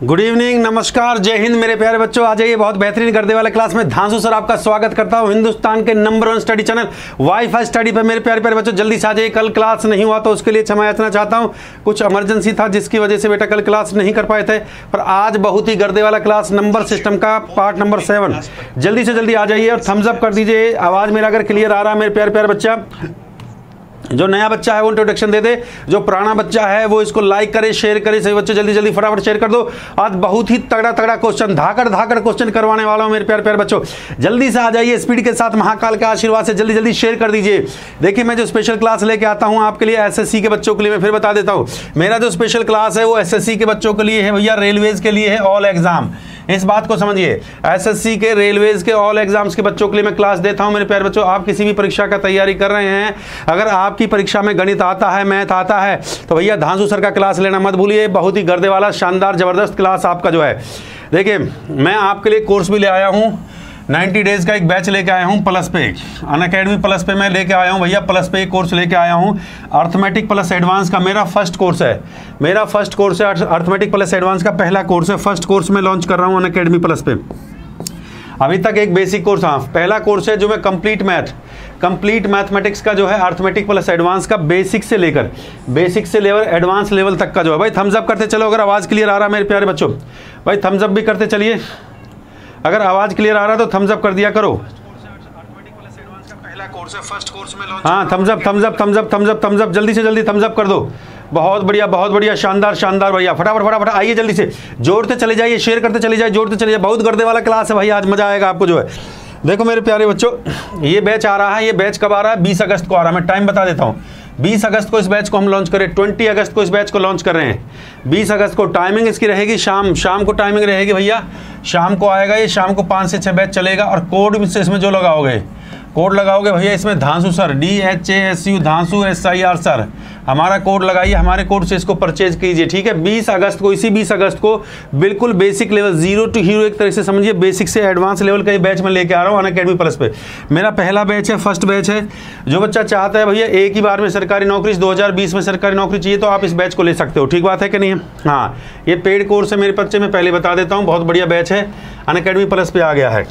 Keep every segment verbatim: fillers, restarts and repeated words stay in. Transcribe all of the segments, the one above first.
Good evening, नमस्कार, जय हिंद मेरे प्यारे बच्चों। आ जाइए बहुत बेहतरीन गर्दे वाले क्लास में। धांसू सर आपका स्वागत करता हूं हिंदुस्तान के number one study channel WiFi study पे। मेरे प्यारे प्यारे बच्चों जल्दी से आ जाइए। कल क्लास नहीं हुआ तो उसके लिए क्षमा याचना चाहता हूं, कुछ इमरजेंसी था जिसकी वजह से बेटा कल क्लास नहीं कर पाए थे। पर आज बहुत ही गर्दे वाला क्लास नंबर सिस्टम का पार्ट नंबर सेवन, जल्दी से जल्दी आ जाइए और थम्स अप कर दीजिए। आवाज़ मेरा अगर क्लियर आ रहा है मेरे प्यारे प्यारे बच्चा, जो नया बच्चा है वो इंट्रोडक्शन दे दे, जो पुराना बच्चा है वो इसको लाइक करे, शेयर करे। सभी बच्चे जल्दी जल्दी फटाफट शेयर कर दो। आज बहुत ही तगड़ा तगड़ा क्वेश्चन, धाकड़ धाकड़ क्वेश्चन करवाने वाला हूं मेरे प्यारे प्यारे बच्चों। जल्दी से आ जाइए स्पीड के साथ, महाकाल के आशीर्वाद से जल्दी जल्दी शेयर कर दीजिए। देखिए मैं जो स्पेशल क्लास लेके आता हूं आपके लिए एसएससी के बच्चों के लिए, मैं फिर बता देता हूं, मेरा जो स्पेशल क्लास है वो एसएससी के बच्चों के लिए है भैया, रेलवेज के लिए है, ऑल एग्जाम। इस बात को समझिए, एसएससी के, रेलवेज के, ऑल एग्जाम्स के बच्चों के लिए मैं क्लास देता हूं मेरे प्यारे बच्चों। आप किसी भी परीक्षा का तैयारी कर रहे हैं, अगर आपकी परीक्षा में गणित आता है, मैथ आता है, तो भैया धांसू सर का क्लास लेना मत भूलिए। बहुत ही गर्दे वाला शानदार जबरदस्त क्लास आपका जो है। देखिए मैं आपके लिए कोर्स भी ले आया हूं, नब्बे डेज का एक बैच लेके आया हूं प्लस पे, अनअकैडमी प्लस पे मैं लेके आया हूं भैया। प्लस पे एक कोर्स लेके आया हूं, अर्थमेटिक प्लस एडवांस का मेरा फर्स्ट कोर्स है। मेरा फर्स्ट कोर्स है अर्थमेटिक प्लस एडवांस का, पहला कोर्स है, फर्स्ट कोर्स में लॉन्च कर रहा हूं अनअकैडमी प्लस पे। अभी तक एक बेसिक कोर्स, हाँ पहला कोर्स है जो मैं कंप्लीट मैथ, कंप्लीट मैथमेटिक्स का जो है अर्थमेटिक प्लस एडवांस का, बेसिक से लेकर बेसिक से लेकर एडवांस लेवल तक का जो है। भाई थम्स अप करते चलो अगर आवाज़ क्लियर आ रहा है मेरे प्यारे बच्चों। भाई थम्स अप भी करते चलिए, अगर आवाज़ क्लियर आ रहा है तो थम्स अप कर दिया करो। हाँ thumbs up thumbs up thumbs up thumbs up thumbs up जल्दी से जल्दी थम्स अप कर दो। बहुत बढ़िया बहुत बढ़िया, शानदार शानदार भैया, फटाफट फटाफट आइए, जल्दी से जोड़ते चले जाइए, शेयर करते चले जाइए, जोड़ते चले जाइए। बहुत गर्दे वाला क्लास है भाई, आज मजा आएगा आपको जो है। देखो मेरे प्यारे बच्चों, ये बैच आ रहा है, ये बैच कब आ रहा है? बीस अगस्त को आ रहा है। मैं टाइम बता देता हूँ, बीस अगस्त को इस बैच को हम लॉन्च करें, बीस अगस्त को इस बैच को लॉन्च कर रहे हैं। बीस अगस्त को टाइमिंग इसकी रहेगी शाम, शाम को टाइमिंग रहेगी भैया, शाम को आएगा ये, शाम को पाँच से छः बैच चलेगा। और कोड से इसमें जो लगाओगे, कोड लगाओगे भैया इसमें Dhansu sir, D H A S U, Dhansu S I R sir, हमारा कोड लगाइए, हमारे कोड से इसको परचेज कीजिए, ठीक है। बीस अगस्त को, इसी बीस अगस्त को बिल्कुल basic level, zero to hero एक तरह से समझिए, बेसिक से एडवांस लेवल का ये बैच मैं लेके आ रहा हूँ अनअकैडमी प्लस पे। मेरा पहला बैच है, फर्स्ट बैच है। जो बच्चा चाहता है भैया एक ही बार में सरकारी नौकरी, दो हज़ार बीस में सरकारी नौकरी चाहिए, तो आप इस बैच को ले सकते हो, ठीक बात है कि नहीं है? हाँ ये पेड कोर्स है मेरे बच्चे, मैं पहले बता देता हूँ, बहुत बढ़िया बैच है, अनअकैडमी प्लस पे आ गया है।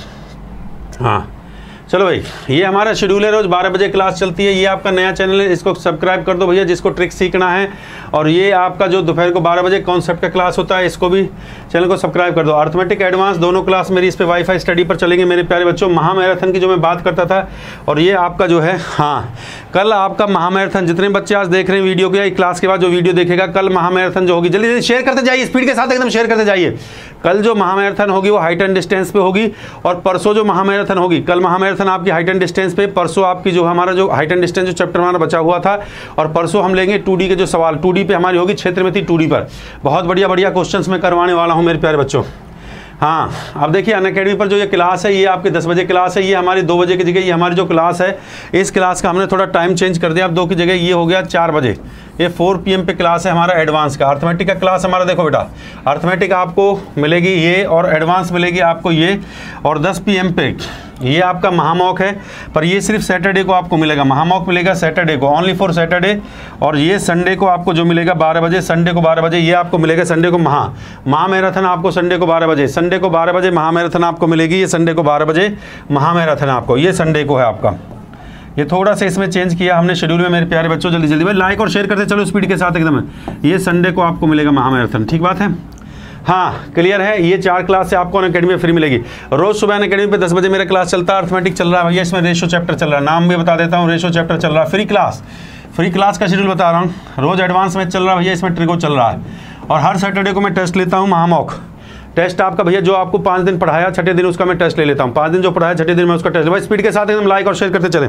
हाँ चलो भाई, ये हमारा शेड्यूल है, रोज बारह बजे क्लास चलती है। ये आपका नया चैनल है, इसको सब्सक्राइब कर दो भैया जिसको ट्रिक सीखना है। और ये आपका जो दोपहर को बारह बजे कॉन्सेप्ट का क्लास होता है, इसको भी चैनल को सब्सक्राइब कर दो। अर्थमेटिक एडवांस दोनों क्लास मेरी इस पे वाईफाई स्टडी पर चलेंगे मेरे प्यारे बच्चों। महामैराथन की जो मैं बात करता था, और ये आपका जो है, हाँ कल आपका महामैराथन, जितने बच्चे आज देख रहे हैं वीडियो के, क्लास के बाद जो वीडियो देखेगा, कल महामैराथन जो होगी, जल्दी जल्दी शेयर करते जाइए, स्पीड के साथ एकदम शेयर करते जाइए। कल जो महामैराथन होगी वो हाइट एंड डिस्टेंस पे होगी, और परसों जो महामैराथन होगी, कल महामैराथन आपकी हाइट एंड डिस्टेंस पे, परसों आपकी जो हमारा जो हाइट एंड डिस्टेंस जो चैप्टर हमारा बचा हुआ था, और परसों हम लेंगे टू डी के जो सवाल, टू डी पे हमारी होगी क्षेत्र में थी टू डी पर। बहुत बढ़िया बढ़िया क्वेश्चंस मैं करवाने वाला हूं मेरे प्यारे बच्चों। हाँ अब देखिए अनअकैडमी पर जो ये क्लास है, ये आपकी दस बजे क्लास है, ये हमारी दो बजे की जगह ये हमारी जो क्लास है, इस क्लास का हमने थोड़ा टाइम चेंज कर दिया। अब दो की जगह ये हो गया चार बजे। ये फोर पी एम पे क्लास है हमारा एडवांस का। अर्थमेटिक का क्लास हमारा देखो बेटा, अर्थमेटिक आपको मिलेगी ये, और एडवांस मिलेगी आपको ये, और दस पी एम पे ये आपका महामॉक है, पर ये सिर्फ सैटरडे को आपको मिलेगा, महामॉक मिलेगा सैटरडे को, ओनली फॉर सैटरडे। और ये संडे को आपको जो मिलेगा बारह बजे, संडे को बारह बजे ये आपको मिलेगा, संडे को महा महामैराथन आपको संडे को बारह बजे, संडे को बारह बजे महामैराथन आपको मिलेगी, ये संडे को बारह बजे महामैराथन आपको, ये संडे को है आपका। ये थोड़ा सा इसमें चेंज किया हमने शेड्यूल में मेरे प्यारे बच्चों, जल्दी जल्दी भाई लाइक और शेयर करते चलो स्पीड के साथ एकदम। ये संडे को आपको मिलेगा महामैराथन, ठीक बात है? हाँ क्लियर है। ये चार क्लास से आपको अनअकैडमी में फ्री मिलेगी। रोज सुबह अनअकैडमी पे दस बजे मेरा क्लास चलता है, अर्थमेटिक चल रहा है भैया, इसमें रेशो चैप्टर चल रहा है, नाम भी बता देता हूँ, रेशो चैप्टर चल रहा है, फ्री क्लास, फ्री क्लास का शेड्यूल बता रहा हूँ। रोज एडवांस मैथ चल रहा है भैया, इसमें ट्रिको चल रहा है, और हर सैटरडे को मैं टेस्ट लेता हूँ महामॉक टेस्ट आपका भैया, जो आपको पाँच दिन पढ़ाया छठे दिन उसका मैं टेस्ट ले लेता हूँ, पाँच दिन जो पढ़ाया छठे दिन में उसका टेस्ट। भाई स्पीड के साथ एकदम लाइक और शेयर करते चलें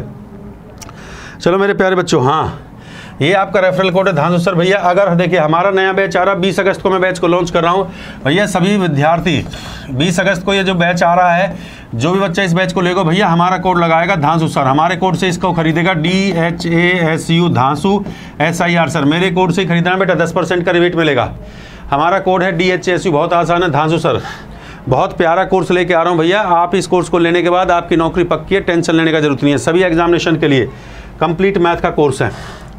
चलो मेरे प्यारे बच्चों। हाँ ये आपका रेफरल कोड है धांसू सर भैया। अगर देखिए हमारा नया बैच आ रहा है, बीस अगस्त को मैं बैच को लॉन्च कर रहा हूँ भैया। सभी विद्यार्थी बीस अगस्त को ये जो बैच आ रहा है, जो भी बच्चा इस बैच को लेगा भैया, हमारा कोड लगाएगा धांसू सर, हमारे कोड से इसको खरीदेगा, D H A S U Dhansu S I R sir, मेरे कोड से खरीदना बेटा, दस परसेंट का रिबेट मिलेगा। हमारा कोड है D H A S U, बहुत आसान है धांसू सर, बहुत प्यारा कोर्स लेके आ रहा हूँ भैया। आप इस कोर्स को लेने के बाद आपकी नौकरी पक्की है, टेंशन लेने का जरूरत नहीं है। सभी एग्जामिनेशन के लिए कंप्लीट मैथ का कोर्स है।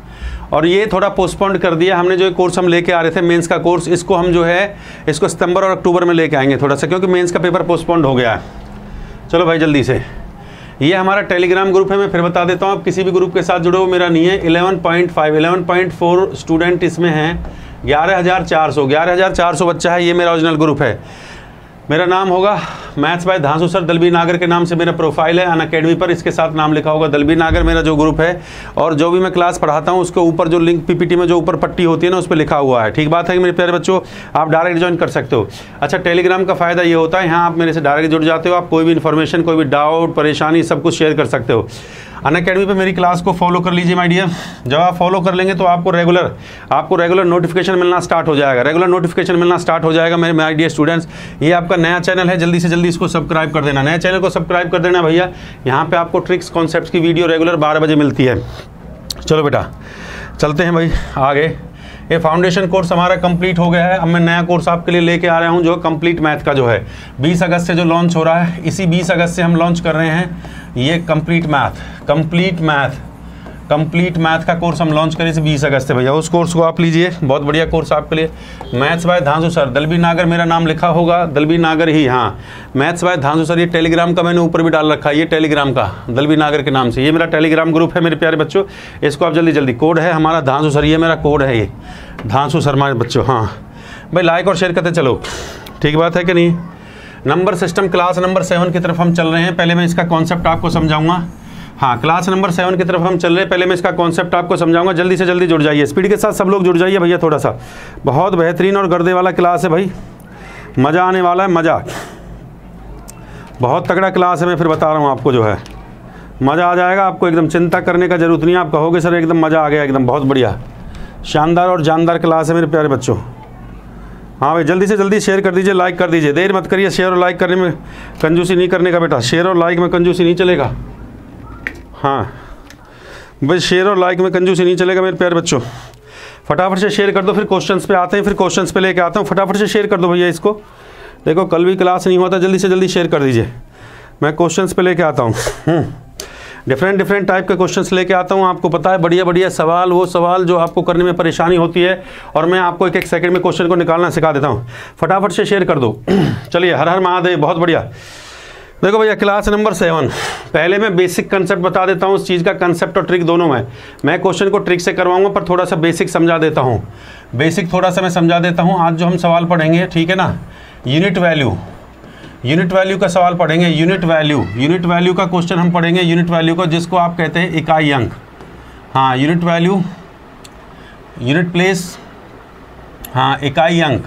और ये थोड़ा पोस्टपोन्ड कर दिया हमने। जो कोर्स हम लेके आ रहे थे मेंस का कोर्स, इसको हम जो है इसको सितंबर और अक्टूबर में लेके आएंगे थोड़ा सा, क्योंकि मेंस का पेपर पोस्टपोन्ड हो गया है। चलो भाई जल्दी से, ये हमारा टेलीग्राम ग्रुप है, मैं फिर बता देता हूँ, आप किसी भी ग्रुप के साथ जुड़े हो, मेरा नहीं है। Eleven point five eleven point four student इसमें हैं, ग्यारह हज़ार चार सौ ग्यारह हज़ार चार सौ बच्चा है। ये मेरा ओरिजिनल ग्रुप है। मेरा नाम होगा maths by Dhansu sir, Dalbir Nagar के नाम से मेरा प्रोफाइल है अनअकैडमी पर, इसके साथ नाम लिखा होगा दलबीर नागर मेरा जो ग्रुप है। और जो भी मैं क्लास पढ़ाता हूँ उसके ऊपर जो लिंक पीपीटी में जो ऊपर पट्टी होती है ना, उस पर लिखा हुआ है। ठीक बात है कि मेरे प्यारे बच्चों, आप डायरेक्ट ज्वाइन कर सकते हो। अच्छा, टेलीग्राम का फ़ायदा ये होता है, यहाँ आप मेरे से डायरेक्ट जुड़ जाते हो, आप कोई भी इन्फॉर्मेशन, कोई भी डाउट, परेशानी, सब कुछ शेयर कर सकते हो। अनअकैडमी पे मेरी क्लास को फॉलो कर लीजिए माय डियर। जब आप फॉलो कर लेंगे तो आपको रेगुलर आपको रेगुलर नोटिफिकेशन मिलना स्टार्ट हो जाएगा, रेगुलर नोटिफिकेशन मिलना स्टार्ट हो जाएगा मेरे माय डियर स्टूडेंट्स। ये आपका नया चैनल है, जल्दी से जल्दी इसको सब्सक्राइब कर देना, नए चैनल को सब्सक्राइब कर देना भैया। यहाँ पे आपको ट्रिक्स कॉन्सेप्ट्स की वीडियो रेगुलर बारह बजे मिलती है। चलो बेटा चलते हैं भाई आगे। ये फाउंडेशन कोर्स हमारा कंप्लीट हो गया है। अब मैं नया कोर्स आपके लिए लेके आ रहा हूँ जो कंप्लीट मैथ का जो है बीस अगस्त से जो लॉन्च हो रहा है, इसी बीस अगस्त से हम लॉन्च कर रहे हैं ये complete math complete math complete math का कोर्स हम लॉन्च करें इस बीस अगस्त से भैया। उस कोर्स को आप लीजिए, बहुत बढ़िया कोर्स आपके लिए। Maths by Dhansu sir, Dalbir Nagar मेरा नाम लिखा होगा, दलबीर नागर ही, हाँ मैथ्स बाय धांसू सर। ये टेलीग्राम का मैंने ऊपर भी डाल रखा है, ये टेलीग्राम का दलबीर नागर के नाम से, ये मेरा टेलीग्राम ग्रुप है मेरे प्यारे बच्चों। इसको आप जल्दी जल्दी, कोड है हमारा धांसू सर, ये मेरा कोड है, ये धांसू सर हमारे बच्चों। हाँ भाई लाइक और शेयर करते चलो, ठीक बात है कि नहीं। Number system class number seven की तरफ हम चल रहे हैं। पहले मैं इसका कॉन्सेप्ट आपको समझाऊंगा। हाँ क्लास नंबर सेवन की तरफ हम चल रहे हैं, पहले मैं इसका कॉन्सेप्ट आपको समझाऊंगा। जल्दी से जल्दी जुड़ जाइए, स्पीड के साथ सब लोग जुड़ जाइए भैया थोड़ा सा। बहुत बेहतरीन और गर्दे वाला क्लास है भाई, मज़ा आने वाला है, मज़ा, बहुत तगड़ा क्लास है। मैं फिर बता रहा हूँ आपको, जो है मज़ा आ जाएगा आपको, एकदम चिंता करने का जरूरत नहीं है। आप कहोगे सर एकदम मज़ा आ गया, एकदम बहुत बढ़िया शानदार और जानदार क्लास है मेरे प्यारे बच्चों। हाँ भाई जल्दी से जल्दी शेयर कर दीजिए, लाइक कर दीजिए, देर मत करिए। शेयर और लाइक करने में कंजूसी नहीं करने का बेटा, शेयर और लाइक में कंजूसी नहीं चलेगा। हाँ भाई शेयर और लाइक में कंजूसी नहीं चलेगा मेरे प्यारे बच्चों। फटाफट से शेयर कर दो, फिर क्वेश्चंस पे आते हैं, फिर क्वेश्चंस पे लेके आता हूँ। फटाफट से शेयर कर दो भैया इसको। देखो कल भी क्लास नहीं हुआ था, जल्दी से जल्दी शेयर कर दीजिए, मैं क्वेश्चंस पे लेके आता हूँ। डिफरेंट डिफरेंट टाइप के क्वेश्चंस लेके आता हूँ। आपको पता है बढ़िया बढ़िया सवाल, वो सवाल जो आपको करने में परेशानी होती है, और मैं आपको एक एक सेकंड में क्वेश्चन को निकालना सिखा देता हूँ। फटाफट से शेयर कर दो। चलिए, हर हर महादेव, बहुत बढ़िया। देखो भैया क्लास नंबर सेवन, पहले मैं बेसिक कंसेप्ट बता देता हूँ उस चीज़ का, कंसेप्ट और ट्रिक दोनों में। मैं क्वेश्चन को ट्रिक से करवाऊंगा, पर थोड़ा सा बेसिक समझा देता हूँ। बेसिक थोड़ा सा मैं समझा देता हूँ। आज जो हम सवाल पढ़ेंगे, ठीक है ना, यूनिट वैल्यू यूनिट वैल्यू का सवाल पढ़ेंगे। यूनिट वैल्यू यूनिट वैल्यू का क्वेश्चन हम पढ़ेंगे, यूनिट वैल्यू का, जिसको आप कहते हैं इकाई अंक। हाँ यूनिट वैल्यू, यूनिट प्लेस, हाँ इकाई अंक,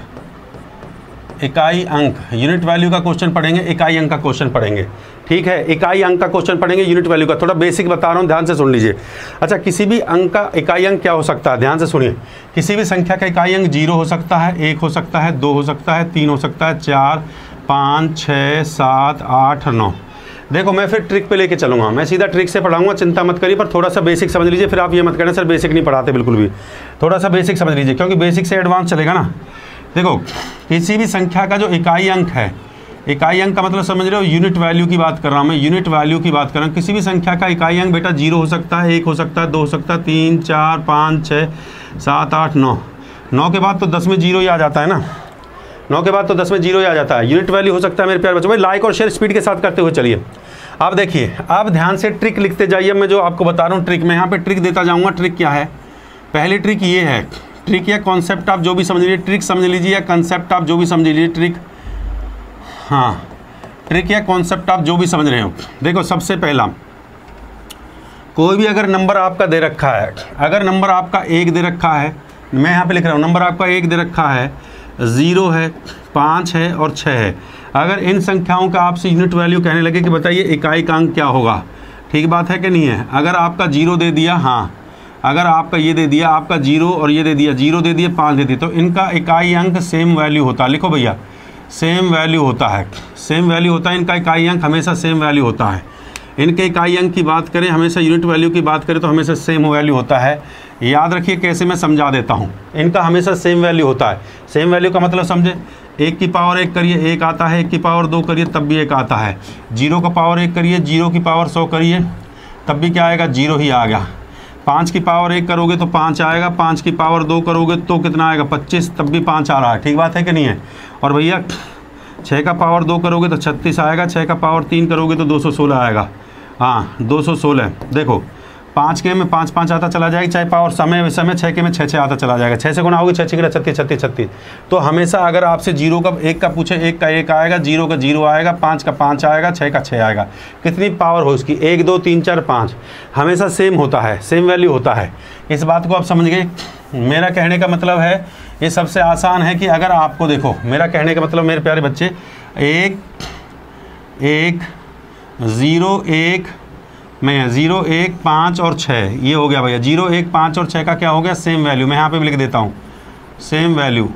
इकाई अंक, यूनिट वैल्यू का क्वेश्चन पढ़ेंगे, इकाई अंक का क्वेश्चन पढ़ेंगे। ठीक है, इकाई अंक का क्वेश्चन पढ़ेंगे, यूनिट वैल्यू का। थोड़ा बेसिक बता रहा हूँ, ध्यान से सुन लीजिए। अच्छा, किसी भी अंक का इकाई अंक क्या हो सकता है, ध्यान से सुनिए। किसी भी संख्या का इकाई अंक जीरो हो सकता है, एक हो सकता है, दो हो सकता है, तीन हो सकता है, चार, पाँच, छः, सात, आठ, नौ। देखो मैं फिर ट्रिक पे लेके चलूँगा, मैं सीधा ट्रिक से पढ़ाऊँगा, चिंता मत करिए, पर थोड़ा सा बेसिक समझ लीजिए। फिर आप ये मत कहना सर बेसिक नहीं पढ़ाते, बिल्कुल भी। थोड़ा सा बेसिक समझ लीजिए, क्योंकि बेसिक से एडवांस चलेगा ना। देखो किसी भी संख्या का जो इकाई अंक है, इकाई अंक का मतलब समझ रहे हो, यूनिट वैल्यू की बात कर रहा हूँ मैं, यूनिट वैल्यू की बात कर रहा हूँ। किसी भी संख्या का इकाई अंक बेटा जीरो हो सकता है, एक हो सकता है, दो हो सकता है, तीन, चार, पाँच, छः, सात, आठ, नौ। नौ के बाद तो दस में जीरो ही आ जाता है ना, नौ के बाद तो दस में जीरो ही आ जाता है। यूनिट वैल्यू हो सकता है मेरे प्यारे बच्चों। भाई लाइक और शेयर स्पीड के साथ करते हुए चलिए। आप देखिए, आप ध्यान से ट्रिक लिखते जाइए। मैं जो आपको बता रहा हूँ ट्रिक, मैं यहाँ पे ट्रिक देता जाऊँगा। ट्रिक क्या है, पहली ट्रिक ये है, ट्रिक या कॉन्सेप्ट आप जो भी समझ लीजिए, ट्रिक समझ लीजिए या कंसेप्ट आप जो भी समझ लीजिए, ट्रिक, हाँ ट्रिक या कॉन्सेप्ट आप जो भी समझ रहे हो। देखो सबसे पहला, कोई भी अगर नंबर आपका दे रखा है, अगर नंबर आपका एक दे रखा है, मैं यहाँ पे लिख रहा हूँ नंबर आपका एक दे रखा है, ज़ीरो है, पाँच है और छः है। अगर इन संख्याओं का आपसे यूनिट वैल्यू कहने लगे कि बताइए इकाई का अंक क्या होगा, ठीक बात है कि नहीं है। अगर आपका जीरो दे दिया, हाँ अगर आपका ये दे दिया, आपका जीरो और ये दे दिया, जीरो दे दिया, पाँच दे दिया, तो इनका इकाई अंक सेम वैल्यू होता है। लिखो भैया, सेम वैल्यू होता है, सेम वैल्यू होता है। इनका इकाई अंक हमेशा सेम वैल्यू होता है। इनके इकाई अंक की बात करें, हमेशा यूनिट वैल्यू की बात करें तो हमेशा सेम वैल्यू होता है। याद रखिए कैसे, मैं समझा देता हूँ। इनका हमेशा सेम वैल्यू होता है। सेम वैल्यू का मतलब समझे, एक की पावर एक करिए, एक आता है, एक की पावर दो करिए तब भी एक आता है। जीरो का पावर एक करिए, जीरो की पावर सौ करिए तब भी क्या आएगा, जीरो ही आ गया। पाँच की पावर एक करोगे तो पाँच आएगा, पाँच की पावर दो करोगे तो कितना आएगा पच्चीस, तब भी पाँच आ रहा है, ठीक बात है कि नहीं है। और भैया छः का पावर दो करोगे तो छत्तीस आएगा, छः का पावर तीन करोगे तो दो सौ सोलह आएगा। हाँ दो सौ सोलह, देखो पाँच के में पाँच पाँच आता चला जाएगा, चाहे पावर समय विषय में छः के में छः छः आता चला जाएगा, छः से गुना होगी छः छः छत्तीस छत्तीस छत्तीस। तो हमेशा अगर आपसे जीरो का एक का पूछे, एक का एक आएगा, जीरो का जीरो आएगा, पाँच का पाँच आएगा, छः का छः आएगा। कितनी पावर हो इसकी, एक दो तीन चार पाँच, हमेशा सेम होता है, सेम वैल्यू होता है। इस बात को आप समझ गए। मेरा कहने का मतलब है ये सबसे आसान है कि अगर आपको देखो, मेरा कहने का मतलब मेरे प्यारे बच्चे, एक एक ज़ीरो एक में ज़ीरो एक पाँच और छः, ये हो गया भैया। ज़ीरो एक पाँच और छः का क्या हो गया, सेम वैल्यू। मैं यहाँ पे भी लिख देता हूँ, सेम वैल्यू,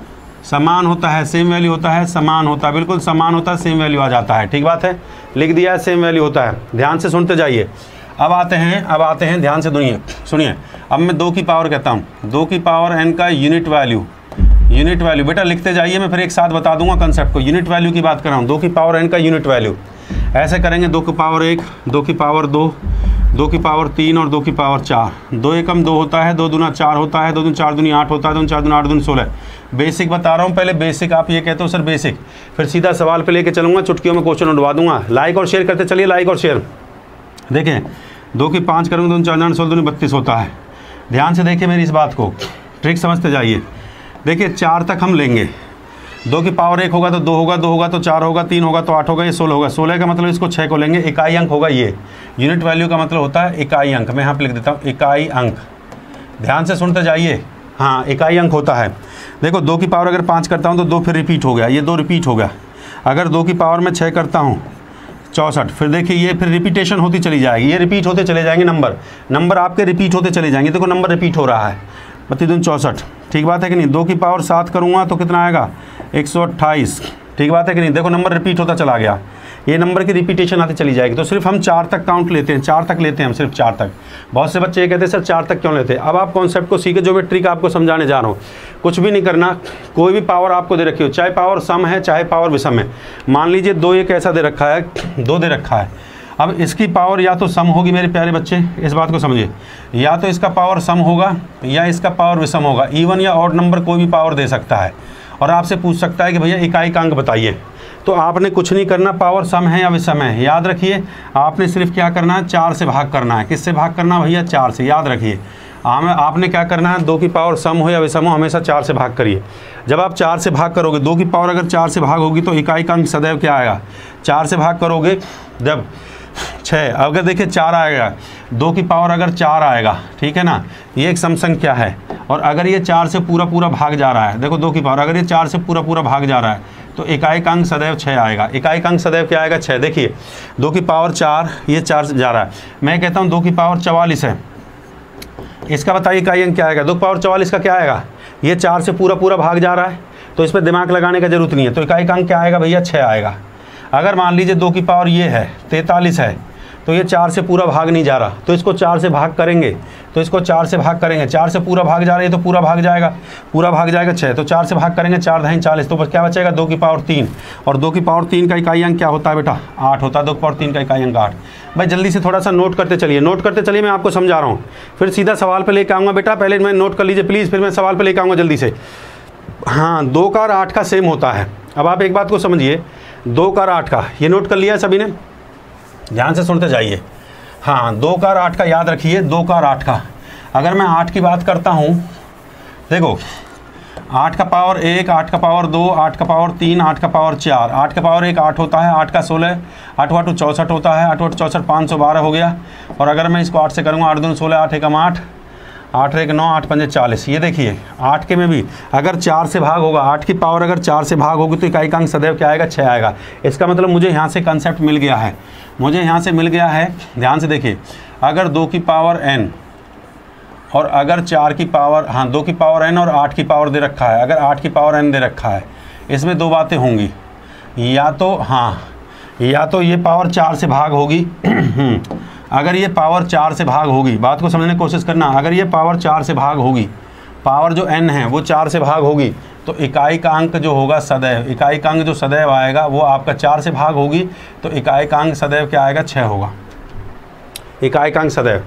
समान होता है, सेम वैल्यू होता है, समान होता है, बिल्कुल समान होता है, सेम वैल्यू आ जाता है, ठीक बात है। लिख दिया है, सेम वैल्यू होता है। ध्यान से सुनते जाइए। अब आते हैं अब आते हैं ध्यान से सुनिए सुनिए अब मैं दो की पावर कहता हूँ, दो की पावर एन का यूनिट वैल्यू, यूनिट वैल्यू बेटा लिखते जाइए, मैं फिर एक साथ बता दूंगा कंसेप्ट को। यूनिट वैल्यू की बात कर रहा हूँ, दो की पावर एन का यूनिट वैल्यू। ऐसे करेंगे, दो की पावर एक, दो की पावर दो, दो की पावर तीन और दो की पावर चार। दो एकम दो होता है, दो दूना चार होता है, दो दून चार दूनी आठ होता है, दो चार दूना आठ दूनी सोलह। बेसिक बता रहा हूँ, पहले बेसिक। आप ये कहते हो सर बेसिक, फिर सीधा सवाल पे लेके चलूँगा, चुटकियों में क्वेश्चन उठवा दूंगा। लाइक और शेयर करते चलिए, लाइक और शेयर। देखें, दो की पाँच करूँगा, दो चार दूनी सोलह, दूनी बत्तीस होता है। ध्यान से देखिए मेरी इस बात को, ट्रिक समझते जाइए। देखिए चार तक हम लेंगे, दो की पावर एक होगा तो दो होगा, दो होगा तो चार होगा, तीन होगा तो आठ होगा, ये सोलह होगा। सोलह का मतलब इसको छः को लेंगे, इकाई अंक होगा ये। यूनिट वैल्यू का मतलब होता है इकाई अंक। मैं यहाँ पे लिख देता हूँ इकाई अंक। ध्यान से सुनते जाइए। हाँ इकाई अंक होता है। देखो दो की पावर अगर पाँच करता हूँ तो दो फिर रिपीट हो गया, ये दो रिपीट हो गया। अगर दो की पावर में छः करता हूँ चौंसठ, फिर देखिए ये फिर रिपीटेशन होती चली जाएगी, ये रिपीट होते चले जाएंगे, नंबर नंबर आपके रिपीट होते चले जाएंगे। देखो नंबर रिपीट हो रहा है, बत्तीस दूनी चौंसठ, ठीक बात है कि नहीं। दो की पावर सात करूँगा तो कितना आएगा, एक सौ अट्ठाईस, ठीक बात है कि नहीं। देखो नंबर रिपीट होता चला गया, ये नंबर की रिपीटेशन आती चली जाएगी। तो सिर्फ हम चार तक काउंट लेते हैं, चार तक लेते हैं हम, सिर्फ चार तक। बहुत से बच्चे ये कहते हैं सर चार तक क्यों लेते हैं। अब आप कॉन्सेप्ट को सीखे, जो मैं ट्रिक आपको समझाने जा रहा हूँ। कुछ भी नहीं करना, कोई भी पावर आपको दे रखी हो, चाहे पावर सम है चाहे पावर विषम है। मान लीजिए दो एक ऐसा दे रखा है, दो दे रखा है। अब इसकी पावर या तो सम होगी मेरे प्यारे बच्चे, इस बात को समझिए, या तो इसका पावर सम होगा या इसका पावर विषम होगा। इवन या ऑड नंबर कोई भी पावर दे सकता है और आपसे पूछ सकता है कि भैया इकाई का अंक बताइए। तो आपने कुछ नहीं करना, पावर सम है या विषम है, याद रखिए। आपने सिर्फ क्या करना है, चार से भाग करना है। किससे भाग करना भैया, चार से, याद रखिए। हमें आपने क्या करना है, दो की पावर सम हो या विषम हो, हमेशा चार से भाग करिए। जब आप चार से भाग करोगे, दो की पावर अगर चार से भाग होगी तो इकाई का अंक सदैव क्या आएगा, चार से भाग करोगे जब छः, अगर देखिए चार आएगा, दो की पावर अगर चार आएगा, ठीक है ना, ये एक सम संख्या है। और अगर ये चार से पूरा पूरा भाग जा रहा है, देखो दो की पावर अगर ये चार से पूरा पूरा भाग जा रहा है तो इकाई का अंक सदैव छः आएगा। इकाई का अंक सदैव क्या आएगा, छः। देखिए दो की पावर चार, ये चार से जा रहा है। मैं कहता हूँ दो की पावर चवालीस है, इसका बताइए इकाई अंक क्या आएगा। दो की पावर चवालीस का क्या आएगा, ये चार से पूरा पूरा भाग जा रहा है तो इस पर दिमाग लगाने का जरूरत नहीं है। तो इकाई का अंक क्या आएगा भैया, छः आएगा। अगर मान लीजिए दो की पावर ये है तैंतालीस है, तो ये चार से पूरा भाग नहीं जा रहा, तो इसको चार से भाग करेंगे, तो इसको चार से भाग करेंगे, चार से पूरा भाग जा रही है तो पूरा भाग जाएगा, पूरा भाग जाएगा छः, तो चार से भाग करेंगे, चार दहाई चालीस, तो क्या बचेगा, दो की पावर तीन। और दो की पावर तीन का इकाई अंक क्या होता है बेटा, आठ होता है। दो की पावर तीन का इकाई अंक आठ। भाई जल्दी से थोड़ा सा नोट करते चलिए, नोट करते चलिए, मैं आपको समझा रहा हूँ, फिर सीधा सवाल पर लेकर आऊँगा बेटा। पहले मैं नोट कर लीजिए प्लीज़, फिर मैं सवाल पर लेकर आऊँगा जल्दी से। हाँ, दो का और आठ का सेम होता है। अब आप एक बात को समझिए, दो का और आठ का, ये नोट कर लिया सभी ने, ध्यान से सुनते जाइए। हाँ, दो का और आठ का याद रखिए, दो का और आठ का। अगर मैं आठ की बात करता हूँ, देखो आठ का पावर एक, आठ का पावर दो, आठ का पावर तीन, आठ का पावर चार, आठ का पावर एक आठ होता है, आठ का सोलह, आठ वाटू चौंसठ होता है, आठ वाटू चौंसठ पाँच सौ बारह हो गया। और अगर मैं इसको आठ से करूँगा, आठ दूनी सोलह, आठ एकम आठ, आठ एक नौ, आठ पंजे चालीस। ये देखिए आठ के में भी अगर चार से भाग होगा, आठ की पावर अगर चार से भाग होगी तो इकाई का अंक सदैव क्या आएगा, छः आएगा। इसका मतलब मुझे यहाँ से कंसेप्ट मिल गया है, मुझे यहाँ से मिल गया है। ध्यान से देखिए, अगर दो की पावर एन और अगर चार की पावर, हाँ दो की पावर एन और आठ की पावर दे रखा है, अगर आठ की पावर एन दे रखा है, इसमें दो बातें होंगी, या तो हाँ या तो ये पावर चार से भाग होगी अगर ये पावर चार से भाग होगी, बात को समझने की कोशिश करना, अगर ये पावर चार से भाग होगी, पावर जो n है वो चार से भाग होगी, तो इकाई का अंक जो होगा सदैव, इकाई का अंक जो सदैव आएगा वो आपका चार से भाग होगी, तो इकाई का अंक सदैव क्या आएगा, छः होगा। इकाई का अंक सदैव,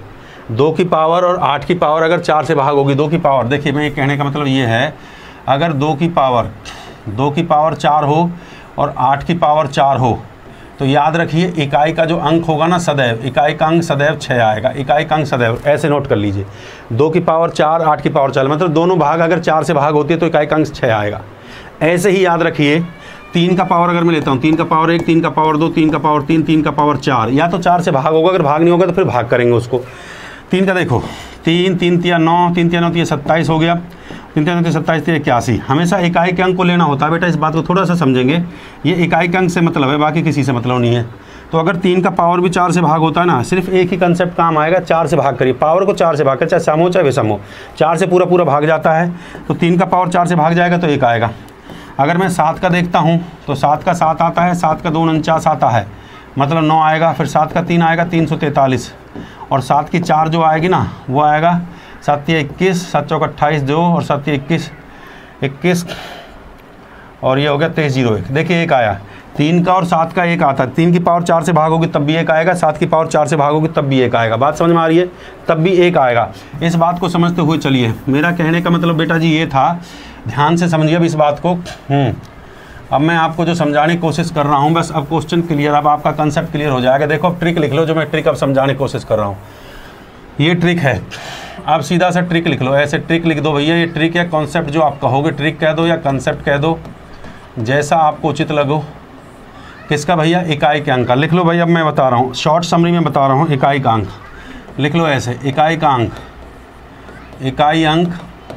दो की पावर और आठ की पावर अगर चार से भाग होगी, दो की पावर, देखिए मैं कहने का मतलब ये है, अगर दो की पावर दो की पावर चार हो और आठ की पावर चार हो, तो याद रखिए इकाई का जो अंक होगा ना सदैव, इकाई का अंक सदैव छः आएगा, इकाई का अंक सदैव, ऐसे नोट कर लीजिए, दो की पावर चार, आठ की पावर चार, मतलब दोनों भाग अगर चार से भाग होती है तो इकाई का अंक छः आएगा। ऐसे ही याद रखिए तीन का पावर अगर मैं लेता हूँ, तीन का पावर एक, तीन का पावर दो, तीन का पावर तीन, तीन का पावर चार, या तो चार से भाग होगा, अगर भाग नहीं होगा तो फिर भाग करेंगे उसको। तीन का देखो, तीन तीन तिया नौ, तीन तिया नौ तिया सत्ताईस हो गया, तीन तिया नौ तिया सत्ताईस तिया इक्यासी। हमेशा इकाई के अंक को लेना होता है बेटा, इस बात को थोड़ा सा समझेंगे, ये इकाई के अंक से मतलब है, बाकी किसी से मतलब नहीं है। तो अगर तीन का पावर भी चार से भाग होता है ना, सिर्फ एक ही कंसेप्ट काम आएगा, चार से भाग करिए, पावर को चार से भाग कर, चाहे सम हो चाहे विषम हो, चार से पूरा पूरा भाग जाता है, तो तीन का पावर चार से भाग जाएगा तो एक आएगा। अगर मैं सात का देखता हूँ तो सात का सात आता है, सात का दो उनचास आता है, मतलब नौ आएगा, फिर सात का तीन आएगा तीन सौ तैंतालीस, और सात की चार जो आएगी ना वो आएगा सात तिया इक्कीस, सात चौक अट्ठाईस दो, और सात तिया इक्कीस इक्कीस, और ये हो गया तेईस जीरो एक। देखिए एक आया, तीन का और सात का एक आता है, तीन की पावर चार से भाग होगी तब भी एक आएगा, सात की पावर चार से भाग होगी तब भी एक आएगा। बात समझ में आ रही है, तब भी एक आएगा। इस बात को समझते हुए चलिए, मेरा कहने का मतलब बेटा जी ये था, ध्यान से समझिए अब इस बात को। अब मैं आपको जो समझाने की कोशिश कर रहा हूँ, बस अब क्वेश्चन क्लियर, अब आपका कंसेप्ट क्लियर हो जाएगा। देखो अब ट्रिक लिख लो, जो मैं ट्रिक अब समझाने की कोशिश कर रहा हूँ, ये ट्रिक है। आप सीधा सा ट्रिक लिख लो, ऐसे ट्रिक लिख दो भैया, ये ट्रिक या कॉन्सेप्ट जो आप कहोगे, ट्रिक कह दो या कंसेप्ट कह दो, जैसा आपको उचित लगो। किसका भैया? इकाई के अंक का। लिख लो भाई, अब मैं बता रहा हूँ, शॉर्ट समरी में बता रहा हूँ, इकाई का अंक लिख लो ऐसे, इकाई का अंक, इकाई अंक,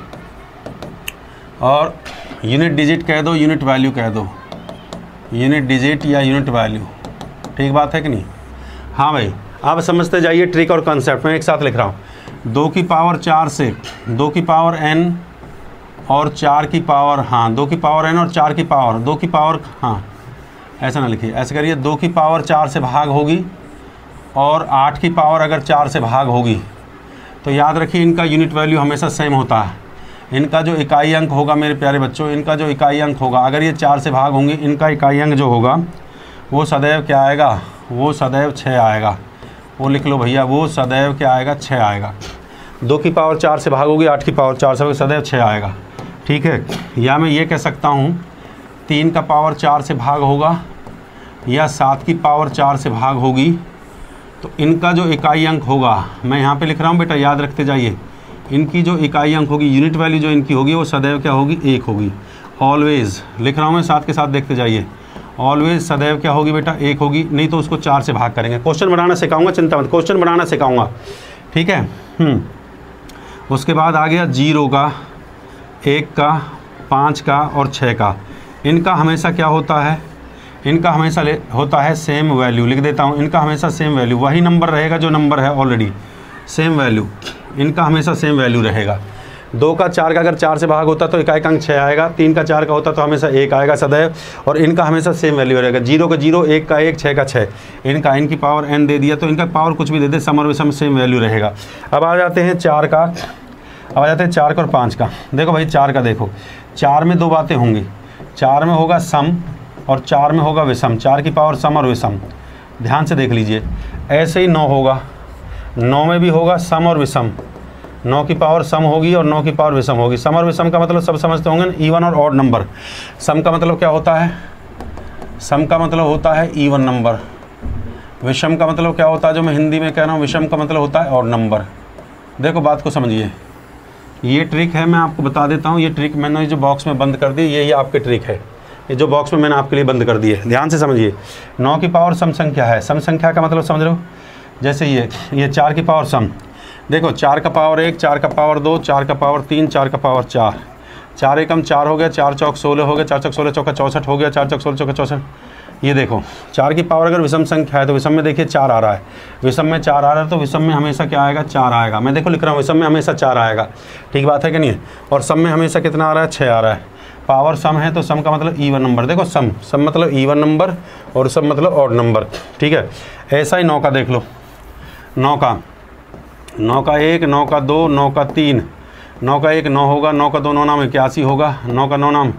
और यूनिट डिजिट कह दो, यूनिट वैल्यू कह दो, यूनिट डिजिट या यूनिट वैल्यू। ठीक बात है कि नहीं? हाँ भाई, आप समझते जाइए ट्रिक और कंसेप्ट। मैं एक साथ लिख रहा हूँ, दो की पावर चार से, दो की पावर एन और चार की पावर, हाँ दो की पावर एन और चार की पावर, दो की पावर, हाँ ऐसा ना लिखिए, ऐसे करिए, दो की पावर चार से भाग होगी और आठ की पावर अगर चार से भाग होगी, तो याद रखिए इनका यूनिट वैल्यू हमेशा सेम होता है। इनका जो इकाई अंक होगा मेरे प्यारे बच्चों, इनका जो इकाई अंक होगा, अगर ये चार से भाग होंगे, इनका इकाई अंक जो होगा वो सदैव क्या आएगा? वो सदैव छः आएगा। वो लिख लो भैया, वो सदैव क्या आएगा? छः आएगा। दो की पावर चार से भाग होगी, आठ की पावर चार से सदैव छः आएगा। ठीक है, या मैं ये कह सकता हूँ, तीन का पावर चार से भाग होगा या सात की पावर चार से भाग होगी, तो इनका जो इकाई अंक होगा, मैं यहाँ पे लिख रहा हूँ बेटा, याद रखते जाइए, इनकी जो इकाई अंक होगी, यूनिट वैल्यू जो इनकी होगी, वो सदैव क्या होगी? एक होगी। ऑलवेज लिख रहा हूँ मैं, साथ के साथ देखते जाइए, ऑलवेज सदैव क्या होगी बेटा? एक होगी, नहीं तो उसको चार से भाग करेंगे। क्वेश्चन बनाना सिखाऊंगा, चिंता मत, क्वेश्चन बनाना सिखाऊंगा। ठीक है, हम्म उसके बाद आ गया जीरो का, एक का, पाँच का और छः का। इनका हमेशा क्या होता है? इनका हमेशा ले होता है सेम वैल्यू। लिख देता हूँ, इनका हमेशा सेम वैल्यू, वही नंबर रहेगा जो नंबर है ऑलरेडी, सेम वैल्यू, इनका हमेशा सेम वैल्यू रहेगा। दो का चार का अगर चार से भाग होता तो इकाई का अंक छः आएगा, तीन का चार का होता तो हमेशा एक आएगा सदैव, और इनका हमेशा सेम वैल्यू रहेगा। जीरो का जीरो, एक का एक, छः का छः। इनका इनकी पावर एन दे दिया, तो इनका पावर कुछ भी दे दे, सम और विषम सेम वैल्यू रहेगा। अब आ जाते हैं चार का, अब आ जाते हैं चार का और पाँच का। देखो भाई, चार का देखो, चार में दो बातें होंगी, चार में होगा सम और चार में होगा विषम, चार की पावर सम और विषम। ध्यान से देख लीजिए, ऐसे ही नौ होगा, नौ में भी होगा सम और विषम, नौ की पावर सम होगी और नौ की पावर विषम होगी। सम और विषम का मतलब सब समझते होंगे ना, इवन और ऑड नंबर। सम का मतलब क्या होता है? सम का मतलब होता है इवन नंबर। विषम का मतलब क्या होता है, जो मैं हिंदी में कह रहा हूँ, विषम का मतलब होता है ऑड नंबर। देखो बात को समझिए, ये ट्रिक है, मैं आपको बता देता हूँ। ये ट्रिक मैंने जो बॉक्स में बंद कर दी, ये ये आपके ट्रिक है, ये जो बॉक्स में मैंने आपके लिए बंद कर दी है। ध्यान से समझिए, नौ की पावर सम संख्या है, सम संख्या का मतलब समझ रहे हो, जैसे ये ये चार की पावर सम, देखो चार का पावर एक, चार का पावर दो, चार का पावर तीन, चार का पावर चार, चार एकम चार हो गया, चार चौक सोलह हो गया, चार चौक सोलह चौका चौसठ हो गया, चार चौक सोलह चौका चौसठ। ये देखो, चार की पावर अगर विषम संख्या है तो विषम में देखिए चार आ रहा है, विषम में चार आ रहा है, तो विषम में हमेशा क्या आएगा? चार आएगा। मैं देखो लिख रहा हूँ, विषम में हमेशा चार आएगा। ठीक बात है कि नहीं? और सम में हमेशा कितना आ रहा है? छः आ रहा है। पावर सम है तो सम का मतलब इवन नंबर। देखो सम, सम मतलब इवन नंबर और सम मतलब ऑड नंबर। ठीक है, ऐसा ही नौ का देख लो, नौ का, नौ का एक, नौ का दो, नौ का तीन, नौ का एक नौ होगा, नौ का दो नौ नाम इक्यासी होगा, नौ का नौ नाम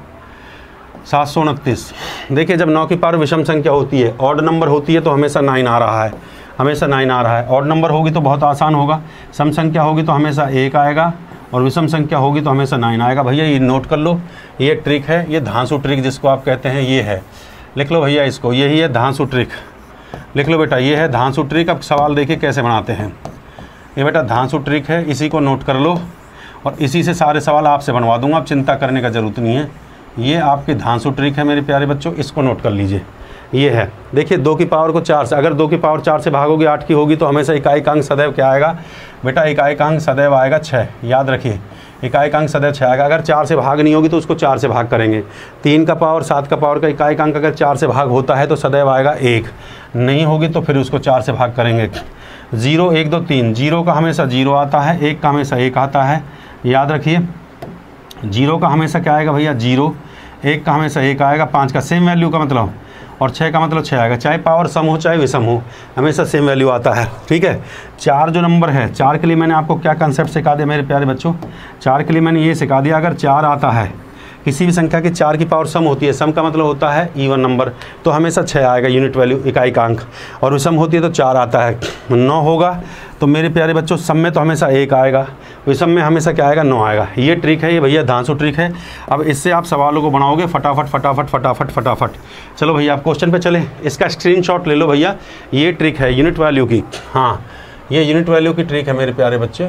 सात सौ उनतीस। देखिए, जब नौ की पावर विषम संख्या होती है, ऑड नंबर होती है, तो हमेशा नाइन आ रहा है, हमेशा नाइन आ रहा है। ऑड नंबर होगी तो बहुत आसान होगा, सम संख्या होगी तो हमेशा एक आएगा और विषम संख्या होगी तो हमेशा नाइन आएगा। भैया ये नोट कर लो, ये ट्रिक है, ये धांसू ट्रिक जिसको आप कहते हैं ये है। लिख लो भैया इसको, यही है धांसू ट्रिक। लिख लो बेटा, ये है धांसू ट्रिक। अब सवाल देखिए कैसे बनाते हैं। ये बेटा धांसू ट्रिक है, इसी को नोट कर लो और इसी से सारे सवाल आपसे बनवा दूंगा, आप चिंता करने का ज़रूरत नहीं है। ये आपकी धांसू ट्रिक है मेरे प्यारे बच्चों, इसको नोट कर लीजिए। ये है, देखिए दो की पावर को चार से, अगर दो की पावर चार से भागोगे आठ की होगी तो हमेशा इकाई का अंक सदैव क्या आएगा बेटा, इकाई का अंक सदैव आएगा छः। याद रखिए इकाई का अंक सदैव छः आएगा। अगर चार से भाग नहीं होगी तो उसको चार से भाग करेंगे। तीन का पावर सात का पावर का इकाई का अंक अगर चार से भाग होता है तो सदैव आएगा एक, नहीं होगी तो फिर उसको चार से भाग करेंगे। जीरो एक दो तीन, जीरो का हमेशा जीरो आता है, एक का हमेशा एक आता है। याद रखिए जीरो का हमेशा क्या आएगा भैया जीरो, एक का हमेशा एक आएगा, पाँच का सेम वैल्यू का मतलब, और छः का मतलब छः आएगा। चाहे पावर सम हो चाहे विषम हो हमेशा सेम वैल्यू आता है। ठीक है, चार जो नंबर है, चार के लिए मैंने आपको क्या कंसेप्ट सिखा दिया मेरे प्यारे बच्चों, चार के लिए मैंने ये सिखा दिया, अगर चार आता है किसी भी संख्या की चार की पावर सम होती है, सम का मतलब होता है इवन नंबर, तो हमेशा छः आएगा यूनिट वैल्यू इकाई का अंक, और विषम होती है तो चार आता है। नौ होगा तो मेरे प्यारे बच्चों सम में तो हमेशा एक आएगा, विषम में हमेशा क्या आएगा नौ आएगा। ये ट्रिक है, ये भैया धांसू ट्रिक है। अब इससे आप सवालों को बनाओगे फटाफट फटाफट फटाफट फटाफट। चलो भैया आप क्वेश्चन पे चले, इसका स्क्रीनशॉट ले लो भैया। ये ट्रिक है यूनिट वैल्यू की, हाँ ये यूनिट वैल्यू की ट्रिक है मेरे प्यारे बच्चे।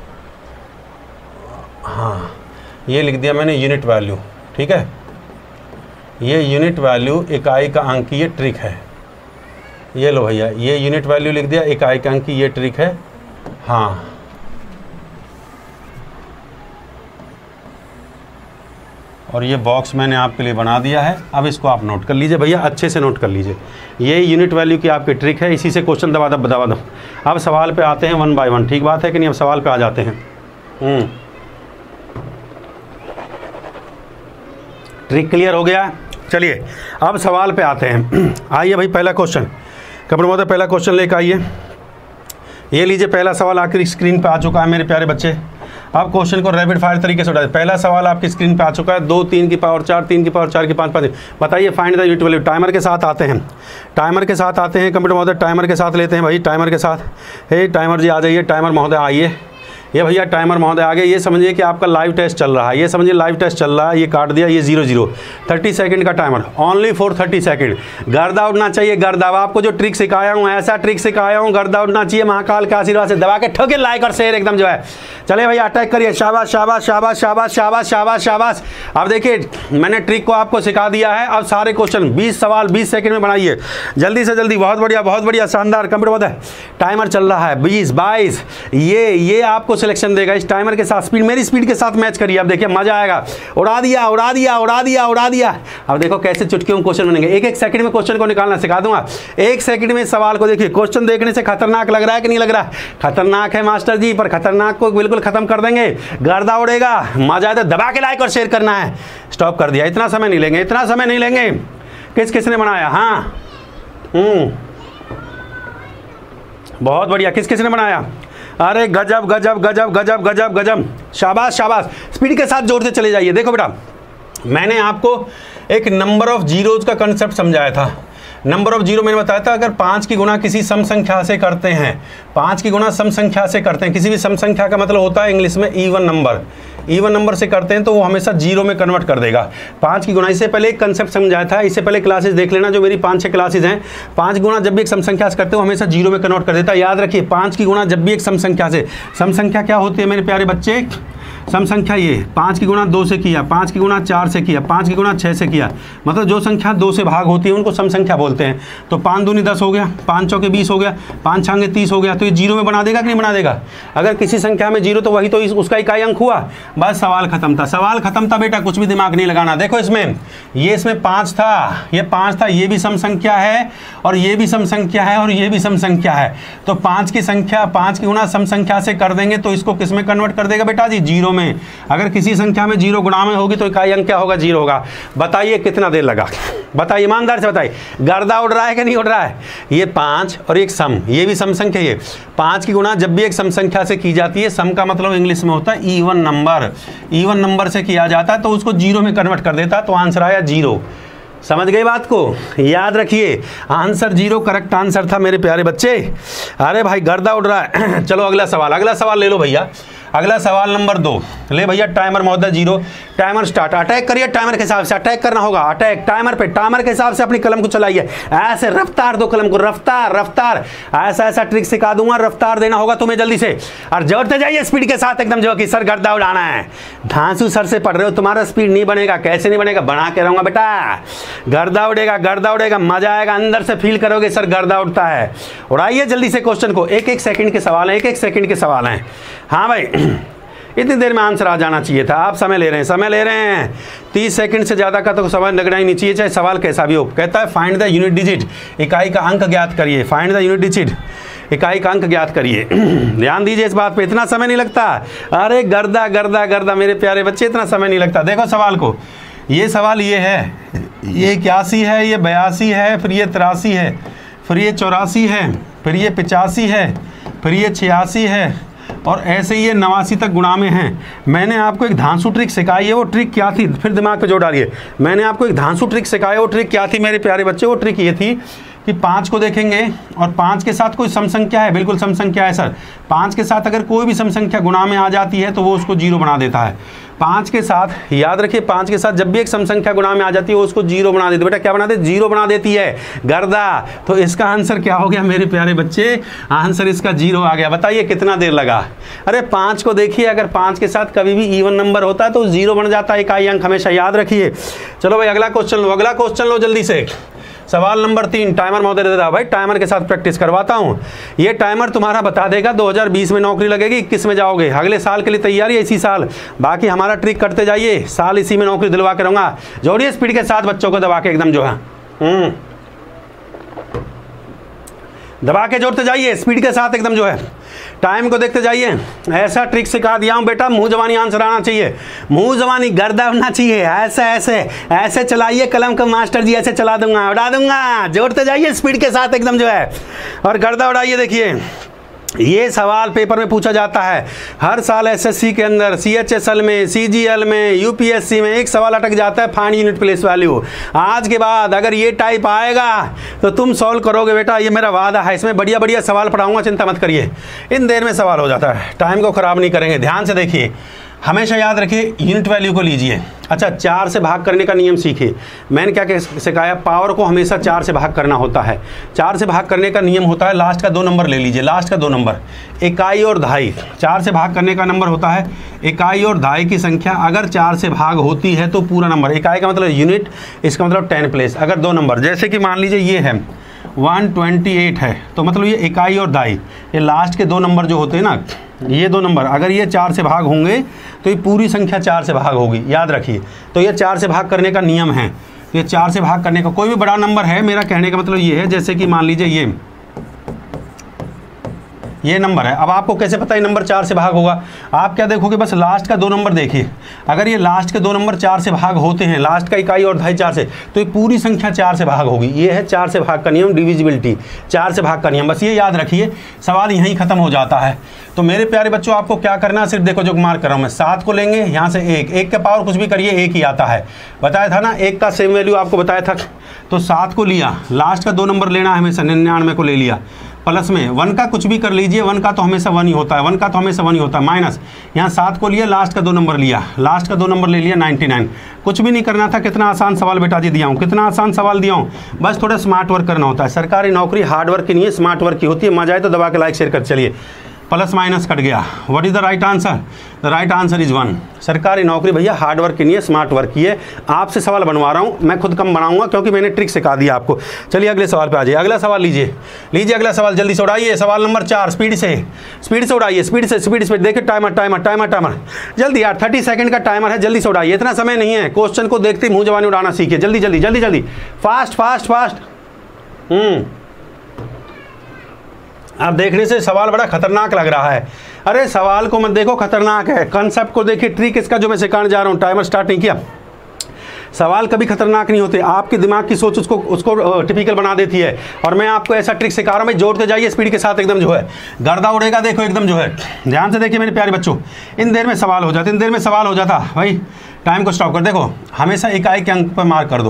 हाँ ये लिख दिया मैंने यूनिट वैल्यू, ठीक है, ये यूनिट वैल्यू इकाई का अंक की ये ट्रिक है। ये लो भैया, ये यूनिट वैल्यू लिख दिया, इकाई का अंक की ये ट्रिक है। हाँ और ये बॉक्स मैंने आपके लिए बना दिया है। अब इसको आप नोट कर लीजिए भैया, अच्छे से नोट कर लीजिए। ये यूनिट वैल्यू की आपकी ट्रिक है, इसी से क्वेश्चन दबा दब दबा दो। अब सवाल पे आते हैं वन बाय वन, ठीक बात है कि नहीं। अब सवाल पे आ जाते हैं। हम्म ट्रिक क्लियर हो गया। चलिए अब सवाल पे आते हैं। आइए भाई पहला क्वेश्चन, कपड़े महोदय पहला क्वेश्चन लेकर आइए। ये लीजिए पहला सवाल आखिरी स्क्रीन पे आ चुका है मेरे प्यारे बच्चे। अब क्वेश्चन को रैपिड फायर तरीके से उठा दे। पहला सवाल आपकी स्क्रीन पे आ चुका है, दो तीन की पावर चार, तीन की पावर चार की पाँच पाँच। बताइए find the unit value. Timer के साथ आते हैं, टाइमर के साथ आते हैं कंप्यूटर महोदय, टाइमर के साथ लेते हैं भाई, टाइमर के साथ। हे टाइमर जी आ जाइए, टाइमर महोदय आइए। ये भैया टाइमर महोदय आगे, ये समझिए कि आपका लाइव टेस्ट चल रहा है, ये समझिए लाइव टेस्ट चल रहा है। ये काट दिया, ये जीरो जीरो थर्टी सेकंड का timer, only for thirty second. गर्दा उड़ना चाहिए, गर्दा। आपको जो ट्रिक सिखाया हूँ, ऐसा ट्रिक सिखाया हूँ, गर्दा उड़ना चाहिए। महाकाल के आशीर्वाद से दबा के ठोके लाइक और शेयर एकदम जो है। चले भैया अटैक करिए, शाबाश शाबाश शाबाश शाबाश शाबाश शाबाश शाबाश। अब देखिए मैंने ट्रिक को आपको सिखा दिया है। अब सारे क्वेश्चन बीस सवाल बीस सेकंड में बनाइए, जल्दी से जल्दी। बहुत बढ़िया बहुत बढ़िया, शानदार। कंप्यूटर होता है, टाइमर चल रहा है बीस बाईस। ये ये आपको सिलेक्शन देगा इस टाइमर के साथ। स्पीड मेरी स्पीड के साथ मैच करिए, अब देखिए मजा आएगा। उड़ा दिया उड़ा दिया उड़ा दिया उड़ा दिया। अब देखो कैसे चुटकियों में क्वेश्चन बनेंगे। एक एक सेकंड में क्वेश्चन को निकालना सिखा दूंगा। एक सेकंड में सवाल को देखिए। क्वेश्चन देखने से खतरनाक लग रहा है कि नहीं लग रहा है? खतरनाक है मास्टर जी, पर खतरनाक को बिल्कुल खत्म कर देंगे। गर्दा उड़ेगा, मजा आए तो दबा के लाइक और शेयर करना है। स्टॉप कर दिया, इतना समय नहीं लेंगे, इतना समय नहीं लेंगे। किस किसने बनाया? हाँ हम्म बहुत बढ़िया। किस किसने बनाया? अरे गजब गजब गजब गजब गजब गजब, शाबाश शाबाश। स्पीड के साथ जोर से चले जाइए। देखो बेटा मैंने आपको एक नंबर ऑफ जीरोज का कंसेप्ट समझाया था। नंबर ऑफ जीरो मैंने बताया था, अगर पाँच की गुणा किसी सम संख्या से करते हैं, पाँच की गुणा सम संख्या से करते हैं, किसी भी सम संख्या का मतलब होता है इंग्लिश में इवन नंबर। इवन नंबर से करते हैं तो वो हमेशा जीरो में कन्वर्ट कर देगा। पाँच की गुणा, इससे पहले एक कंसेप्ट समझाया था, इससे पहले क्लासेस देख लेना जो मेरी पाँच छः क्लासेस हैं। पाँच गुणा जब भी एक सम संख्या से करते हो हमेशा जीरो में कन्वर्ट कर देता है। याद रखिए पाँच की गुणा जब भी एक सम संख्या से, सम संख्या क्या होती है मेरे प्यारे बच्चे? सम संख्या ये पाँच की गुणा दो से किया, पाँच की गुणा चार से किया, पाँच की गुणा छः से किया, मतलब जो संख्या दो से भाग होती है उनको सम संख्या बोलते हैं। तो पाँच दूनी दस हो गया, पाँच चौके बीस हो गया, पाँच छांगे तीस हो गया। तो ये जीरो में बना देगा कि नहीं बना देगा? अगर किसी संख्या में जीरो तो वही तो उसका इकाई अंक हुआ। बस सवाल खत्म था, सवाल खत्म था बेटा, कुछ भी दिमाग नहीं लगाना। देखो इसमें ये इसमें पाँच था, ये पाँच था, ये भी सम संख्या है और ये भी सम संख्या है और ये भी सम संख्या है। तो पाँच की संख्या पाँच की गुणा सम संख्या से कर देंगे तो इसको किस में कन्वर्ट कर देगा बेटा जी? जीरो में। अगर किसी संख्या में जीरो गुणा में होगी तो इकाई अंक क्या होगा? जीरो होगा। बताइए कितना देर लगा? बताइए ईमानदार से बताइए। गर्दा उड़ रहा है कि नहीं उड़ रहा है? ये पाँच और एक सम, ये भी सम संख्या। ये पाँच की गुणा जब भी एक सम संख्या से की जाती है, सम का मतलब इंग्लिश में होता है इवन नंबर। इवन नंबर से किया जाता है तो उसको जीरो में कन्वर्ट कर देता है, तो आंसर आया जीरो। समझ गए बात को? याद रखिए आंसर जीरो करेक्ट आंसर था मेरे प्यारे बच्चे। अरे भाई गर्दा उड़ रहा है। चलो अगला सवाल, अगला सवाल ले लो भैया। अगला सवाल नंबर दो ले भैया। टाइमर महोदय जीरो, टाइमर स्टार्ट। अटैक करिए टाइमर के हिसाब से, अटैक करना होगा। अटैक टाइमर पे, टाइमर के हिसाब से अपनी कलम को चलाइए। ऐसे रफ्तार दो कलम को, रफ्तार रफ्तार। ऐसा ऐसा ट्रिक सिखा दूंगा, रफ्तार देना होगा तुम्हें जल्दी से। और जोड़ते जाइए स्पीड के साथ एकदम, जो कि सर गर्दा उड़ाना है। धांसू सर से पढ़ रहे हो, तुम्हारा स्पीड नहीं बनेगा। कैसे नहीं बनेगा? बना के रहूंगा बेटा। गर्दा उड़ेगा, गर्दा उड़ेगा, मजा आएगा। अंदर से फील करोगे सर गर्दा उड़ता है। उड़ाइए जल्दी से क्वेश्चन को। एक एक सेकंड के सवाल हैं, एक एक सेकंड के सवाल हैं। हाँ भाई इतनी देर में आंसर आ जाना चाहिए था। आप समय ले रहे हैं, समय ले रहे हैं। तीस सेकंड से ज़्यादा का तो समय लगना ही नहीं चाहिए, चाहे सवाल कैसा भी हो। कहता है फाइंड द यूनिट डिजिट, इकाई का अंक ज्ञात करिए। फाइंड द यूनिट डिजिट, इकाई का अंक ज्ञात करिए। ध्यान दीजिए इस बात पे, इतना समय नहीं लगता। अरे गर्दा गर्दा गर्दा मेरे प्यारे बच्चे, इतना समय नहीं लगता। देखो सवाल को, ये सवाल ये है, ये इक्यासी है, ये बयासी है, फिर ये तिरासी है, फिर ये चौरासी है, फिर ये पिचासी है, फिर ये छियासी है, और ऐसे ही ये नवासी तक गुणा में हैं। मैंने आपको एक धांसू ट्रिक सिखाई है, वो ट्रिक क्या थी? फिर दिमाग पे जोड़ डालिए। मैंने आपको एक धांसू ट्रिक सिखाया, वो ट्रिक क्या थी मेरे प्यारे बच्चे? वो ट्रिक ये थी कि पाँच को देखेंगे और पाँच के साथ कोई सम संख्या है, बिल्कुल सम संख्या है सर। पाँच के साथ अगर कोई भी सम संख्या गुणा में आ जाती है तो वो उसको जीरो बना देता है। पाँच के साथ याद रखिए, पाँच के साथ जब भी एक सम संख्या गुणा में आ जाती है वो उसको जीरो बना देती है। बेटा क्या बना देती? जीरो बना देती है गर्दा। तो इसका आंसर क्या हो गया मेरे प्यारे बच्चे? आंसर इसका जीरो आ गया। बताइए कितना देर लगा? अरे पाँच को देखिए, अगर पाँच के साथ कभी भी इवन नंबर होता है तो जीरो बन जाता है, इकाई अंक हमेशा याद रखिए। चलो भाई अगला क्वेश्चन लो, अगला क्वेश्चन लो जल्दी से। सवाल नंबर तीन, टाइमर महोदय दे रहा भाई, टाइमर के साथ प्रैक्टिस करवाता हूँ। ये टाइमर तुम्हारा बता देगा दो हज़ार बीस में नौकरी लगेगी, इक्कीस में जाओगे। अगले साल के लिए तैयारी है इसी साल। बाकी हमारा ट्रिक करते जाइए, साल इसी में नौकरी दिलवा के रहूँगा। जोड़िए स्पीड के साथ बच्चों को दबा के एकदम, जो है हम्म दबा के जोड़ते जाइए स्पीड के साथ एकदम, जो है टाइम को देखते जाइए। ऐसा ट्रिक सिखा दिया हूँ बेटा, मुंह जवानी आंसर आना चाहिए, मुंह जवानी गर्दा होना चाहिए। ऐसे ऐसे ऐसे चलाइए कलम को मास्टर जी, ऐसे चला दूंगा, उड़ा दूंगा। जोड़ते जाइए स्पीड के साथ एकदम, जो है, और गर्दा उड़ाइए। देखिए ये सवाल पेपर में पूछा जाता है हर साल एसएससी के अंदर, सीएचएसएल में, सीजीएल में, यूपीएससी में। एक सवाल अटक जाता है, फाइंड यूनिट प्लेस वैल्यू। आज के बाद अगर ये टाइप आएगा तो तुम सॉल्व करोगे बेटा, ये मेरा वादा है। इसमें बढ़िया बढ़िया सवाल पढ़ाऊंगा, चिंता मत करिए। इन देर में सवाल हो जाता है, टाइम को ख़राब नहीं करेंगे। ध्यान से देखिए, हमेशा याद रखिए यूनिट वैल्यू को लीजिए। अच्छा, चार से भाग करने का नियम सीखिए। मैंने क्या सिखाया? पावर को हमेशा चार से भाग करना होता है। चार से भाग करने का नियम होता है, लास्ट का दो नंबर ले लीजिए, लास्ट का दो नंबर, इकाई और दहाई। चार से भाग करने का नंबर होता है इकाई और दहाई की संख्या अगर चार से भाग होती है तो पूरा नंबर। इकाई का मतलब यूनिट, इसका मतलब टेन प्लेस। अगर दो नंबर, जैसे कि मान लीजिए ये है वन ट्वेंटी एट है, तो मतलब ये इकाई और दहाई, ये लास्ट के दो नंबर जो होते हैं ना, ये दो नंबर अगर ये चार से भाग होंगे तो ये पूरी संख्या चार से भाग होगी, याद रखिए। तो ये चार से भाग करने का नियम है। ये चार से भाग करने का कोई भी बड़ा नंबर है, मेरा कहने का मतलब ये है, जैसे कि मान लीजिए ये ये नंबर है। अब आपको कैसे पता है नंबर चार से भाग होगा? आप क्या देखोगे, बस लास्ट का दो नंबर देखिए। अगर ये लास्ट के दो नंबर चार से भाग होते हैं, लास्ट का इकाई और दहाई चार से, तो ये पूरी संख्या चार से भाग होगी। ये है चार से भाग का नियम, डिविजिबिलिटी, चार से भाग का नियम। बस ये याद रखिए, सवाल यहीं खत्म हो जाता है। तो मेरे प्यारे बच्चों, आपको क्या करना है, सिर्फ देखो जो मार्क कर रहा हूँ मैं, सात को लेंगे यहाँ से एक, एक का पावर कुछ भी करिए एक ही आता है। बताया था ना, एक का सेम वैल्यू आपको बताया था। तो सात को लिया, लास्ट का दो नंबर लेना है हमेशा, निन्यानवे को ले लिया, प्लस में वन का कुछ भी कर लीजिए, वन का तो हमेशा वन ही होता है, वन का तो हमेशा वन ही होता है, माइनस यहाँ सात को लिया, लास्ट का दो नंबर लिया, लास्ट का दो नंबर ले लिया नाइन्टी नाइन। कुछ भी नहीं करना था। कितना आसान सवाल बेटा जी दिया हूँ, कितना आसान सवाल दिया हूँ। बस थोड़ा स्मार्ट वर्क करना होता है। सरकारी नौकरी हार्ड वर्क की नहीं है, स्मार्ट वर्क की होती है। मजा आए तो दबा के लाइक शेयर कर चलिए। प्लस माइनस कट गया। What is the right answer? The right answer is one. सरकारी नौकरी भैया हार्ड वर्क की नहीं है, स्मार्ट वर्क की है। आपसे सवाल बनवा रहा हूँ, मैं खुद कम बनाऊंगा क्योंकि मैंने ट्रिक सिखा दिया आपको। चलिए अगले सवाल पे आ जाइए। अगला सवाल लीजिए, लीजिए अगला सवाल जल्दी से उड़ाइए। सवाल नंबर चार, स्पीड से स्पीड से उड़ाइए, स्पीड से स्पीड स्पीड। देखिए टाइमर टाइमर टाइमर टाइमर जल्दी यार, थर्टी सेकंड का टाइमर है, जल्दी से उड़ाइए। इतना समय नहीं है, क्वेश्चन को देखते ही मुँह जवानी उड़ाना सीखिए। जल्दी जल्दी जल्दी जल्दी, फास्ट फास्ट फास्ट। हम्म अब देखने से सवाल बड़ा खतरनाक लग रहा है। अरे सवाल को मत देखो खतरनाक है, कंसेप्ट को देखिए, ट्रिक इसका जो मैं सिखाने जा रहा हूँ। टाइमर स्टार्ट नहीं किया। सवाल कभी खतरनाक नहीं होते, आपके दिमाग की सोच उसको उसको टिपिकल बना देती है। और मैं आपको ऐसा ट्रिक सिखा रहा हूँ, मैं जोड़ते जाइए स्पीड के साथ एकदम, जो है गर्दा उड़ेगा। देखो एकदम, जो है ध्यान से देखिए मेरे प्यारे बच्चों। इन देर में सवाल हो जाता, इन देर में सवाल हो जाता भाई। टाइम को स्टॉप कर, देखो हमेशा इकाई के अंक पर मार्क कर दो।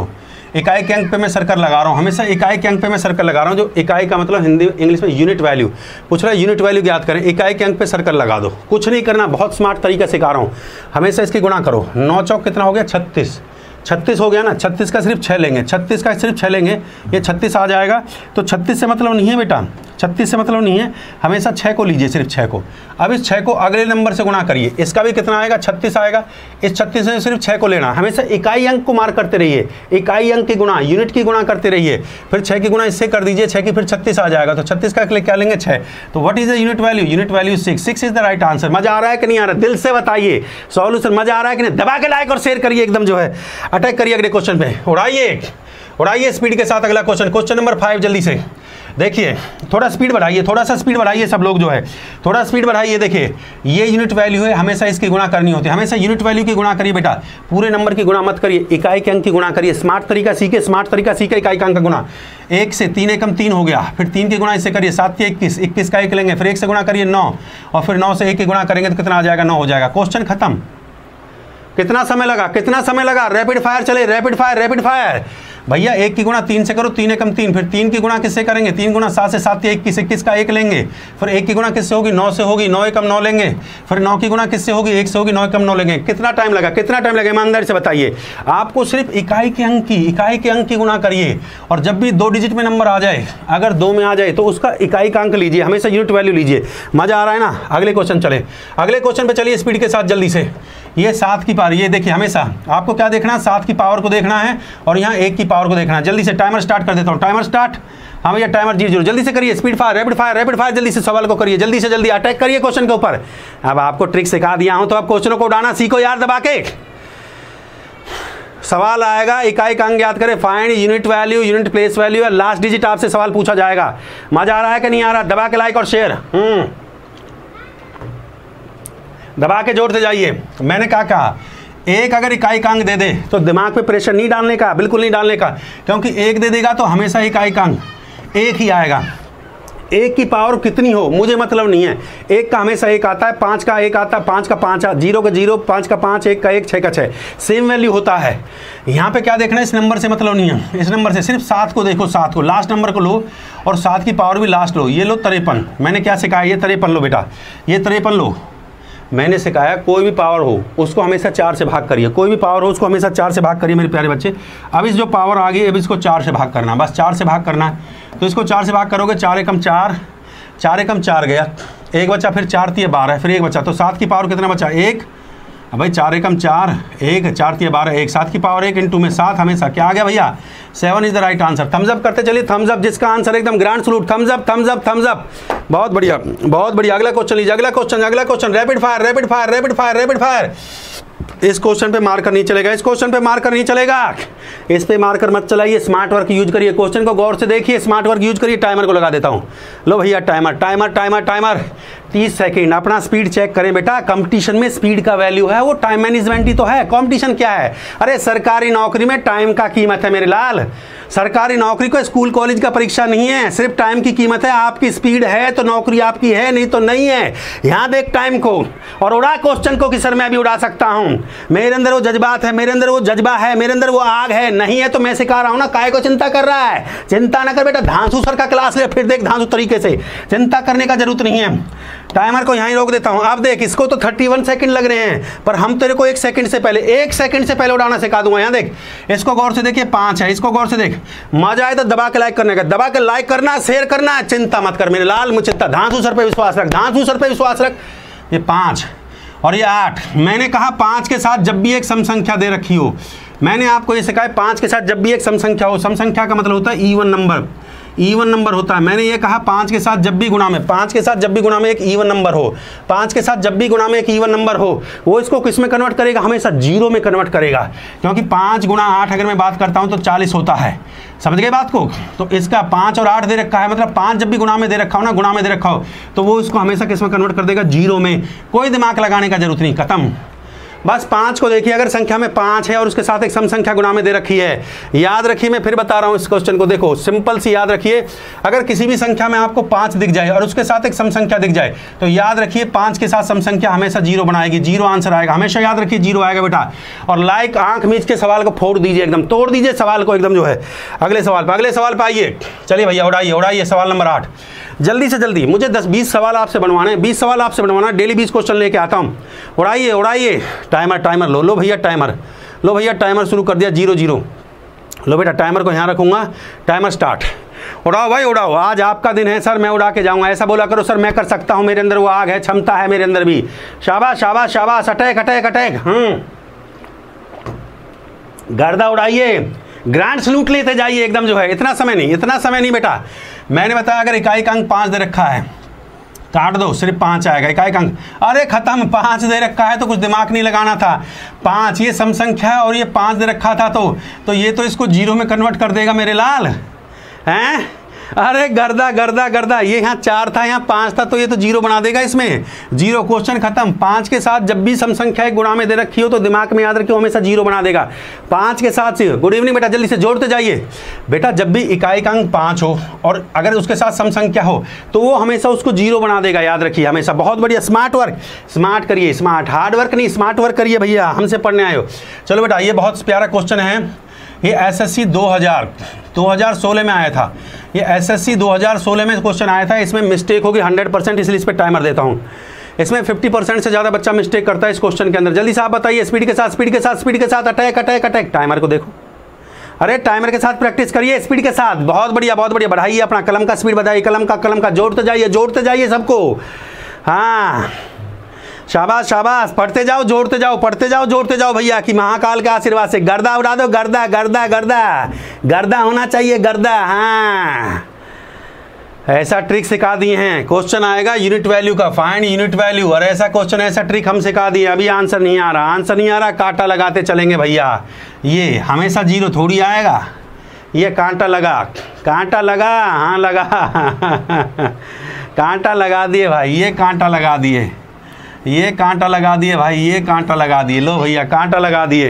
इकाई के अंक पे मैं सर्कल लगा रहा हूँ, हमेशा इकाई के अंक पे मैं सर्कल लगा रहा हूँ। जो इकाई का मतलब हिंदी इंग्लिश में यूनिट वैल्यू पूछ रहा है, यूनिट वैल्यू ज्ञात करें, इकाई के अंक पे सर्कल लगा दो, कुछ नहीं करना, बहुत स्मार्ट तरीका सिखा रहा हूँ। हमेशा इसकी गुणा करो, नौ चौक कितना हो गया छत्तीस, छत्तीस हो गया ना, छत्तीस का सिर्फ छः लेंगे, छत्तीस का सिर्फ छः लेंगे, ये छत्तीस आ जाएगा। तो छत्तीस से मतलब नहीं है बेटा, छत्तीस से मतलब नहीं है, हमेशा छः को लीजिए, सिर्फ छः को। अब इस छः को अगले नंबर से गुणा करिए, इसका भी कितना आएगा छत्तीस आएगा, इस छत्तीस से सिर्फ छः को लेना, हमेशा इकाई अंक को मार करते रहिए, इकाई अंक की गुणा, यूनिट की गुणा करते रहिए, फिर छः की गुणा इससे कर दीजिए, छः की फिर छत्तीस आ जाएगा, तो छत्तीस का क्या लेंगे छः। तो what is the unit value, unit value six, six is the right answer. मजा आ रहा है कि नहीं आ रहा, दिल से बताइए सॉल्यूशन मजा आ रहा है कि नहीं, दबा के लाइक और शेयर करिए, एकदम जो है अटैक करिए अगले क्वेश्चन पे, उड़ाइए उड़ाइए स्पीड के साथ। अगला क्वेश्चन, क्वेश्चन नंबर फाइव, जल्दी से देखिए, थोड़ा स्पीड बढ़ाइए, थोड़ा सा स्पीड बढ़ाइए सब लोग जो है, थोड़ा स्पीड बढ़ाइए। देखिए ये यूनिट वैल्यू है, हमेशा इसकी गुणा करनी होती है, हमेशा यूनिट वैल्यू की गुणा करिए बेटा, पूरे नंबर की गुणा मत करिए, इकाई के अंक की गुणा करिए। स्मार्ट तरीका सीखे, स्मार्ट तरीका सीखे, इकाई का अंक का गुणा। एक से तीन एकम तीन हो गया, फिर तीन की गुणा इससे करिए, सात के इक्कीस, इक्कीस का एक लेंगे, फिर एक से गुणा करिए नौ, और फिर नौ से एक की गुणा करेंगे तो कितना आ जाएगा, नौ हो जाएगा। क्वेश्चन खत्म। कितना समय लगा, कितना समय लगा, रैपिड फायर चले, रैपिड फायर, रैपिड फायर। भैया एक की गुणा तीन से करो, तीन एकम तीन, फिर तीन की गुणा किससे करेंगे, तीन गुणा सात से, सात के इक्कीस, इक्कीस का एक लेंगे, फिर एक की गुणा किससे होगी, नौ से होगी, नौ एकम नौ लेंगे, फिर नौ की गुणा किससे होगी, एक से होगी, नौ एकम नौ लेंगे। कितना टाइम लगा, कितना टाइम लगा, ईमानदारी से बताइए। आपको सिर्फ इकाई के अंक की इकाई के अंक की गुणा करिए, और जब भी दो डिजिट में नंबर आ जाए, अगर दो में आ जाए तो उसका इकाई का अंक लीजिए, हमेशा यूनिट वैल्यू लीजिए। मजा आ रहा है ना। अगले क्वेश्चन चले, अगले क्वेश्चन पे चलिए स्पीड के साथ जल्दी से। ये सात की पावर, ये देखिए हमेशा आपको क्या देखना है, सात की पावर को देखना है, और यहाँ एक की पावर को देखना है। जल्दी से टाइमर स्टार्ट कर देता हूँ, टाइमर स्टार्ट। हाँ भैया टाइमर जीरो जीरो, जल्दी से करिए, speed fire, rapid fire, rapid fire, जल्दी से सवाल को करिए, जल्दी से जल्दी अटैक करिए क्वेश्चन के ऊपर। अब आपको ट्रिक सिखा दिया हूँ तो अब क्वेश्चनों को उड़ाना सीखो यार, दबा के। सवाल आएगा, इकाई का अंक याद करें, find unit value, unit place value, है लास्ट डिजिट आपसे सवाल पूछा जाएगा। मजा आ रहा है कि नहीं आ रहा, दबा के लाइक और शेयर, हम्म दबा के जोड़ते जाइए। मैंने क्या कहा, एक अगर इकाई का अंक दे दे तो दिमाग पे प्रेशर नहीं डालने का, बिल्कुल नहीं डालने का, क्योंकि एक दे देगा तो हमेशा इकाई का अंक एक ही आएगा। एक की पावर कितनी हो मुझे मतलब नहीं है, एक का हमेशा एक आता है, पाँच का एक आता है, पाँच का पाँच, जीरो का जीरो, पाँच का पाँच, एक का एक, छः का छः, सेम वैल्यू होता है। यहाँ पे क्या देखना है, इस नंबर से मतलब नहीं है, इस नंबर से सिर्फ सात को देखो, सात को, लास्ट नंबर को लो, और सात की पावर भी लास्ट लो। ये लो तिरपन, मैंने क्या सिखाया, ये तिरपन लो बेटा, ये तिरपन लो। मैंने सिखाया कोई भी पावर हो उसको हमेशा चार से भाग करिए, कोई भी पावर हो उसको हमेशा चार से भाग करिए मेरे प्यारे बच्चे। अब इस जो पावर आ गई, अब इसको चार से भाग करना, बस चार से भाग करना है। तो इसको चार से भाग करोगे, चार एकम चार, चार एकम चार गया, एक बच्चा, फिर चार तीय बारह, फिर एक बच्चा, तो सात की पावर कितना बचा, एक। अब भाई चार एकम चार, एक, चार तीय बारह, एक, सात की पावर एक इंटू में सात, हमेशा क्या आ गया भैया, seven is the right answer. Thumbs up करते चलिए, थम्स अप जिसका आंसर एकदम grand salute, thumbs up, thumbs up, thumbs up, बहुत बढ़िया, बहुत बढ़िया। अगला क्वेश्चन लीजिए, अगला क्वेश्चन, अगला question, rapid fire, rapid fire, rapid fire, rapid fire. इस क्वेश्चन पे मार्कर नहीं चलेगा, इस क्वेश्चन पे मार्कर नहीं चलेगा, इस पे मार्कर मत चलाइए, स्मार्ट वर्क यूज करिए, क्वेश्चन को गौर से देखिए, स्मार्ट वर्क यूज करिए। टाइमर को लगा देता हूँ, लो भैया टाइमर, टाइमर, टाइमर, टाइमर, तीस सेकंड। अपना स्पीड चेक करें बेटा, कंपटीशन में स्पीड का वैल्यू है, वो टाइम मैनेजमेंट ही तो है। कंपटीशन क्या है, अरे सरकारी नौकरी में टाइम का कीमत है मेरे लाल, सरकारी नौकरी को स्कूल कॉलेज का परीक्षा नहीं है, सिर्फ टाइम की कीमत है। आपकी स्पीड है तो नौकरी आपकी है, नहीं तो नहीं है। यहाँ देख टाइम को और उड़ा क्वेश्चन को कि सर मैं भी उड़ा सकता हूँ, मेरे अंदर वो जज्बात है, मेरे अंदर वो जज्बा है, मेरे अंदर वो आग है। नहीं है तो मैं सिखा रहा हूँ ना, काय को चिंता कर रहा है, चिंता ना कर बेटा, धांसू सर का क्लास ले, फिर देख धांसू तरीके से, चिंता करने का जरूरत नहीं है। टाइमर को यहीं रोक देता हूं। अब देख, इसको तो इकतीस सेकंड लग रहे हैं, पर हम तेरे को एक सेकंड से पहले एक सेकंड से पहले उड़ाना सिखा दूंगा। यहाँ देख, इसको गौर से देखिए, पांच है, इसको गौर से देख। मजा आए तो दबा के लाइक करने का, दबा के लाइक करना, शेयर करना, चिंता मत कर मेरे लाल, मुझे चिंता, धांसू सर पे विश्वास रख, धांसू सर पे विश्वास रख। ये पांच और ये आठ, मैंने कहा पांच के साथ जब भी एक सम संख्या दे रखी हो, मैंने आपको ये सिखाया, पांच के साथ जब भी एक सम संख्या हो, सम संख्या का मतलब होता है इवन नंबर, इवन नंबर होता है। मैंने ये कहा पाँच के साथ जब भी गुणा में, पाँच के साथ जब भी गुणा में एक इवन नंबर हो, पाँच के साथ जब भी गुणा में एक इवन नंबर हो, वो इसको किस में कन्वर्ट करेगा, हमेशा जीरो में कन्वर्ट करेगा। क्योंकि पाँच गुणा आठ अगर मैं बात करता हूँ तो चालीस होता है, समझ गए बात को। तो इसका पाँच और आठ दे रखा है, मतलब पाँच जब भी गुणा में दे रखा हो ना, गुणा में दे रखा हो, तो वो इसको हमेशा किस में कन्वर्ट कर देगा, जीरो में। कोई दिमाग लगाने का जरूरत नहीं, खत्म। बस पाँच को देखिए, अगर संख्या में पाँच है और उसके साथ एक सम संख्या गुणा में दे रखी है, याद रखिए मैं फिर बता रहा हूँ इस क्वेश्चन को, देखो सिंपल सी याद रखिए, अगर किसी भी संख्या में आपको पाँच दिख जाए और उसके साथ एक सम संख्या दिख जाए तो याद रखिए पाँच के साथ सम संख्या हमेशा जीरो बनाएगी, जीरो आंसर आएगा, हमेशा याद रखिए जीरो आएगा बेटा। और लाइक आंख मीच के सवाल को फोड़ दीजिए, एकदम तोड़ दीजिए सवाल को एकदम जो है। अगले सवाल पर अगले सवाल पर आइए, चलिए भैया उड़ाइए उड़ाइए सवाल नंबर आठ, जल्दी से जल्दी, मुझे दस बीस सवाल आपसे बनवाने हैं, बीस सवाल आपसे बनवाना, डेली बीस क्वेश्चन लेके आता हूँ। उड़ाइए उड़ाइए, टाइमर टाइमर लो लो भैया टाइमर लो भैया टाइमर शुरू कर दिया, जीरो जीरो लो बेटा, टाइमर को यहाँ रखूँगा, टाइमर स्टार्ट। उड़ाओ भाई उड़ाओ, आज आपका दिन है सर, मैं उड़ा के जाऊँगा, ऐसा बोला करो सर मैं कर सकता हूँ, मेरे अंदर वो आग है, क्षमता है मेरे अंदर भी। शाबाश शाबाश शाबाश, अटैक अटैक अटैक, हम्म गर्दा उड़ाइए, ग्रैंड सलूट लेते जाइए एकदम जो है। इतना समय नहीं, इतना समय नहीं बेटा, मैंने बताया अगर इकाई का अंक पाँच दे रखा है काट दो, सिर्फ पाँच आएगा इकाई का अंक। अरे खत्म, पाँच दे रखा है तो कुछ दिमाग नहीं लगाना था, पाँच ये सम संख्या है और ये पाँच दे रखा था तो तो ये तो इसको जीरो में कन्वर्ट कर देगा मेरे लाल हैं। अरे गर्दा गर्दा गर्दा, ये यहाँ चार था यहाँ पाँच था तो ये तो जीरो बना देगा इसमें, जीरो, क्वेश्चन खत्म। पाँच के साथ जब भी सम संख्या गुणा में दे रखी हो तो दिमाग में याद रखियो हमेशा जीरो बना देगा, पाँच के साथ से। गुड इवनिंग बेटा, जल्दी से जोड़ते जाइए बेटा, जब भी इकाई का अंक पाँच हो और अगर उसके साथ सम संख्या हो तो वो हमेशा उसको जीरो बना देगा, याद रखिए हमेशा। बहुत बढ़िया, स्मार्ट वर्क, स्मार्ट करिए, स्मार्ट, हार्ड वर्क नहीं स्मार्ट वर्क करिए भैया, हमसे पढ़ने आए हो। चलो बेटा ये बहुत प्यारा क्वेश्चन है, ये एसएससी दो हज़ार सोलह में आया था, ये एसएससी दो हज़ार सोलह में क्वेश्चन आया था। इसमें मिस्टेक होगी हंड्रेड परसेंट, इसलिए इस पर टाइमर देता हूँ। इसमें फिफ्टी परसेंट से ज़्यादा बच्चा मिस्टेक करता है इस क्वेश्चन के अंदर। जल्दी से आप बताइए, स्पीड के साथ स्पीड के साथ स्पीड के साथ, अटैक अटैक अटैक, टाइमर को देखो, अरे टाइमर के साथ प्रैक्टिस करिए, स्पीड के साथ, बहुत बढ़िया बहुत बढ़िया, बढ़ाइए अपना कलम का स्पीड, बढ़ाइए कलम का कलम का, जोड़ते जाइए जोड़ते जाइए सबको, हाँ शाबाश शाबाश, पढ़ते जाओ जोड़ते जाओ, पढ़ते जाओ जोड़ते जाओ भैया कि महाकाल के आशीर्वाद से। गर्दा उड़ा दो, गर्दा गर्दा गर्दा गर्दा होना चाहिए, गर्दा, हाँ ऐसा ट्रिक सिखा दिए हैं। क्वेश्चन आएगा यूनिट वैल्यू का, फाइंड यूनिट वैल्यू, और ऐसा क्वेश्चन ऐसा ट्रिक हम सिखा दिए। अभी आंसर नहीं आ रहा, आंसर नहीं आ रहा, कांटा लगाते चलेंगे भैया, ये हमेशा जीरो थोड़ी आएगा, ये कांटा लगा, कांटा लगा, हाँ लगा कांटा लगा दिए भाई, ये कांटा लगा दिए, ये कांटा लगा दिए भाई, ये कांटा लगा दिए, लो भैया कांटा लगा दिए,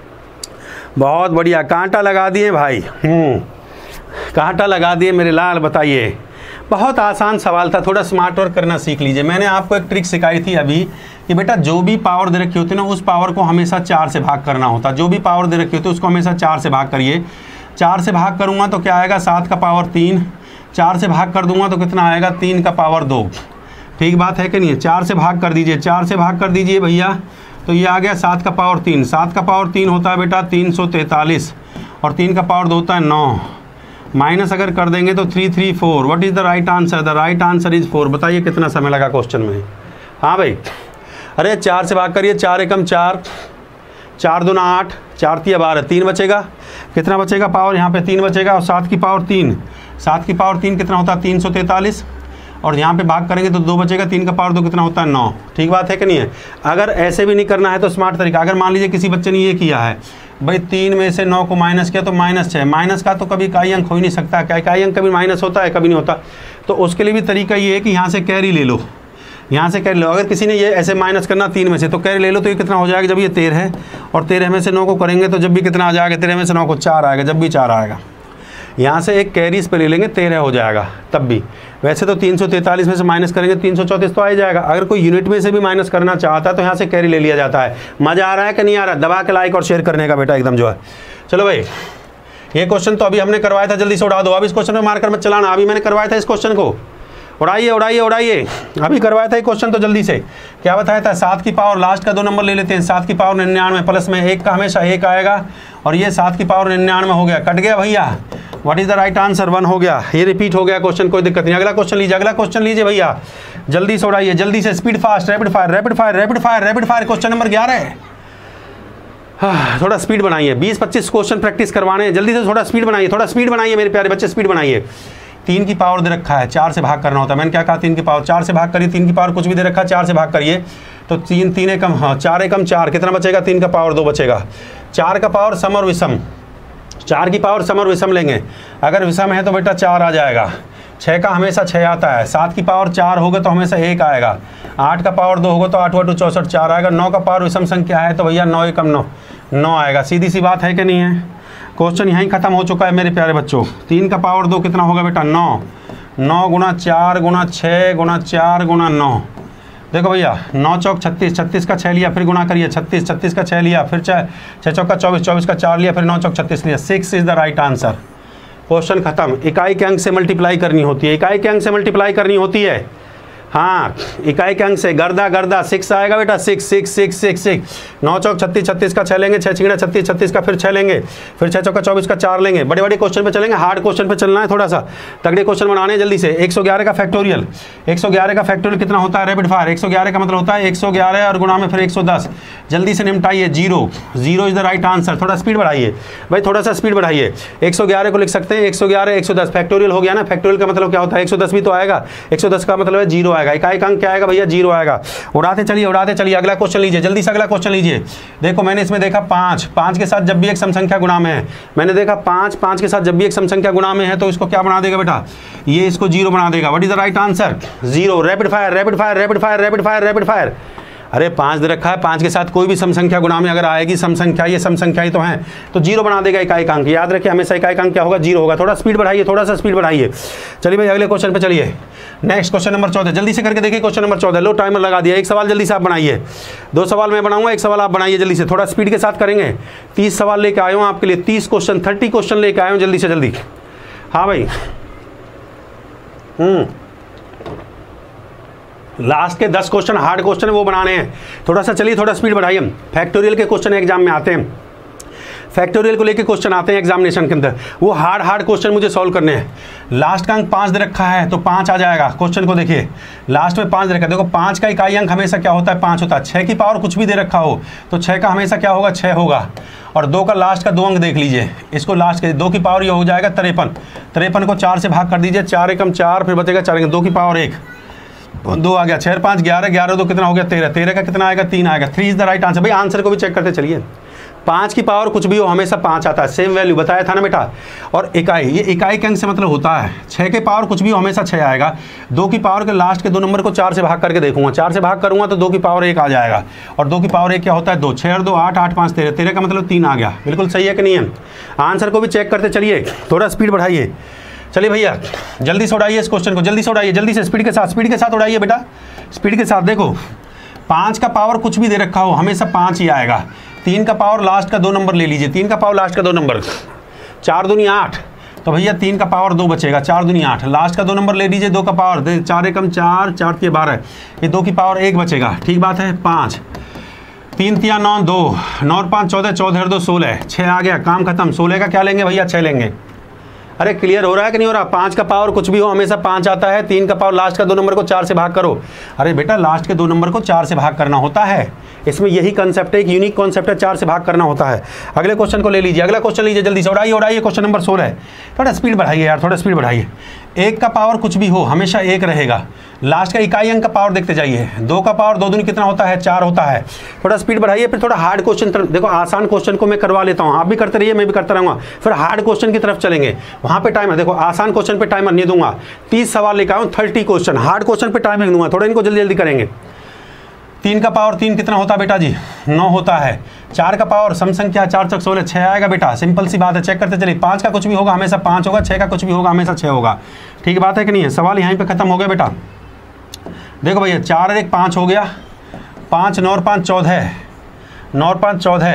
बहुत बढ़िया कांटा लगा दिए भाई, हम्म कांटा लगा दिए मेरे लाल। बताइए, बहुत आसान सवाल था, थोड़ा स्मार्ट वर्क करना सीख लीजिए। मैंने आपको एक ट्रिक सिखाई थी अभी कि बेटा जो भी पावर दे रखी होती है ना, उस पावर को हमेशा चार से भाग करना होता, जो भी पावर दे रखी होती है उसको हमेशा चार से भाग करिए। चार से भाग करूँगा तो क्या आएगा, सात का पावर तीन, चार से भाग कर दूंगा तो कितना आएगा, तीन का पावर दो, ठीक बात है कि नहीं है। चार से भाग कर दीजिए, चार से भाग कर दीजिए भैया, तो ये आ गया सात का पावर तीन, सात का पावर तीन होता है बेटा तीन सौ तैंतालीस, और तीन का पावर दो होता है नौ, माइनस अगर कर देंगे तो three three four. What is the right answer, the right answer is four. बताइए कितना समय लगा क्वेश्चन में, हाँ भाई, अरे चार से भाग करिए, चार एकम चार, चार दूना आठ, चार तिया बारह, तीन बचेगा, कितना बचेगा पावर यहाँ पे तीन बचेगा, और सात की पावर तीन, सात की पावर तीन कितना होता है तीन सौ तैंतालीस, और यहाँ पे भाग करेंगे तो दो बचेगा, तीन का पावर दो कितना होता है नौ, ठीक बात है कि नहीं है। अगर ऐसे भी नहीं करना है तो स्मार्ट तरीका, अगर मान लीजिए किसी बच्चे ने ये किया है भाई, तीन में से नौ को माइनस किया तो माइनस छः, माइनस का तो कभी इकाई अंक हो ही नहीं सकता, क्या इकाई अंक कभी माइनस होता है, कभी नहीं होता। तो उसके लिए भी तरीका ये है कि यहाँ से कैरी ले लो, यहाँ से कैरी लो। अगर किसी ने ये ऐसे माइनस करना तीन में से तो कैरी ले लो, तो ये कितना हो जाएगा, जब ये तेरह है और तेरह में से नौ को करेंगे तो जब भी कितना आ जाएगा, तेरह में से नौ को चार आएगा, जब भी चार आएगा यहाँ से एक कैरी इस पे ले लेंगे, तेरह हो जाएगा तब भी। वैसे तो तीन सौ तैंतालीस में से माइनस करेंगे तीन सौ चौंतीस तो आ ही जाएगा। अगर कोई यूनिट में से भी माइनस करना चाहता है तो यहाँ से कैरी ले लिया जाता है। मज़ा आ रहा है कि नहीं आ रहा, दबा के लाइक और शेयर करने का बेटा एकदम जो है। चलो भाई, ये क्वेश्चन तो अभी हमने करवाया था, जल्दी से उड़ा दो। अब इस क्वेश्चन में मार कर मत चलाना, अभी मैंने करवाया था इस क्वेश्चन को, उड़ाइए उड़ाइए उड़ाइए, अभी करवाया था ये क्वेश्चन तो जल्दी से। क्या बताया था, सात की पावर लास्ट का दो नंबर ले लेते हैं, सात की पावर निन्यानवे प्लस में एक का हमेशा एक आएगा, और ये सात की पावर निन्यानवे हो गया, कट गया भैया। What is the right answer, one हो गया, ये रिपीट हो गया क्वेश्चन, कोई दिक्कत नहीं। अगला क्वेश्चन लीजिए, अगला क्वेश्चन लीजिए भैया, जल्दी से उड़ाइए, जल्दी से, speed fast, rapid fire rapid fire rapid fire rapid fire. Question number ग्यारह है, हाँ, थोड़ा स्पीड बनाइए, बीस पच्चीस क्वेश्चन प्रैक्टिस करवाने हैं, जल्दी से थोड़ा स्पीड बनाइए, थोड़ा स्पीड बनाइए मेरे प्यारे बच्चे, स्पीड बनाइए। तीन की पावर दे रखा है, चार से भाग करना होता है, मैंने क्या कहा, तीन की पावर चार से भाग करिए, तीन की पावर कुछ भी दे रखा है चार से भाग करिए, तो तीन तीन एकम, हाँ चार एकम चार, कितना बचेगा, तीन का पावर दो बचेगा। चार का पावर सम और विषम, चार की पावर सम और विषम लेंगे, अगर विषम है तो बेटा चार आ जाएगा, छः का हमेशा छः आता है, सात की पावर चार होगा तो हमेशा एक आएगा, आठ का पावर दो होगा तो आठ वाटू चौसठ चार आएगा, नौ का पावर विषम संख्या है तो भैया नौ एकम नौ नौ आएगा। सीधी सी बात है कि नहीं है? क्वेश्चन यहीं खत्म हो चुका है मेरे प्यारे बच्चों। तीन का पावर दो कितना होगा बेटा? नौ। नौ गुना चार गुना छः गुना चार गुना नौ, देखो भैया नौ चौक छत्तीस, छत्तीस का छः लिया फिर गुना करिए, छत्तीस छत्तीस का छः लिया फिर छः छः चौक का चौबीस, चौबीस का चार लिया फिर नौ चौक छत्तीस लिया। Six is the right answer. Question खत्म। इकाई के अंक से मल्टीप्लाई करनी होती है, इकाई के अंक से मल्टीप्लाई करनी होती है। हाँ, इकाई के अंक से गर्दा गर्दा सिक्स आएगा बेटा, six six six six six. नौ चौक छत्तीस, छत्तीस का छः लेंगे, छः छिंगड़ा छत्तीस, छत्तीस का फिर छः लेंगे, फिर छः चौका चौबीस का चार लेंगे। बड़े बड़े क्वेश्चन पे चलेंगे, हार्ड क्वेश्चन पे चलना है, थोड़ा सा तगड़े क्वेश्चन बनाने हैं जल्दी से। एक सौ ग्यारह का फैक्टोरियल, एक सौ ग्यारह का फैक्टोरियल कितना होता है? Rapid fire. एक सौ ग्यारह का मतलब होता है एक सौ ग्यारह और गुणा में फिर एक सौ दस। जल्दी से निपटाइए। Zero, zero is the right answer. थोड़ा स्पीड बढ़ाइए भाई, थोड़ा सा स्पीड बढ़ाइए। एक सौ ग्यारह को लिख सकते हैं एक सौ ग्यारह एक सौ दस, फैक्टोरियल हो गया ना। फैक्टोरियल का मतलब क्या होता है? एक सौ दस भी तो आएगा, एक सौ दस का मतलब है जीरो आएगा। इकाई का अंक क्या आएगा भैया? जीरो आएगा। उड़ाते चलिए उड़ाते चलिए। अगला क्वेश्चन लीजिए, जल्दी से अगला क्वेश्चन लीजिए। देखो मैंने इसमें देखा पाँच, पाँच के साथ जब भी एक सम संख्या गुणा में है, मैंने देखा पाँच, पाँच के साथ जब भी एक सम संख्या गुणा में है तो इसको क्या बना देगा बेटा? ये इसको जीरो बना देगा। What is the right answer? Zero. Rapid fire rapid fire rapid fire rapid fire rapid fire. अरे पाँच दे रखा है, पाँच के साथ कोई भी सम संख्या गुणा में अगर आएगी, सम संख्या ये सम संख्या ही तो है, तो जीरो बना देगा इकाई का अंक। याद रखिए हमेशा इकाई का अंक क्या होगा? जीरो होगा। थोड़ा स्पीड बढ़ाइए, थोड़ा सा स्पीड बढ़ाइए। चलिए भाई अगले क्वेश्चन पे चलिए। नेक्स्ट क्वेश्चन नंबर चौदह, जल्दी से करके देखिए। क्वेश्चन नंबर चौदह, लो टाइमर लगा दिया। एक सवाल जल्दी से आप बनाइए, दो सवाल मैं बनाऊंगा, एक सवाल आप बनाइए जल्दी से। थोड़ा स्पीड के साथ करेंगे। तीस सवाल लेके आए हूँ आपके लिए, तीस क्वेश्चन, थर्टी क्वेश्चन लेके आए हूँ, जल्दी से जल्दी। हाँ भाई, हम्म लास्ट के दस क्वेश्चन हार्ड क्वेश्चन है वो बनाने हैं। थोड़ा सा चलिए, थोड़ा स्पीड बढ़ाइए। फैक्टोरियल के क्वेश्चन एग्जाम में आते हैं, फैक्टोरियल को लेके क्वेश्चन आते हैं एग्जामिनेशन के अंदर, वो हार्ड हार्ड क्वेश्चन मुझे सॉल्व करने हैं। लास्ट का अंक पाँच दे रखा है तो पाँच आ जाएगा। क्वेश्चन को देखिए, लास्ट में पाँच दे रखा है। देखो पाँच का इकाई अंक हमेशा क्या होता है? पाँच होता है। छः की पावर कुछ भी दे रखा हो तो छः का हमेशा क्या होगा? छः होगा। और दो का लास्ट का दो अंक देख लीजिए, इसको लास्ट के दो की पावर ये हो जाएगा तिरपन। तिरपन को चार से भाग कर दीजिए, चार एकम चार, फिर बचेगा चार, दो की पावर एक, दो आ गया। छः पाँच ग्यारह, ग्यारह दो कितना हो गया? तेरह। तेरह का कितना आएगा? तीन आएगा। Three is the right answer. भाई आंसर को भी चेक करते चलिए। पाँच की पावर कुछ भी हो हमेशा पाँच आता है, सेम वैल्यू बताया था ना बेटा। और इकाई, ये इकाई के अंक से मतलब होता है छः के पावर कुछ भी हो हमेशा छः आएगा। दो की पावर के लास्ट के दो नंबर को चार से भाग करके देखूंगा, चार से भाग करूंगा तो दो की पावर एक आ जाएगा। और दो की पावर एक क्या होता है? दो। छः और दो आठ, आठ पाँच तेरह, तेरह का मतलब तीन आ गया। बिल्कुल सही है कि नहीं है? आंसर को भी चेक करते चलिए, थोड़ा स्पीड बढ़ाइए। चलिए भैया जल्दी से उड़ाइए इस क्वेश्चन को, जल्दी से उड़ाइए, जल्दी से स्पीड के साथ, स्पीड के साथ उड़ाइए बेटा, स्पीड के साथ। देखो पाँच का पावर कुछ भी दे रखा हो हमेशा पाँच ही आएगा। तीन का पावर लास्ट का दो नंबर ले लीजिए, तीन का पावर लास्ट का दो नंबर, चार दूनी आठ, तो भैया तीन का पावर दो बचेगा, चार दूनी आठ। लास्ट का दो नंबर ले लीजिए, दो का पावर, चार एकम चार, चार तिया बारह, ये दो की पावर एक बचेगा। ठीक बात है। पाँच, तीन तिया नौ, दो, नौ और पाँच चौदह, चौदह और दो सोलह, छः आ गया, काम खत्म। सोलह का क्या लेंगे भैया? छः लेंगे। अरे क्लियर हो रहा है कि नहीं हो रहा? पाँच का पावर कुछ भी हो हमेशा पाँच आता है। तीन का पावर लास्ट का दो नंबर को चार से भाग करो। अरे बेटा लास्ट के दो नंबर को चार से भाग करना होता है, इसमें यही कंसेप्ट है, एक यूनिक कॉन्सेप्ट है, चार से भाग करना होता है। अगले क्वेश्चन को ले लीजिए, अगला क्वेश्चन लीजिए, जल्दी से उड़ाइए उड़ाइए। क्वेश्चन नंबर सोलह है, थोड़ा स्पीड बढ़ाइए यार, थोड़ा स्पीड बढ़ाइए। एक का पावर कुछ भी हो हमेशा एक रहेगा। लास्ट का इकाई अंक का पावर देखते जाइए। दो का पावर दो दूनी कितना होता है? चार होता है। थोड़ा स्पीड बढ़ाइए। फिर थोड़ा हार्ड क्वेश्चन तरफ देखो, आसान क्वेश्चन को मैं करवा लेता हूँ, आप भी करते रहिए, मैं भी करता रहूँगा। फिर हार्ड क्वेश्चन की तरफ चलेंगे, वहाँ पे टाइमर देखो, आसान क्वेश्चन पे टाइमर नहीं दूंगा। तीस सवाल लेकर आऊँ, थर्टी क्वेश्चन, हार्ड क्वेश्चन पे टाइमर दूंगा, थोड़ा इनको जल्दी जल्दी करेंगे। तीन का पावर तीन कितना होता है बेटा जी? नौ होता है। चार का पावर सम संख्या, चार चौक सोलह, छः आएगा बेटा, सिंपल सी बात है, चेक करते चलिए। पाँच का कुछ भी होगा हमेशा पाँच होगा, छः का कुछ भी होगा हमेशा छः होगा। ठीक बात है कि नहीं है? सवाल यहीं पे खत्म हो गया बेटा। देखो भैया चार और एक पाँच हो गया, पाँच नौ और पाँच चौदह, नौ और पाँच चौदह।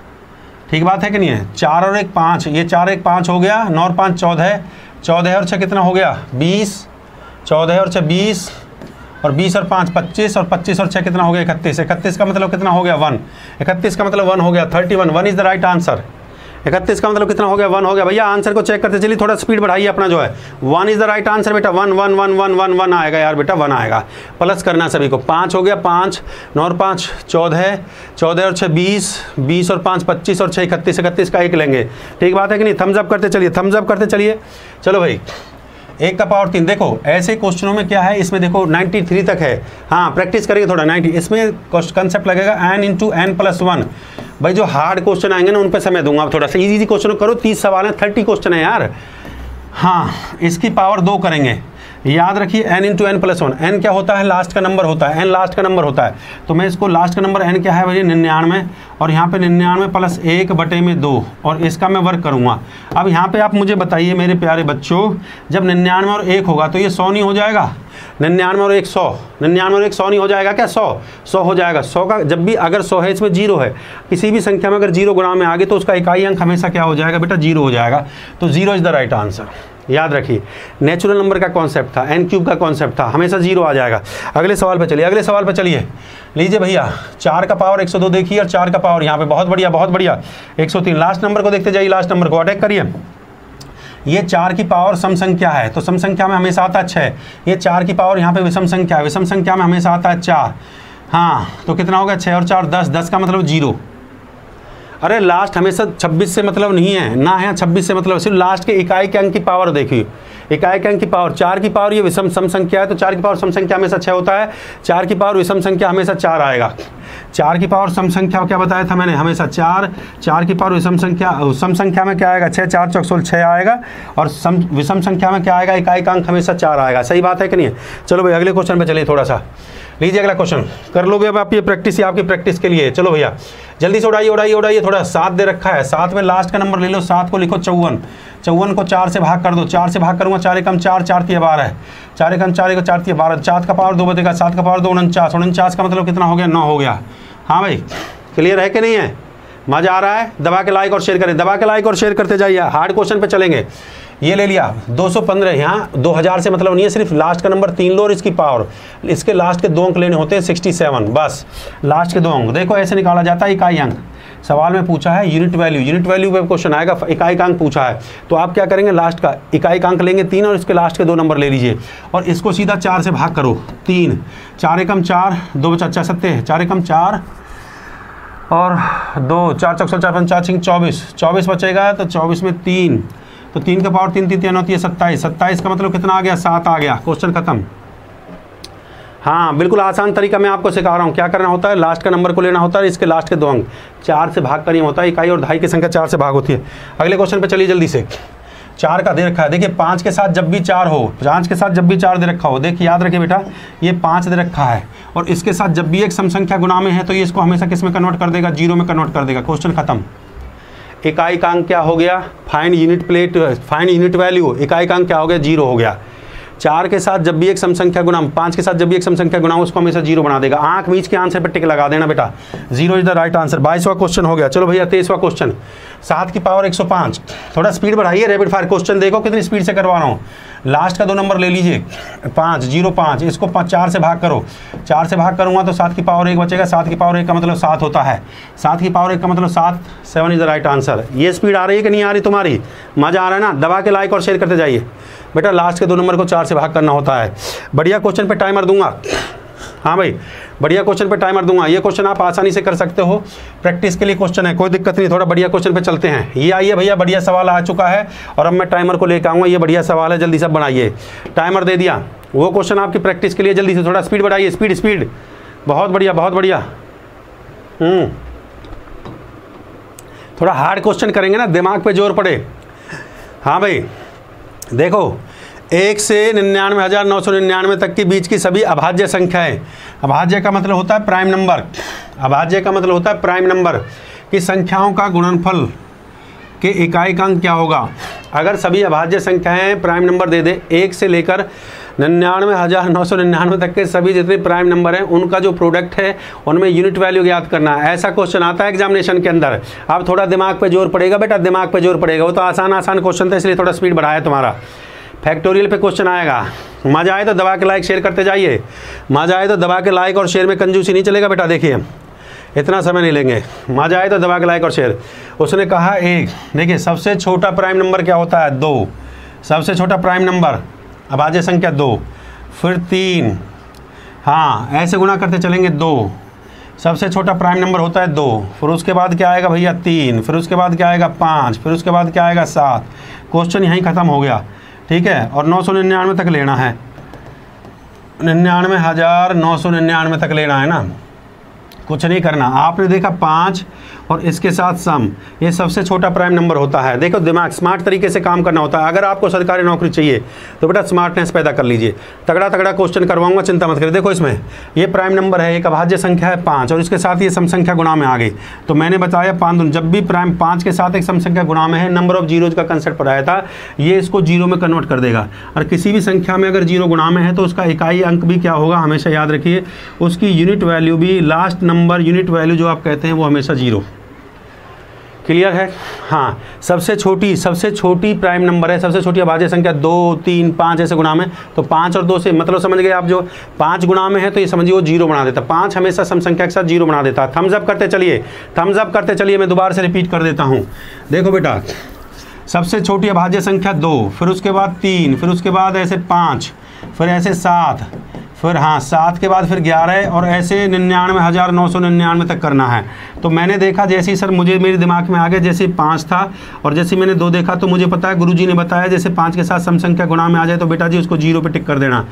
ठीक बात है कि नहीं है? चार और एक पाँच, ये चार एक पाँच हो गया, नौ और पाँच चौदह, चौदह और छः कितना हो गया? बीस, चौदह और छः बीस, और बीस और पाँच पच्चीस, और पच्चीस और छः कितना हो गया? इकतीस। इकतीस का मतलब कितना हो गया? वन। इकतीस का मतलब वन हो गया, thirty one. One is the right answer. इकतीस का मतलब कितना हो गया? वन हो गया। भैया आंसर को चेक करते चलिए, थोड़ा स्पीड बढ़ाइए अपना जो है। One is the right answer बेटा। One one one one one one आएगा यार बेटा, वन आएगा। प्लस करना सभी को। पाँच हो गया, पाँच, नौ और पाँच चौदह, चौदह और छः बीस, बीस और पाँच पच्चीस, और छः इकतीस। इकतीस का एक लेंगे। ठीक बात है कि नहीं? थम्स अप करते चलिए, थम्स अप करते चलिए। चलो भाई, एक का पावर तीन। देखो ऐसे क्वेश्चनों में क्या है, इसमें देखो तिरानवे तक है। हाँ प्रैक्टिस करिए थोड़ा। नब्बे इसमें कंसेप्ट लगेगा N into N plus one. भाई जो हार्ड क्वेश्चन आएंगे ना उन पे समय दूंगा थोड़ा सा। इजी इजी क्वेश्चन करो, तीस सवाल है, थर्टी क्वेश्चन है यार। हाँ इसकी पावर दो करेंगे, याद रखिए N into N plus one, N क्या होता है, लास्ट का नंबर होता है, एन लास्ट का नंबर होता है, तो मैं इसको लास्ट का नंबर एन क्या है भैया निन्यानवे, और यहाँ पे निन्यानवे प्लस एक बटे में दो, और इसका मैं वर्क करूँगा। अब यहाँ पे आप मुझे बताइए मेरे प्यारे बच्चों, जब निन्यानवे और एक होगा तो ये सौ नहीं हो जाएगा, निन्यानवे और एक सौ, निन्यानवे और एक सौ नहीं हो जाएगा क्या, सौ सौ हो जाएगा। सौ का जब भी अगर सौ है इसमें जीरो है, किसी भी संख्या में अगर जीरो गुणा में आ गए तो उसका इकाई अंक हमेशा क्या हो जाएगा बेटा, जीरो हो जाएगा, तो zero is the right answer. याद रखिए नेचुरल नंबर का कॉन्सेप्ट था, एन क्यूब का कॉन्सेप्ट था, हमेशा जीरो आ जाएगा। अगले सवाल पे चलिए, अगले सवाल पे चलिए, लीजिए भैया चार का पावर एक सौ दो देखिए और चार का पावर यहाँ पे, बहुत बढ़िया बहुत बढ़िया, एक सौ तीन। लास्ट नंबर को देखते जाइए, लास्ट नंबर को अटैक करिए। ये चार की पावर सम संख्या है तो सम संख्या में हमेशा आता है छः, ये चार की पावर यहाँ पे विषम संख्या है, विषम संख्या में हमेशा आता है चार। हाँ तो कितना होगा, छः और चार दस, दस का मतलब जीरो। अरे लास्ट हमेशा छब्बीस से मतलब नहीं है ना, है छब्बीस से मतलब, सिर्फ लास्ट के इकाई के अंक की पावर देखिए, इकाई के अंक की पावर, चार की पावर ये विषम सम संख्या है तो चार की पावर सम संख्या हमेशा छः होता है, चार की पावर विषम संख्या हमेशा चार आएगा। चार की पावर सम संख्या क्या बताया था मैंने, हमेशा चार, चार की पावर विषम संख्या, सम संख्या में क्या आएगा, छः, चार चौक सोलह, छः आएगा, और सम विषम संख्या में क्या आएगा, इकाई का अंक हमेशा चार आएगा। सही बात है कि नहीं है। चलो भाई अगले क्वेश्चन पे चलिए, थोड़ा सा लीजिए अगला क्वेश्चन कर लोगे अब आप, ये प्रैक्टिस ही आपकी प्रैक्टिस के लिए। चलो भैया जल्दी से उड़ाइए उड़ाइए उड़ाइए, थोड़ा सात दे रखा है, सात में लास्ट का नंबर ले लो, सात को लिखो चौवन, चौवन को चार से भाग कर दो, चार से भाग करूँगा, चार एकम चार, चार तीय बारह है, चार एकम चार, एक चार तीय बारह, सात का पावर दो बचेगा, सात का पावर दो उनचास, उनचास का मतलब कितना हो गया, नौ हो गया। हाँ भाई क्लियर है कि नहीं है, मजा आ रहा है, दबा के लाइक और शेयर करें, दबा के लाइक और शेयर करते जाइए। हार्ड क्वेश्चन पे चलेंगे, ये ले लिया दो सौ पंद्रह, यहाँ दो हज़ार से मतलब नहीं है, सिर्फ लास्ट का नंबर तीन लो और इसकी पावर, इसके लास्ट के दो अंक लेने होते हैं सड़सठ, बस लास्ट के दो अंक। देखो ऐसे निकाला जाता है इकाई अंक, सवाल में पूछा है यूनिट वैल्यू, यूनिट वैल्यू पे क्वेश्चन आएगा, इकाई का अंक पूछा है तो आप क्या करेंगे, लास्ट का इकाई का अंक लेंगे तीन और इसके लास्ट के दो नंबर ले लीजिए और इसको सीधा चार से भाग करो, तीन, चार एकम चार, दो बचा अच्छा सत्ते, चार एकम चार और दो, चार चौक चार पंच चार छिंग चौबीस, चौबीस बचेगा तो चौबीस में तीन, तो तीन का पावर तीन, तीन तीन होती है सत्ताईस, सत्ताईस का मतलब कितना आ गया, सात आ गया, क्वेश्चन खत्म। हाँ बिल्कुल आसान तरीका मैं आपको सिखा रहा हूँ, क्या करना होता है, लास्ट का नंबर को लेना होता है, इसके लास्ट के दो अंक चार से भाग का नियम होता है, इकाई और दहाई की संख्या चार से भाग होती है। अगले क्वेश्चन पे चलिए जल्दी से, चार का दे रखा है, देखिए पाँच के साथ जब भी चार हो, पाँच के साथ जब भी चार दे रखा हो, देखिए याद रखिए बेटा ये पाँच दे रखा है और इसके साथ जब भी एक सम संख्या गुणा में है तो ये इसको हमेशा किस में कन्वर्ट कर देगा, जीरो में कन्वर्ट कर देगा, क्वेश्चन खत्म। इकाई का अंक क्या हो गया, find unit plate, find unit value, इकाई का अंक क्या हो गया, जीरो हो गया। चार के साथ जब भी एक सम संख्या गुणा, पाँच के साथ जब भी एक सम संख्या गुणा उसको हमेशा जीरो बना देगा, आंख बीच के आंसर पर टिक लगा देना बेटा, zero is the right answer. बाईसवां क्वेश्चन हो गया। चलो भैया तेईसवां क्वेश्चन, सात की पावर एक सौ पाँच, थोड़ा स्पीड बढ़ाइए, रैपिड फायर क्वेश्चन देखो कितनी स्पीड से करवा रहा हूँ। लास्ट का दो नंबर ले लीजिए, पाँच, जीरो पाँच, इसको चार से भाग करो, चार से भाग करूँगा तो सात की पावर एक बचेगा, सात की पावर एक का मतलब सात होता है, सात की पावर एक का मतलब सात, seven is the right answer. ये स्पीड आ रही है कि नहीं आ रही तुम्हारी, मजा आ रहा है ना, दबा के लाइक और शेयर करते जाइए बेटा, लास्ट के दो नंबर को चार से भाग करना होता है। बढ़िया क्वेश्चन पे टाइमर दूंगा, हाँ भाई बढ़िया क्वेश्चन पे टाइमर दूंगा, ये क्वेश्चन आप आसानी से कर सकते हो, प्रैक्टिस के लिए क्वेश्चन है, कोई दिक्कत नहीं। थोड़ा बढ़िया क्वेश्चन पे चलते हैं, ये आइए भैया बढ़िया सवाल आ चुका है और अब मैं टाइमर को लेकर आऊँगा, ये बढ़िया सवाल है, जल्दी से बनाइए। टाइमर दे दिया, वो क्वेश्चन आपकी प्रैक्टिस के लिए, जल्दी से थोड़ा स्पीड बढ़ाइए, स्पीड स्पीड, बहुत बढ़िया बहुत बढ़िया। हम्म थोड़ा हार्ड क्वेश्चन करेंगे ना, दिमाग पे जोर पड़े। हाँ भाई देखो, एक से निन्यानवे हज़ार नौ सौ निन्यानवे तक के बीच की सभी अभाज्य संख्याएं, अभाज्य का मतलब होता है प्राइम नंबर, अभाज्य का मतलब होता है प्राइम नंबर की संख्याओं का गुणनफल के इकाई का अंक क्या होगा। अगर सभी अभाज्य संख्याएं प्राइम नंबर दे दे, एक से लेकर निन्यानवे हज़ार नौ सौ निन्यानवे तक के सभी जितने प्राइम नंबर हैं उनका जो प्रोडक्ट है उनमें यूनिट वैल्यू याद करना है, ऐसा क्वेश्चन आता है एग्जामिनेशन के अंदर। अब थोड़ा दिमाग पे जोर पड़ेगा बेटा, दिमाग पे जोर पड़ेगा, वो तो आसान आसान क्वेश्चन था इसलिए थोड़ा स्पीड बढ़ाया तुम्हारा। फैक्टोरियल पे क्वेश्चन आएगा, मजा आए तो दबा के लाइक शेयर करते जाइए, मजा आए तो दबा के लाइक और शेयर में कंजूसी नहीं चलेगा बेटा, देखिए इतना समय नहीं लेंगे, मजा आए तो दबा के लाइक और शेयर। उसने कहा एक, देखिए सबसे छोटा प्राइम नंबर क्या होता है, दो, सबसे छोटा प्राइम नंबर अभाज्य संख्या दो, फिर तीन, हाँ ऐसे गुणा करते चलेंगे, दो सबसे छोटा प्राइम नंबर होता है दो, फिर उसके बाद क्या आएगा भैया तीन, फिर उसके बाद क्या आएगा पाँच, फिर उसके बाद क्या आएगा सात, क्वेश्चन यहीं ख़त्म हो गया, ठीक है। और नौ सौ निन्यानवे तक लेना है, निन्यानवे हज़ार नौ सौ निन्यानवे तक लेना है ना, कुछ नहीं करना। आपने देखा पाँच और इसके साथ सम, ये सबसे छोटा प्राइम नंबर होता है। देखो दिमाग स्मार्ट तरीके से काम करना होता है। अगर आपको सरकारी नौकरी चाहिए तो बेटा स्मार्टनेस पैदा कर लीजिए। तगड़ा तगड़ा क्वेश्चन करवाऊंगा, चिंता मत करिए। देखो इसमें ये प्राइम नंबर है, एक अभाज्य संख्या है पाँच, और इसके साथ ये सम संख्या गुणा में आ गई। तो मैंने बताया पाँच दून, जब भी प्राइम पाँच के साथ एक सम संख्या गुणा में है, नंबर ऑफ जीरोज का कंसेप्ट पढ़ाया था, ये इसको जीरो में कन्वर्ट कर देगा। और किसी भी संख्या में अगर जीरो गुणा में है तो उसका इकाई अंक भी क्या होगा, हमेशा याद रखिए, उसकी यूनिट वैल्यू भी, लास्ट नंबर यूनिट वैल्यू जो आप कहते हैं वो हमेशा जीरो। क्लियर है? हाँ, सबसे छोटी सबसे छोटी प्राइम नंबर है, सबसे छोटी अभाज्य संख्या दो तीन पाँच ऐसे गुणा में, तो पाँच और दो से मतलब समझ गए आप, जो पाँच गुणा में है तो ये समझिए वो जीरो बना देता। पाँच हमेशा सम संख्या के साथ जीरो बना देता। थम्स अप करते चलिए, थम्स अप करते चलिए। मैं दोबारा से रिपीट कर देता हूँ। देखो बेटा, सबसे छोटी अभाज्य संख्या दो, फिर उसके बाद तीन, फिर उसके बाद ऐसे पाँच, फिर ऐसे सात, फिर हाँ सात के बाद फिर ग्यारह, और ऐसे निन्यानवे हज़ार नौ सौ निन्यानवे तक करना है। तो मैंने देखा जैसे ही सर मुझे मेरे दिमाग में आ गया, जैसे पाँच था और जैसे मैंने दो देखा तो मुझे पता है, गुरुजी ने बताया जैसे पाँच के साथ सम संख्या गुणा में आ जाए तो बेटा जी उसको जीरो पे टिक कर देना।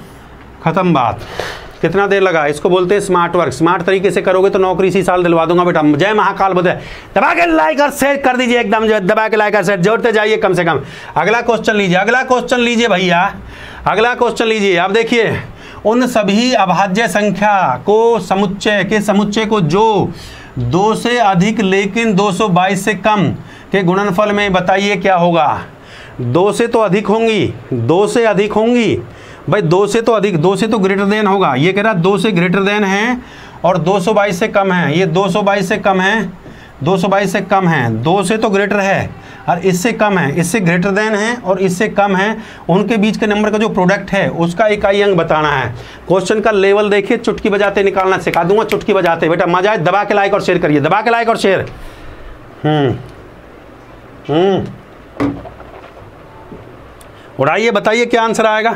खत्म बात। कितना देर लगा? इसको बोलते हैं स्मार्ट वर्क। स्मार्ट तरीके से करोगे तो नौकरी इसी साल दिलवा दूंगा बेटा। जय महाकाल बोलते हैं। दबा के लाइक और शेयर कर दीजिए, एकदम जो दबा के लाइक और शेयर जोड़ते जाइए कम से कम। अगला क्वेश्चन लीजिए, अगला क्वेश्चन लीजिए भैया, अगला क्वेश्चन लीजिए। आप देखिए, उन सभी अभाज्य संख्या को समुच्चय के समुच्चय को जो दो से अधिक लेकिन दो सौ बाईस से कम के गुणनफल में बताइए क्या होगा। दो से तो अधिक होंगी, दो से अधिक होंगी भाई, दो से तो अधिक, दो से तो ग्रेटर देन होगा। ये कह रहा दो से ग्रेटर देन है और दो सौ बाईस से कम है। ये दो सौ बाईस से कम है, दो सौ बाईस से कम है, दो से तो ग्रेटर है और इससे कम है, इससे ग्रेटर देन है और इससे कम है। उनके बीच के नंबर का जो प्रोडक्ट है उसका इकाई अंक बताना है। क्वेश्चन का लेवल देखिए, चुटकी बजाते निकालना सिखा दूंगा, चुटकी बजाते। बेटा मजा आए, दबा के लाइक और शेयर करिए, दबा के लाइक और शेयर। हम्म हम्म उड़ाइए, बताइए क्या आंसर आएगा।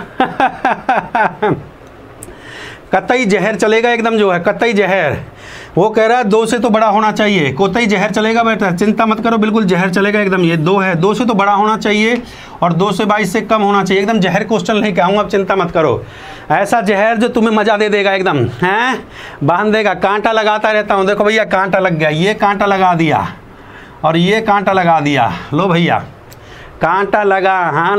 कतई जहर चलेगा एकदम, जो है कतई जहर। वो कह रहा है दो से तो बड़ा होना चाहिए, कोतई जहर चलेगा बेटा, चिंता मत करो, बिल्कुल जहर चलेगा एकदम। ये दो है, दो से तो बड़ा होना चाहिए और दो से बाईस से कम होना चाहिए। एकदम जहर क्वेश्चन लेके आऊँगा, अब चिंता मत करो। ऐसा जहर जो तुम्हें मजा दे देगा एकदम, हैं बांध देगा। कांटा लगाता रहता हूँ, देखो भैया कांटा लग गया, ये कांटा लगा दिया और ये कांटा लगा दिया। लो भैया कांटा लगा, हाँ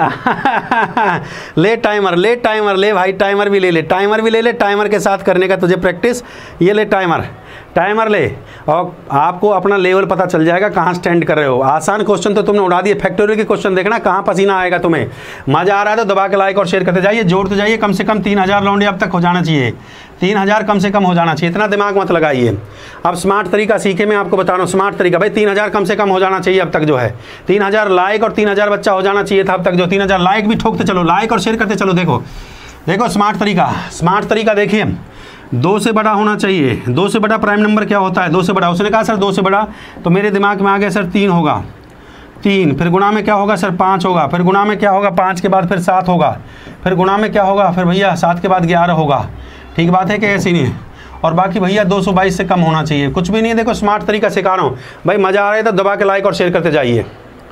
लगा। ले टाइमर, ले टाइमर, ले भाई टाइमर भी ले ले, टाइमर भी ले ले। टाइमर के साथ करने का तुझे प्रैक्टिस, ये ले टाइमर, टाइमर ले, और आपको अपना लेवल पता चल जाएगा कहाँ स्टैंड कर रहे हो। आसान क्वेश्चन तो तुमने उड़ा दिए, फैक्टोरियल के क्वेश्चन देखना कहाँ पसीना आएगा तुम्हें। मजा आ रहा है तो दबा के लाइक और शेयर करते जाइए, जोड़ते जाइए। कम से कम तीन हज़ार लौंडे अब तक हो जाना चाहिए, तीन हज़ार कम से कम हो जाना चाहिए। इतना दिमाग मत लगाइए। अब स्मार्ट तरीका सीखे, मैं आपको बता रहा हूँ स्मार्ट तरीका। भाई तीन हज़ार कम से कम हो जाना चाहिए अब तक, जो है तीन हज़ार लाइक और तीन हज़ार बच्चा हो जाना चाहिए था अब तक। जो तीन हज़ार लाइक भी ठोकते चलो, लाइक और शेयर करते चलो। देखो देखो स्मार्ट तरीका, स्मार्ट तरीका देखिए। दो से बड़ा होना चाहिए, दो से बड़ा प्राइम नंबर क्या होता है? दो से बड़ा। उसने कहा सर दो से बड़ा, तो मेरे दिमाग में आ गया सर तीन होगा, तीन, फिर गुणा में क्या होगा सर पाँच होगा, फिर गुणा में क्या होगा पाँच के बाद फिर सात होगा, फिर गुणा में क्या होगा फिर भैया सात के बाद ग्यारह होगा। ठीक बात है कि ऐसी नहीं? और बाकी भैया दो सौ बाईस से कम होना चाहिए, कुछ भी नहीं है। देखो स्मार्ट तरीका सिखा रहा हूँ भाई, मज़ा आ रहा है तो दबा के लाइक और शेयर करते जाइए।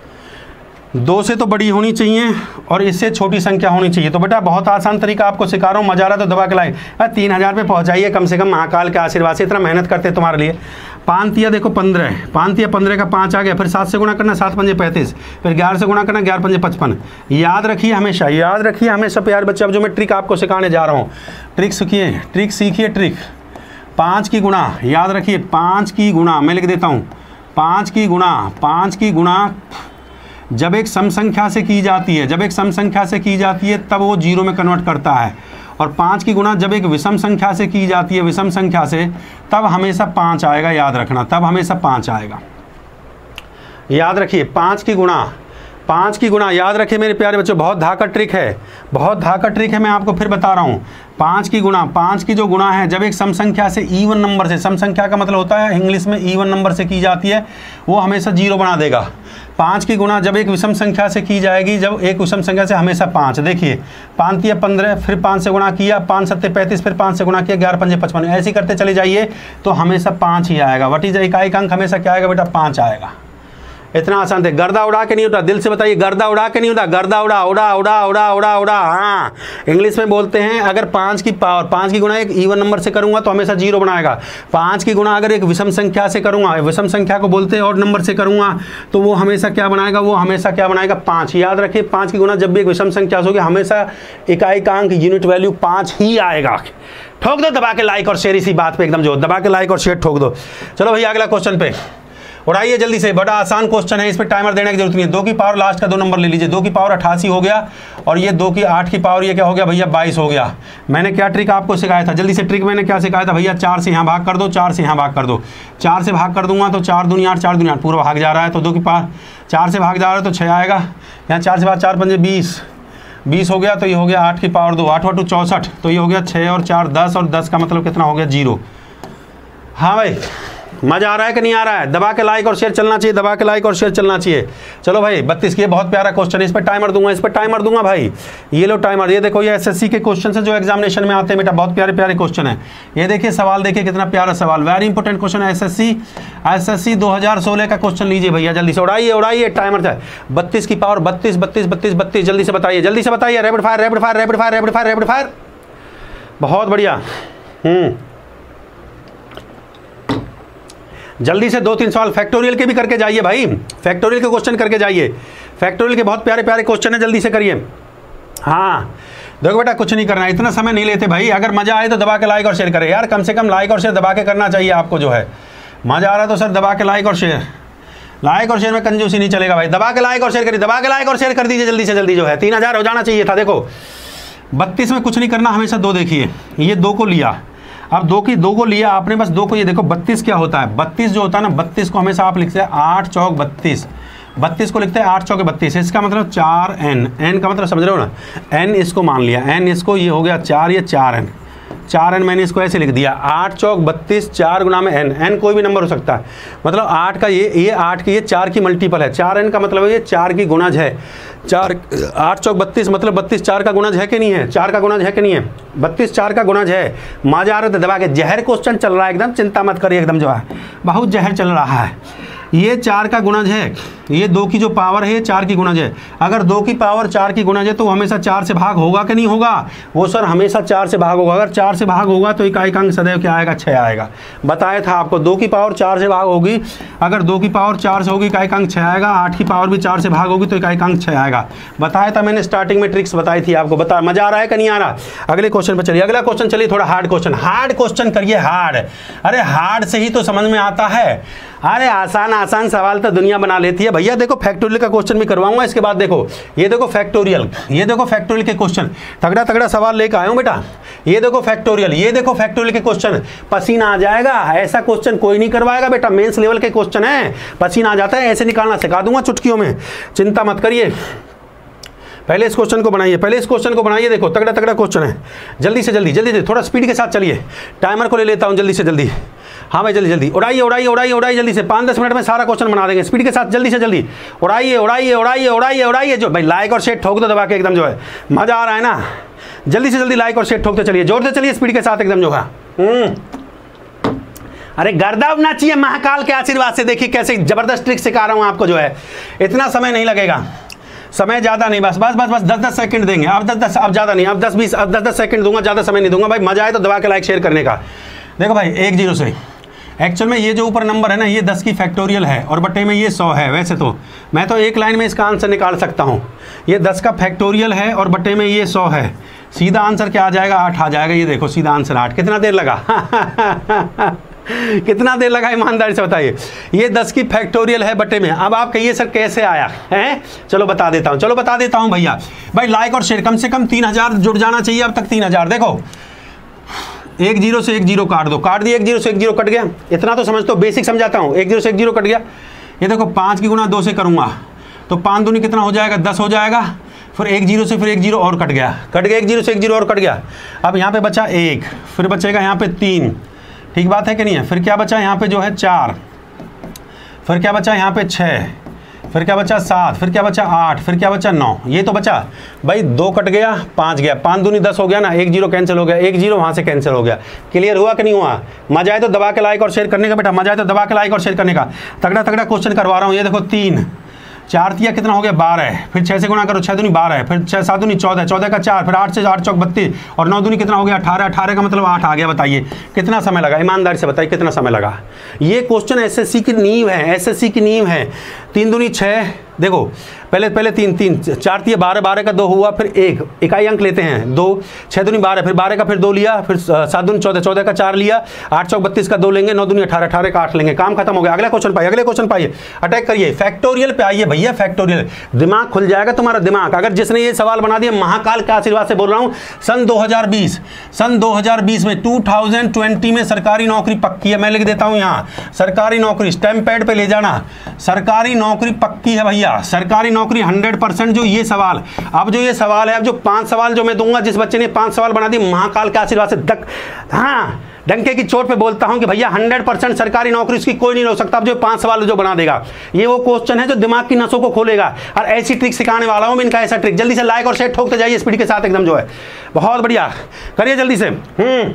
दो से तो बड़ी होनी चाहिए और इससे छोटी संख्या होनी चाहिए। तो बेटा बहुत आसान तरीका आपको सिखा रहा हूँ, मजा आ रहा है तो दबा के लाइक। तीन हज़ार पे पहुँचाइए कम से कम, महाकाल के आशीर्वाद से। इतना मेहनत करते हैं तुम्हारे लिए। पाँच तिया देखो पंद्रह, पाँच तिया पंद्रह का पाँच आ गया, फिर सात से गुणा करना, सात पंजे पैंतीस, फिर ग्यारह से गुणा करना, ग्यारह पंजे पचपन। याद रखिए हमेशा, याद रखिए हमेशा प्यार बच्चे। अब जो मैं ट्रिक आपको सिखाने जा रहा हूँ, ट्रिक सीखिए, ट्रिक सीखिए, ट्रिक। पाँच की गुणा, याद रखिए पाँच की गुणा, मैं लिख देता हूँ पाँच की गुणा, पाँच की गुणा जब एक सम संख्या से की जाती है, जब एक सम संख्या से की जाती है तब वो जीरो में कन्वर्ट करता है। और पाँच की गुणा जब एक विषम संख्या से की जाती है, विषम संख्या से, तब हमेशा पाँच आएगा। याद रखना, तब हमेशा पाँच आएगा। याद रखिए पाँच की गुणा, पाँच की गुणा याद रखिए मेरे प्यारे बच्चों, बहुत धाका ट्रिक है, बहुत धाका ट्रिक है। मैं आपको फिर बता रहा हूँ, पाँच की गुणा, पाँच की जो गुणा है जब एक सम संख्या से इवन नंबर से, सम संख्या का मतलब होता है इंग्लिश में इवन नंबर से की जाती है, वो हमेशा जीरो बना देगा। पाँच की गुणा जब एक विषम संख्या से की जाएगी, जब एक विषम संख्या से, हमेशा पाँच। देखिए पाँच तिया पंद्रह, फिर पाँच से गुणा किया, पाँच सत्ते पैंतीस, फिर पाँच से गुणा किया, ग्यारह पंजे पचपन, ऐसे करते चले जाइए तो हमेशा पाँच ही आएगा। वट इज इकाई का अंक हमेशा क्या आएगा बेटा? पाँच आएगा। इतना आसान थे। गर्दा उड़ा के नहीं होता, दिल से बताइए, गर्दा उड़ा के नहीं होता, गर्दा उड़ा उड़ा उड़ा उड़ा उड़ा उड़ा। हाँ, इंग्लिश में बोलते हैं अगर पाँच की पावर, पाँच की गुणा एक इवन नंबर से करूंगा तो हमेशा जीरो बनाएगा। पाँच की गुणा अगर एक विषम संख्या से करूंगा, विषम संख्या को बोलते हैं और नंबर से करूंगा तो वो हमेशा क्या बनाएगा, वो हमेशा क्या बनाएगा, पाँच। याद रखिए, पाँच की गुणा जब भी एक विषम संख्या होगी हमेशा इकाइकांक यूनिट वैल्यू पाँच ही आएगा। ठोक दो दबा के लाइक और शेयर, इसी बात पे एकदम जो दबा के लाइक और शेयर ठोक दो। चलो भैया अगला क्वेश्चन पे उड़ाइए जल्दी से, बड़ा आसान क्वेश्चन है, इस पे टाइमर देने की जरूरत नहीं है। दो की पावर लास्ट का दो नंबर ले लीजिए, दो की पावर अट्ठासी हो गया और ये दो की आठ की पावर ये क्या हो गया भैया, बाईस हो गया। मैंने क्या ट्रिक आपको सिखाया था, जल्दी से ट्रिक मैंने क्या सिखाया था भैया, चार से यहाँ भाग कर दो, चार से यहाँ भाग कर दो। चार से भाग कर दूंगा तो चार दुनिया आठ, चार दुनिया आठ, पूरा भाग जा रहा है तो दो की पावर चार से भाग जा रहा है तो छः आएगा। यहाँ चार से भाग चार पंजे बीस, बीस हो गया तो ये हो गया आठ की पावर दो, आठ वाटू चौंसठ, तो ये हो गया छः और चार दस, और दस का मतलब कितना हो गया, जीरो। हाँ भाई, मजा आ रहा है कि नहीं आ रहा है? दबा के लाइक और शेयर चलना चाहिए, दबा के लाइक और शेयर चलना चाहिए। चलो भाई बत्तीस की, बहुत प्यारा क्वेश्चन है, इस पर टाइमर दूंगा, इस पर टाइमर दूंगा भाई। ये लो टाइमर, ये देखो ये एसएससी के क्वेश्चन है जो एग्जामिनेशन में आते हैं बेटा, बहुत प्यारे प्यारे क्वेश्चन है। ये देखिए सवाल, देखिए कितना प्यारा सवाल, वेरी इंपॉर्टेंट क्वेश्चन है। एसएससी एसएससी दो हजार सोलह का क्वेश्चन लीजिए भैया, जल्दी से उड़ाइए उड़ाइए, टाइमर था बत्तीस की पावर बत्तीस बत्तीस बत्तीस बत्तीस, जल्दी से बताइए, जल्दी से बताइए, rapid fire rapid fire rapid fire rapid fire rapid fire, बहुत बढ़िया। हम्म जल्दी से दो तीन सवाल फैक्टोरियल के भी करके जाइए भाई, फैक्टोरियल के क्वेश्चन करके जाइए, फैक्टोरियल के बहुत प्यारे प्यारे क्वेश्चन है, जल्दी से करिए। हाँ देखो बेटा, कुछ नहीं करना है, इतना समय नहीं लेते भाई, अगर मजा आए तो दबा के लाइक और शेयर करें यार, कम से कम लाइक और शेयर दबा के करना चाहिए आपको, जो है मजा आ रहा है तो सर दबा के लाइक और शेयर, लाइक और शेयर में कंजूसी नहीं चलेगा भाई, दबा के लाइक और शेयर करिए, दबा के लाइक और शेयर कर दीजिए जल्दी से जल्दी, जो है तीन हज़ार हो जाना चाहिए था। देखो बत्तीस में कुछ नहीं करना, हमेशा दो देखिए, ये दो को लिया, अब दो की दो को लिया आपने, बस दो को, ये देखो बत्तीस क्या होता है, बत्तीस जो होता है ना, बत्तीस को हमेशा आप लिखते हैं आठ चौक बत्तीस, बत्तीस को लिखते हैं आठ चौके बत्तीस, इसका मतलब चार एन, एन का मतलब समझ रहे हो ना, एन इसको मान लिया, एन इसको, ये हो गया चार, ये चार एन, चार एन मैंने इसको ऐसे लिख दिया, आठ चौक बत्तीस, चार गुना में एन, एन कोई भी नंबर हो सकता है, मतलब आठ का ये ये आठ की ये चार की मल्टीपल है, चार एन का मतलब ये चार की गुणज है, चार आठ चौक बत्तीस मतलब बत्तीस चार का गुणज है कि नहीं है, चार का गुणज है कि नहीं है, बत्तीस चार का गुणज है। मजा आ रहा था दबा के, जहर क्वेश्चन चल रहा है एकदम, चिंता मत करिए एकदम, जो है बहुत जहर चल रहा है। ये चार का गुणज है, ये दो की जो पावर है ये चार की गुणज है, अगर दो की पावर चार की गुणज है तो हमेशा चार से भाग होगा कि नहीं होगा, वो सर हमेशा चार से भाग होगा, अगर चार से भाग होगा तो इकाइकांक सदैव क्या आएगा, छः आएगा। बताया था आपको, दो की पावर चार से भाग होगी, अगर दो की पावर चार से होगी इकाइकांक छः आएगा, आठ की पावर भी चार से भाग होगी तो इकाइकांक छः आएगा। बताया था मैंने, स्टार्टिंग में ट्रिक्स बताई थी आपको, बता मजा आ रहा है कि नहीं आ रहा? अगले क्वेश्चन पर चलिए, अगला क्वेश्चन चलिए, थोड़ा हार्ड क्वेश्चन, हार्ड क्वेश्चन करिए, हार्ड, अरे हार्ड से ही तो समझ में आता है, अरे आसान आसान सवाल तो दुनिया बना लेती है भैया। देखो फैक्टोरियल का क्वेश्चन भी करवाऊंगा, इसके बाद देखो ये देखो फैक्टोरियल, ये देखो फैक्टोरियल के क्वेश्चन, तगड़ा तगड़ा सवाल लेकर आया हूं बेटा, ये देखो फैक्टोरियल, ये देखो फैक्टोरियल के क्वेश्चन, पसीना आ जाएगा, ऐसा क्वेश्चन कोई नहीं करवाएगा बेटा, मेंस लेवल के क्वेश्चन है, पसीना आ जाता है, ऐसे निकालना सिखा दूंगा चुटकियों में, चिंता मत करिए। पहले इस क्वेश्चन को बनाइए, पहले इस क्वेश्चन को बनाइए, देखो तगड़ा तगड़ा क्वेश्चन है, जल्दी से जल्दी जल्दी से, थोड़ा स्पीड के साथ चलिए, टाइमर को ले लेता हूँ जल्दी से जल्दी। हाँ भाई जल्दी जल्दी उड़ाइए उड़ाइए उड़ाइए उड़ाइए जल्दी से, पाँच दस मिनट में सारा क्वेश्चन बना देंगे, स्पीड के साथ जल्दी से जल्दी उड़ाइए उड़ाइए उड़ाइए उड़ाइए उड़ाइए, जो भाई लाइक और शेयर ठोक दो दबा के एकदम, जो है मजा आ रहा है ना, जल्दी से जल्दी लाइक और शेयर ठोकते चलिए, जोर से चलिए, स्पीड के साथ एकदम, जो है अरे गर्दा उड़ना चाहिए महाकाल के आशीर्वाद से। देखिए कैसे जबरदस्त ट्रिक सिखा रहा हूँ आपको, जो है इतना समय नहीं लगेगा, समय ज़्यादा नहीं, बस बस बस बस दस दस सेकंड देंगे, अब दस दस अब ज़्यादा नहीं, अब दस बीस अब दस दस सेकंड दूंगा, ज़्यादा समय नहीं दूंगा भाई, मजा आए तो दबा के लाइक शेयर करने का। देखो भाई एक जीरो से, एक्चुअल में ये जो ऊपर नंबर है ना, ये दस की फैक्टोरियल है और बटे में ये सौ है, वैसे तो मैं तो एक लाइन में इसका आंसर निकाल सकता हूँ, ये दस का फैक्टोरियल है और बटे में ये सौ है, सीधा आंसर क्या आ जाएगा, आठ आ जाएगा, ये देखो सीधा आंसर आठ। कितना देर लगा कितना देर लगा ईमानदारी से बताइए, ये दस की फैक्टोरियल है बटे में, अब आप कहिए सर कैसे आया है, चलो बता देता हूँ, चलो बता देता हूँ भैया। भाई लाइक और शेयर कम से कम तीन हज़ार जुड़ जाना चाहिए, अब तक तीन हज़ार। देखो एक जीरो से एक जीरो काट दो, काट दिया, एक जीरो से एक जीरो कट गया, इतना तो समझ, तो बेसिक समझाता हूँ, एक जीरो से एक जीरो कट गया, ये देखो पाँच की गुणा दो से करूँगा तो पाँच दूनी कितना हो जाएगा, दस हो जाएगा, फिर एक जीरो से फिर एक जीरो और कट गया, कट गया, एक जीरो से एक जीरो और कट गया, अब यहाँ पे बचा एक, फिर बचेगा यहाँ पे तीन, ठीक बात है कि नहीं है, फिर क्या बचा यहाँ पे जो है चार, फिर क्या बचा यहाँ पे छः, फिर क्या बचा सात, फिर क्या बचा आठ, फिर क्या बचा नौ, ये तो बचा भाई। दो कट गया, पाँच गया, पाँच दूनी दस हो गया ना, एक जीरो कैंसिल हो गया, एक जीरो वहाँ से कैंसिल हो गया। क्लियर हुआ कि नहीं हुआ? मजा आए तो दबा के लाइक और शेयर करने का बेटा, मजा आए तो दबा के लाइक और शेयर करने का। तगड़ा तगड़ा क्वेश्चन करवा रहा हूँ। ये देखो तीन, चार तिया कितना हो गया बारह, फिर छः से गुणा करो, छः दूनी बारह, फिर छः सात दूनी चौदह, चौदह का चार, फिर आठ से आठ चौक बत्तीस, और नौ दूनी कितना हो गया अठारह, अठारह का मतलब आठ आ गया। बताइए कितना समय लगा, ईमानदारी से बताइए कितना समय लगा। ये क्वेश्चन एसएससी की नींव है, एसएससी की नींव है। तीन दूनी छः, देखो पहले पहले तीन तीन चार तिया बारह, बारह का दो हुआ, फिर एक इकाई अंक लेते हैं दो, छः दूनी बारह, फिर बारह का फिर दो लिया, फिर सात दूनी चौदह, चौदह का चार लिया, आठ चौक बत्तीस का दो लेंगे, नौ दूनी अठारह, अठारह का आठ लेंगे, काम खत्म हो गया। अगला क्वेश्चन पाइए, अगले क्वेश्चन पाइए, अटैक करिए, फैक्टोरियल पे आइए भैया, फैक्टोरियल। दिमाग खुल जाएगा तुम्हारा दिमाग। अगर जिसने ये सवाल बना दिया, महाकाल के आशीर्वाद से बोल रहा हूँ, सन दो हज़ार बीस सन दो हज़ार बीस में दो हज़ार बीस में सरकारी नौकरी पक्की है। मैं लिख देता हूँ यहाँ, सरकारी नौकरी स्टैम्प पैड पे ले जाना, सरकारी नौकरी पक्की है भैया, सरकारी नौकरी हंड्रेड परसेंट। जो ये सवाल, अब जो ये सवाल है, अब जो पांच सवाल जो मैं दूंगा, जिस बच्चे ने पांच सवाल बना दिए, महाकाल के आशीर्वाद से दक हाँ डंके की चोट पे बोलता हूं कि भैया हंड्रेड परसेंट सरकारी नौकरी इसकी कोई नहीं हो सकता। अब जो पांच सवाल जो बना देगा, ये वो क्वेश्चन है जो दिमाग की नसों को खोलेगा, और ऐसी ट्रिक सिखाने वाला हूं मैं इनका, ऐसा ट्रिक। जल्दी से लाइक और शेयर ठोकते जाइए स्पीड के साथ एकदम, जो है बहुत बढ़िया करिए जल्दी से। हम्म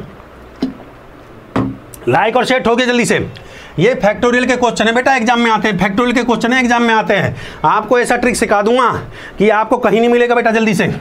लाइक और शेयर ठोकिए जल्दी से। ये फैक्टोरियल के क्वेश्चन है बेटा, एग्जाम में आते हैं, फैक्टोरियल के क्वेश्चन है एग्जाम में आते हैं। आपको ऐसा ट्रिक सिखा दूंगा कि आपको कहीं नहीं मिलेगा बेटा। जल्दी से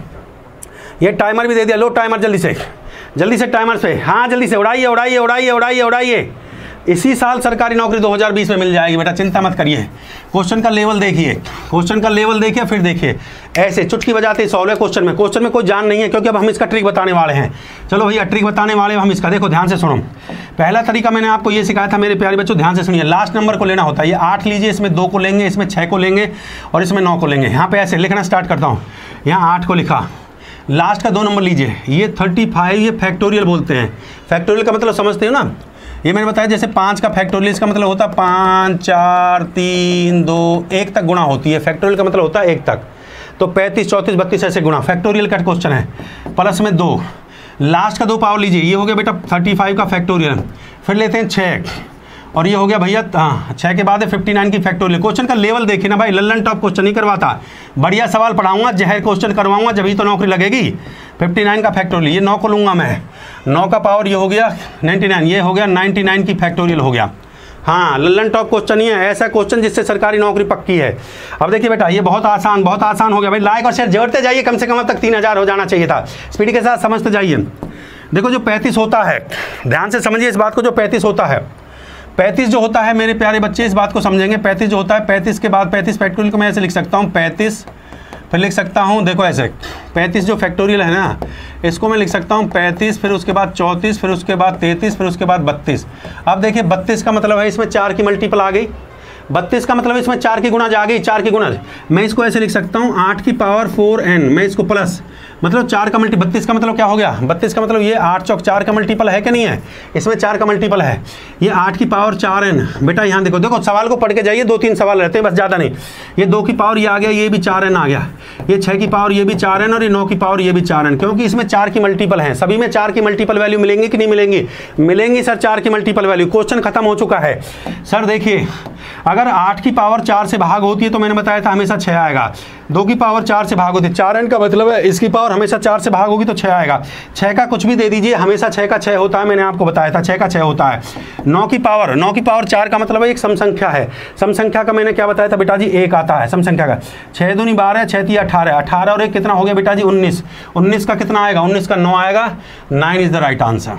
ये टाइमर भी दे दिया, लो टाइमर जल्दी से, जल्दी से टाइमर पे, हाँ जल्दी से उड़ाइए उड़ाइए उड़ाइए उड़ाइए उड़ाइए। इसी साल सरकारी नौकरी दो हज़ार बीस में मिल जाएगी बेटा, चिंता मत करिए। क्वेश्चन का लेवल देखिए, क्वेश्चन का लेवल देखिए, फिर देखिए ऐसे चुटकी बजाते सॉल्व है क्वेश्चन में। क्वेश्चन में कोई जान नहीं है, क्योंकि अब हम इसका ट्रिक बताने वाले हैं। चलो भैया ट्रिक बताने वाले हम इसका, देखो ध्यान से सुनो। पहला तरीका मैंने आपको ये सिखाया था मेरे प्यारे बच्चों, ध्यान से सुनिए। लास्ट नंबर को लेना होता है, ये आठ लीजिए, इसमें दो को लेंगे, इसमें छः को लेंगे, और इसमें नौ को लेंगे। यहाँ पे ऐसे लिखना स्टार्ट करता हूँ, यहाँ आठ को लिखा, लास्ट का दो नंबर लीजिए, ये थर्टी फाइव, ये फैक्टोरियल बोलते हैं। फैक्टोरियल का मतलब समझते हो ना, ये मैंने बताया जैसे पाँच का फैक्टोरियल, इसका मतलब होता है पाँच, चार, तीन, दो, एक तक गुणा होती है। फैक्टोरियल का मतलब होता है एक तक, तो पैंतीस, चौंतीस, बत्तीस ऐसे गुणा, फैक्टोरियल का क्वेश्चन है। प्लस में दो, लास्ट का दो पावर लीजिए, ये हो गया बेटा थर्टी फाइव का फैक्टोरियल। फिर लेते हैं छः, और ये हो गया भैया हाँ छः के बाद है फिफ्टी नाइन की फैक्टोरियल। क्वेश्चन का लेवल देखिए ना भाई, लल्लन टॉप क्वेश्चन नहीं करवाता, बढ़िया सवाल पढ़ाऊंगा, जहर क्वेश्चन करवाऊंगा, जब ही तो नौकरी लगेगी। फिफ्टी नाइन का फैक्टोरियल, ये नौ को लूँगा मैं, नौ का पावर ये हो गया नाइन्टी नाइन, ये हो गया नाइन्टी नाइन की फैक्टोरियल हो गया। हाँ लल्लन टॉप क्वेश्चन ही है, ऐसा क्वेश्चन जिससे सरकारी नौकरी पक्की है। अब देखिए बेटा ये बहुत आसान, बहुत आसान हो गया भाई। लाइक और शेयर जोड़ते जाइए, कम से कम अब तक तीन हज़ार हो जाना चाहिए था। स्पीड के साथ समझते जाइए। देखो जो पैंतीस होता है, ध्यान से समझिए इस बात को, जो पैंतीस होता है, पैंतीस जो होता है मेरे प्यारे बच्चे इस बात को समझेंगे। पैंतीस जो होता है, पैंतीस के बाद पैंतीस फैक्टोरियल को मैं ऐसे लिख सकता हूँ, पैंतीस, फिर लिख सकता हूँ देखो ऐसे, पैंतीस जो फैक्टोरियल है ना, इसको मैं लिख सकता हूँ पैंतीस, फिर उसके बाद चौंतीस, फिर उसके बाद तैंतीस, फिर उसके बाद बत्तीस। अब देखिए बत्तीस का मतलब है इसमें चार की मल्टीपल आ गई, बत्तीस का मतलब इसमें चार की गुणज आ गई, चार की गुणज। मैं इसको ऐसे लिख सकता हूँ आठ की पावर फोर एन, मैं इसको प्लस, मतलब चार का मल्टी, बत्तीस का मतलब क्या हो गया, बत्तीस का मतलब ये आठ चौक चार का मल्टीपल है कि नहीं है, इसमें चार का मल्टीपल है, ये आठ की पावर चार एन। बेटा यहाँ देखो, देखो सवाल को पढ़ के जाइए, दो तीन सवाल रहते हैं बस, ज़्यादा नहीं। ये दो की पावर ये आ गया, ये भी चार एन आ गया, ये छः की पावर ये भी चार एन, और ये नौ की पावर ये भी चार एन, क्योंकि इसमें चार की मल्टीपल है। सभी में चार की मल्टीपल वैल्यू मिलेंगी कि नहीं मिलेंगी, मिलेंगी सर, चार की मल्टीपल वैल्यू। क्वेश्चन खत्म हो चुका है सर। देखिए अगर आठ की पावर चार से भाग होती है तो मैंने बताया था हमेशा छः आएगा, दो की पावर चार से भाग होती है, चार एन का मतलब है इसकी पावर हमेशा चार से भाग होगी तो छः आएगा। छः का कुछ भी दे दीजिए, हमेशा छः का छः होता है, मैंने आपको बताया था छः का छः होता है। नौ की पावर, नौ की पावर चार का मतलब है एक सम संख्या है, सम संख्या का मैंने क्या बताया था बेटा जी, एक आता है सम संख्या का। छः दूनी बारह, छः तीन अठारह, अठारह और एक कितना हो गया बेटा जी उन्नीस, उन्नीस का कितना आएगा, उन्नीस का नौ आएगा, nine is the right answer.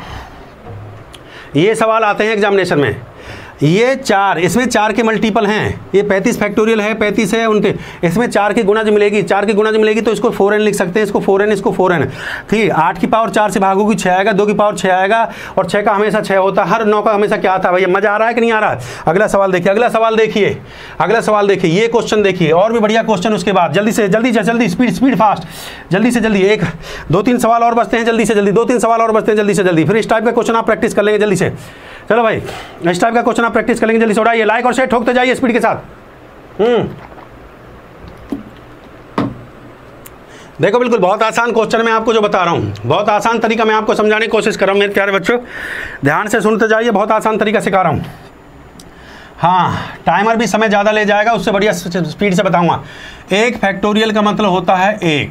ये सवाल आते हैं एग्जामिनेशन में। ये चार, इसमें चार के मल्टीपल हैं, ये पैंतीस फैक्टोरियल है, पैंतीस है उनके, इसमें चार की गुणज मिलेगी, चार की गुणज मिलेगी तो इसको फोर एन लिख सकते हैं, इसको फोर एन, इसको फोर एन। ठीक, आठ की पावर चार से भागोगी छः आएगा, दो की पावर छः आएगा, और छः का हमेशा छः होता है, हर नौ का हमेशा क्या आता है भैया। मजा आ रहा है कि नहीं आ रहा है? अगला सवाल देखिए, अगला सवाल देखिए, अगला सवाल देखिए, ये क्वेश्चन देखिए, और भी बढ़िया क्वेश्चन उसके बाद। जल्दी से जल्दी से जल्दी, स्पीड स्पीड फास्ट, जल्दी से जल्दी, एक दो तीन सवाल और बचते हैं, जल्दी से जल्दी, दो तीन सवाल और बचते हैं, जल्दी से जल्दी। फिर इस टाइप का क्वेश्चन आप प्रैक्टिस कर लेंगे जल्दी से। चलो भाई इस टाइप का क्वेश्चन आप प्रैक्टिस करेंगे जल्दी से। उड़ाइए, लाइक और शेयर ठोकते जाइए स्पीड के साथ। हम्म देखो बिल्कुल बहुत आसान क्वेश्चन मैं आपको जो बता रहा हूँ, बहुत आसान तरीका मैं आपको समझाने की कोशिश कर रहा हूँ मेरे प्यारे बच्चों, ध्यान से सुनते जाइए, बहुत आसान तरीका सिखा रहा हूँ। हाँ, टाइमर भी समय ज़्यादा ले जाएगा, उससे बढ़िया स्पीड से बताऊंगा। एक फैक्टोरियल का मतलब होता है एक,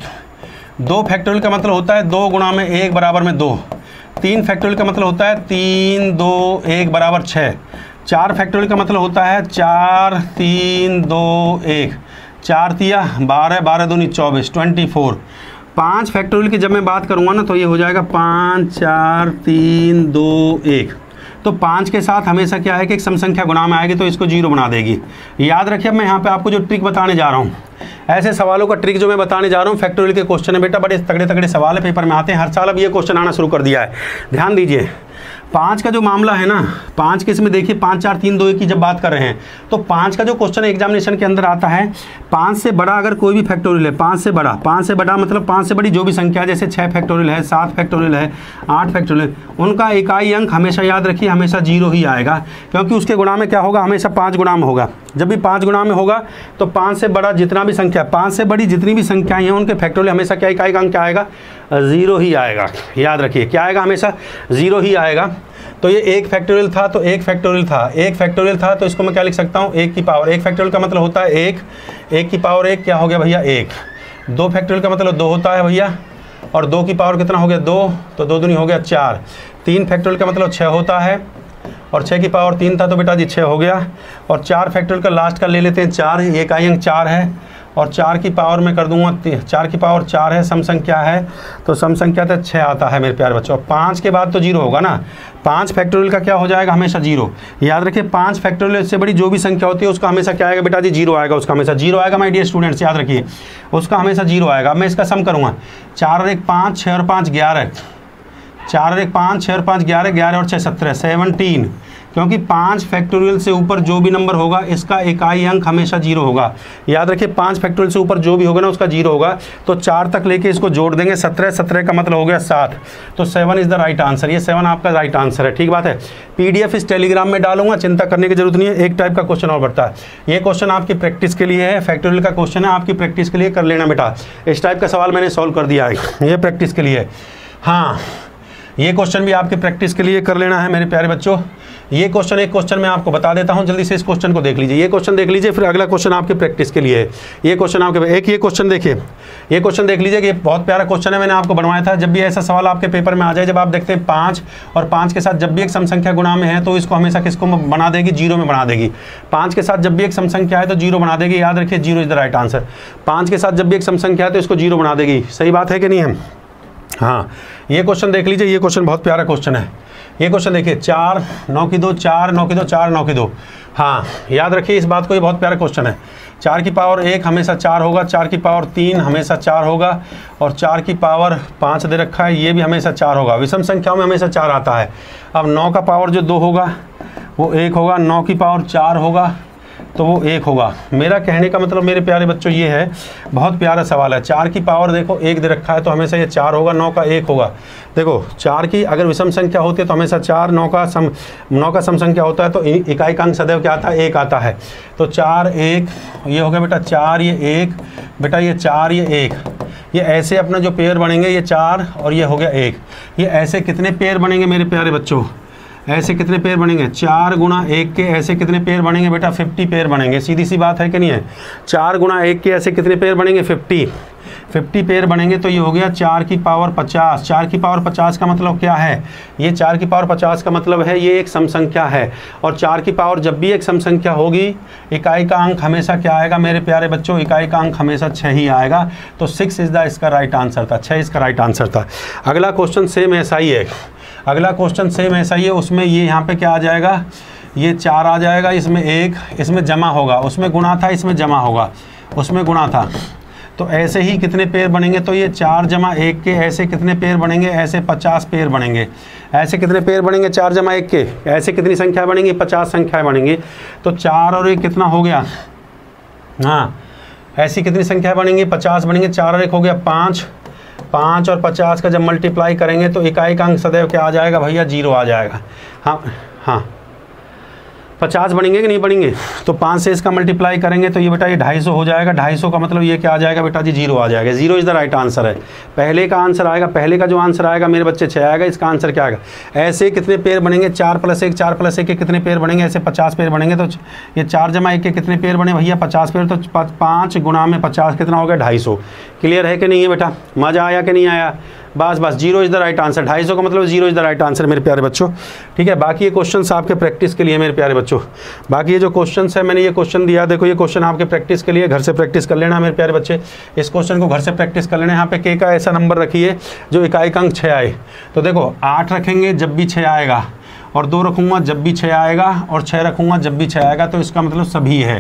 दो फैक्टोरियल का मतलब होता है दो गुणा में एक बराबर में दो, तीन फैक्टोरियल का मतलब होता है तीन दो एक बराबर छः, चार फैक्टोरियल का मतलब होता है चार तीन दो एक, चार तिया बारह, बारह दूनी चौबीस, ट्वेंटी फोर। पाँच फैक्टोरियल की जब मैं बात करूँगा ना तो ये हो जाएगा पाँच चार तीन दो एक। तो पाँच के साथ हमेशा क्या है कि एक सम संख्या गुणा में आएगी तो इसको जीरो बना देगी। याद रखिए, अब मैं यहाँ पे आपको जो ट्रिक बताने जा रहा हूँ, ऐसे सवालों का ट्रिक जो मैं बताने जा रहा हूँ फैक्टोरियल के क्वेश्चन है बेटा, बड़े तगड़े तगड़े सवाल है, पेपर में आते हैं हर साल। अब ये क्वेश्चन आना शुरू कर दिया है, ध्यान दीजिए। पाँच का जो मामला है ना, पाँच के इसमें देखिए पाँच चार तीन दो एक की जब बात कर रहे हैं तो पाँच का जो क्वेश्चन एग्जामिनेशन के अंदर आता है, पाँच से बड़ा अगर कोई भी फैक्टोरियल है, पाँच से बड़ा, पाँच से बड़ा मतलब पाँच से बड़ी जो भी संख्या, जैसे छः फैक्टोरियल है, सात फैक्टोरियल है, आठ फैक्टोरियल, उनका इकाई अंक हमेशा याद रखिए हमेशा जीरो ही आएगा, क्योंकि उसके गुणा में क्या होगा, हमेशा पाँच गुणा में होगा। जब भी पाँच गुणा में होगा तो पाँच से बड़ा जितना भी संख्या, पाँच से बड़ी जितनी भी संख्याएँ हैं उनके फैक्टोरियल हमेशा क्या इकाई अंक क्या आएगा, ज़ीरो ही आएगा। याद रखिए क्या आएगा, हमेशा ज़ीरो ही आएगा। तो ये एक फैक्टोरियल था तो एक फैक्टोरियल था, एक फैक्टोरियल था तो इसको मैं क्या लिख सकता हूँ, एक की पावर। एक फैक्टोरियल का मतलब होता है एक, एक की पावर एक क्या हो गया भैया एक। दो फैक्टोरियल का मतलब दो होता है भैया, और दो की पावर कितना हो गया दो, तो दो दूनी हो गया चार। तीन फैक्टोरियल का मतलब छः होता है, और छः की पावर तीन था तो बेटा जी छः हो गया। और चार फैक्टोरियल का लास्ट का ले लेते हैं चार, ये इकाई अंक चार है, और चार की पावर में कर दूंगा, चार की पावर चार है, सम संख्या है तो सम संख्या तो छः आता है मेरे प्यारे बच्चों। पाँच के बाद तो जीरो होगा ना, पाँच फैक्टोरियल का क्या हो जाएगा, हमेशा जीरो। याद रखिए पाँच फैक्टोरियल से बड़ी जो भी संख्या होती है उसका हमेशा क्या आएगा बेटा जी, जीरो आएगा, उसका हमेशा जीरो आएगा माय डियर स्टूडेंट्स, याद रखिए उसका हमेशा जीरो आएगा। अब मैं इसका सम करूँगा, चार और एक पाँच, छः और पाँच ग्यारह, चार और एक पाँच, छः और पाँच ग्यारह, ग्यारह और छः सत्रह, सेवनटीन। क्योंकि पाँच फैक्टोरियल से ऊपर जो भी नंबर होगा इसका इकाई अंक हमेशा जीरो होगा। याद रखिए पाँच फैक्टोरियल से ऊपर जो भी होगा ना उसका जीरो होगा। तो चार तक लेके इसको जोड़ देंगे, सत्रह, सत्रह का मतलब हो गया सात, तो seven is the right answer. ये सेवन आपका राइट आंसर है, ठीक बात है। पीडीएफ इस टेलीग्राम में डालूंगा, चिंता करने की जरूरत नहीं है। एक टाइप का क्वेश्चन और बढ़ता है, ये क्वेश्चन आपकी प्रैक्टिस के लिए है, फैक्टोरियल का क्वेश्चन है, आपकी प्रैक्टिस के लिए कर लेना बेटा। इस टाइप का सवाल मैंने सॉल्व कर दिया है, ये प्रैक्टिस के लिए। हाँ, ये क्वेश्चन भी आपके प्रैक्टिस के लिए कर लेना है मेरे प्यारे बच्चों। ये क्वेश्चन एक क्वेश्चन मैं आपको बता देता हूं, जल्दी से इस क्वेश्चन को देख लीजिए। ये क्वेश्चन देख लीजिए, फिर अगला क्वेश्चन आपके प्रैक्टिस के लिए है। ये क्वेश्चन आपके एक ये क्वेश्चन देखिए, ये क्वेश्चन देख लीजिए कि ये बहुत प्यारा क्वेश्चन है, मैंने आपको बनवाया था। जब भी ऐसा सवाल आपके पेपर में आ जाए, जब आप देखते हैं पाँच और पाँच के साथ जब भी एक सम संख्या गुणा में है तो इसको हमेशा किसको बना देगी, जीरो में बना देगी। पाँच के साथ जब भी एक सम संख्या है तो जीरो बना देगी। याद रखिए zero is the right answer. पाँच के साथ जब भी एक सम संख्या है तो इसको जीरो बना देगी। सही बात है कि नहीं है? हाँ, ये क्वेश्चन देख लीजिए, ये क्वेश्चन बहुत प्यारा क्वेश्चन है। ये क्वेश्चन देखिए, चार नौ की दो, चार नौ की दो, चार नौ की दो। हाँ, याद रखिए इस बात को, ये बहुत प्यारा क्वेश्चन है। चार की पावर एक हमेशा चार होगा, चार की पावर तीन हमेशा चार होगा, और चार की पावर पाँच दे रखा है, ये भी हमेशा चार होगा। विषम संख्याओं में हमेशा चार आता है। अब नौ का पावर जो दो होगा वो एक होगा, नौ की पावर चार होगा तो वो एक होगा। मेरा कहने का मतलब मेरे प्यारे बच्चों ये है, बहुत प्यारा सवाल है। चार की पावर देखो एक दे रखा है तो हमेशा ये चार होगा, नौ का एक होगा। देखो चार की अगर विषम संख्या होती है तो हमेशा चार, नौ का सम नौ का सम संख्या होता है तो इकाई का अंक सदैव क्या आता है, एक आता है। तो चार एक, ये हो गया बेटा चार, ये एक बेटा, ये चार, ये एक, ये ऐसे अपना जो पेयर बनेंगे ये चार और ये हो गया एक। ये ऐसे कितने पेयर बनेंगे मेरे प्यारे बच्चों, ऐसे कितने पेयर बनेंगे, चार गुणा एक के ऐसे कितने पेयर बनेंगे बेटा, फिफ्टी पेयर बनेंगे। सीधी सी बात है कि नहीं है? चार गुणा एक के ऐसे कितने पेयर बनेंगे, फिफ्टी फिफ्टी पेयर बनेंगे। तो ये हो गया चार की पावर पचास। चार की पावर पचास का मतलब क्या है, ये चार की पावर पचास का मतलब है ये एक सम संख्या है। और चार की पावर जब भी एक सम संख्या होगी इकाई का अंक हमेशा क्या आएगा मेरे प्यारे बच्चों, इकाई का अंक हमेशा छः ही आएगा। तो सिक्स इज़ द इसका राइट आंसर था, छः इसका राइट आंसर था। अगला क्वेश्चन सेम ऐसा ही है, अगला क्वेश्चन सेम ऐसा ही है। उसमें ये यहाँ पे क्या आ जाएगा, ये चार आ जाएगा, इसमें एक, इसमें जमा होगा, उसमें गुणा था, इसमें जमा होगा, उसमें गुणा था। तो ऐसे ही कितने पेयर बनेंगे, तो ये चार जमा एक के ऐसे कितने पेयर बनेंगे, ऐसे पचास पेयर बनेंगे। ऐसे कितने पेयर बनेंगे, चार जमा एक के ऐसे कितनी संख्या बनेंगी, पचास संख्याएँ बनेंगी। तो चार और एक कितना हो गया, हाँ ऐसी कितनी संख्या बनेंगी, पचास बनेंगे। चार और एक हो गया पाँच, पाँच और पचास का जब मल्टीप्लाई करेंगे तो इकाई का अंक सदैव क्या आ जाएगा भैया, जीरो आ जाएगा। हाँ हाँ, पचास बढ़ेंगे कि नहीं बढ़ेंगे? तो पाँच से इसका मल्टीप्लाई करेंगे तो ये बेटा ये ढाई सौ हो जाएगा। ढाई सौ का मतलब ये क्या आ जाएगा बेटा जी? जीरो आ जाएगा। Zero is the right answer है। पहले का आंसर आएगा, पहले का जो आंसर आएगा मेरे बच्चे छः आएगा। इसका आंसर क्या आएगा? ऐसे कितने पेयर बनेंगे? चार प्लस एक, चार प्लस एक के कितने पेयर बनेंगे? ऐसे पचास पेयर बनेंगे। तो ये चार जमा एक के कितने पेयर बने भैया? पचास पेयर। तो पाँच गुना में पचास कितना हो गया? ढाई सौ। क्लियर है कि नहीं है बेटा? मज़ा आया कि नहीं आया? बस बस zero is the right answer. ढाई सौ का मतलब zero is the right answer मेरे प्यारे बच्चों। ठीक है, बाकी ये क्वेश्चंस आपके प्रैक्टिस के लिए मेरे प्यारे बच्चों। बाकी ये जो क्वेश्चंस है मैंने ये क्वेश्चन दिया, देखो ये क्वेश्चन आपके प्रैक्टिस के लिए, घर से प्रैक्टिस कर लेना मेरे प्यारे बच्चे। इस क्वेश्चन को घर से प्रैक्टिस कर लेना। यहाँ पे के का ऐसा नंबर रखिए जो इकाई का अंक छः आए। तो देखो आठ रखेंगे जब भी छः आएगा, और दो रखूँगा जब भी छः आएगा, और छः रखूँगा जब भी छः आएगा। तो इसका मतलब सभी है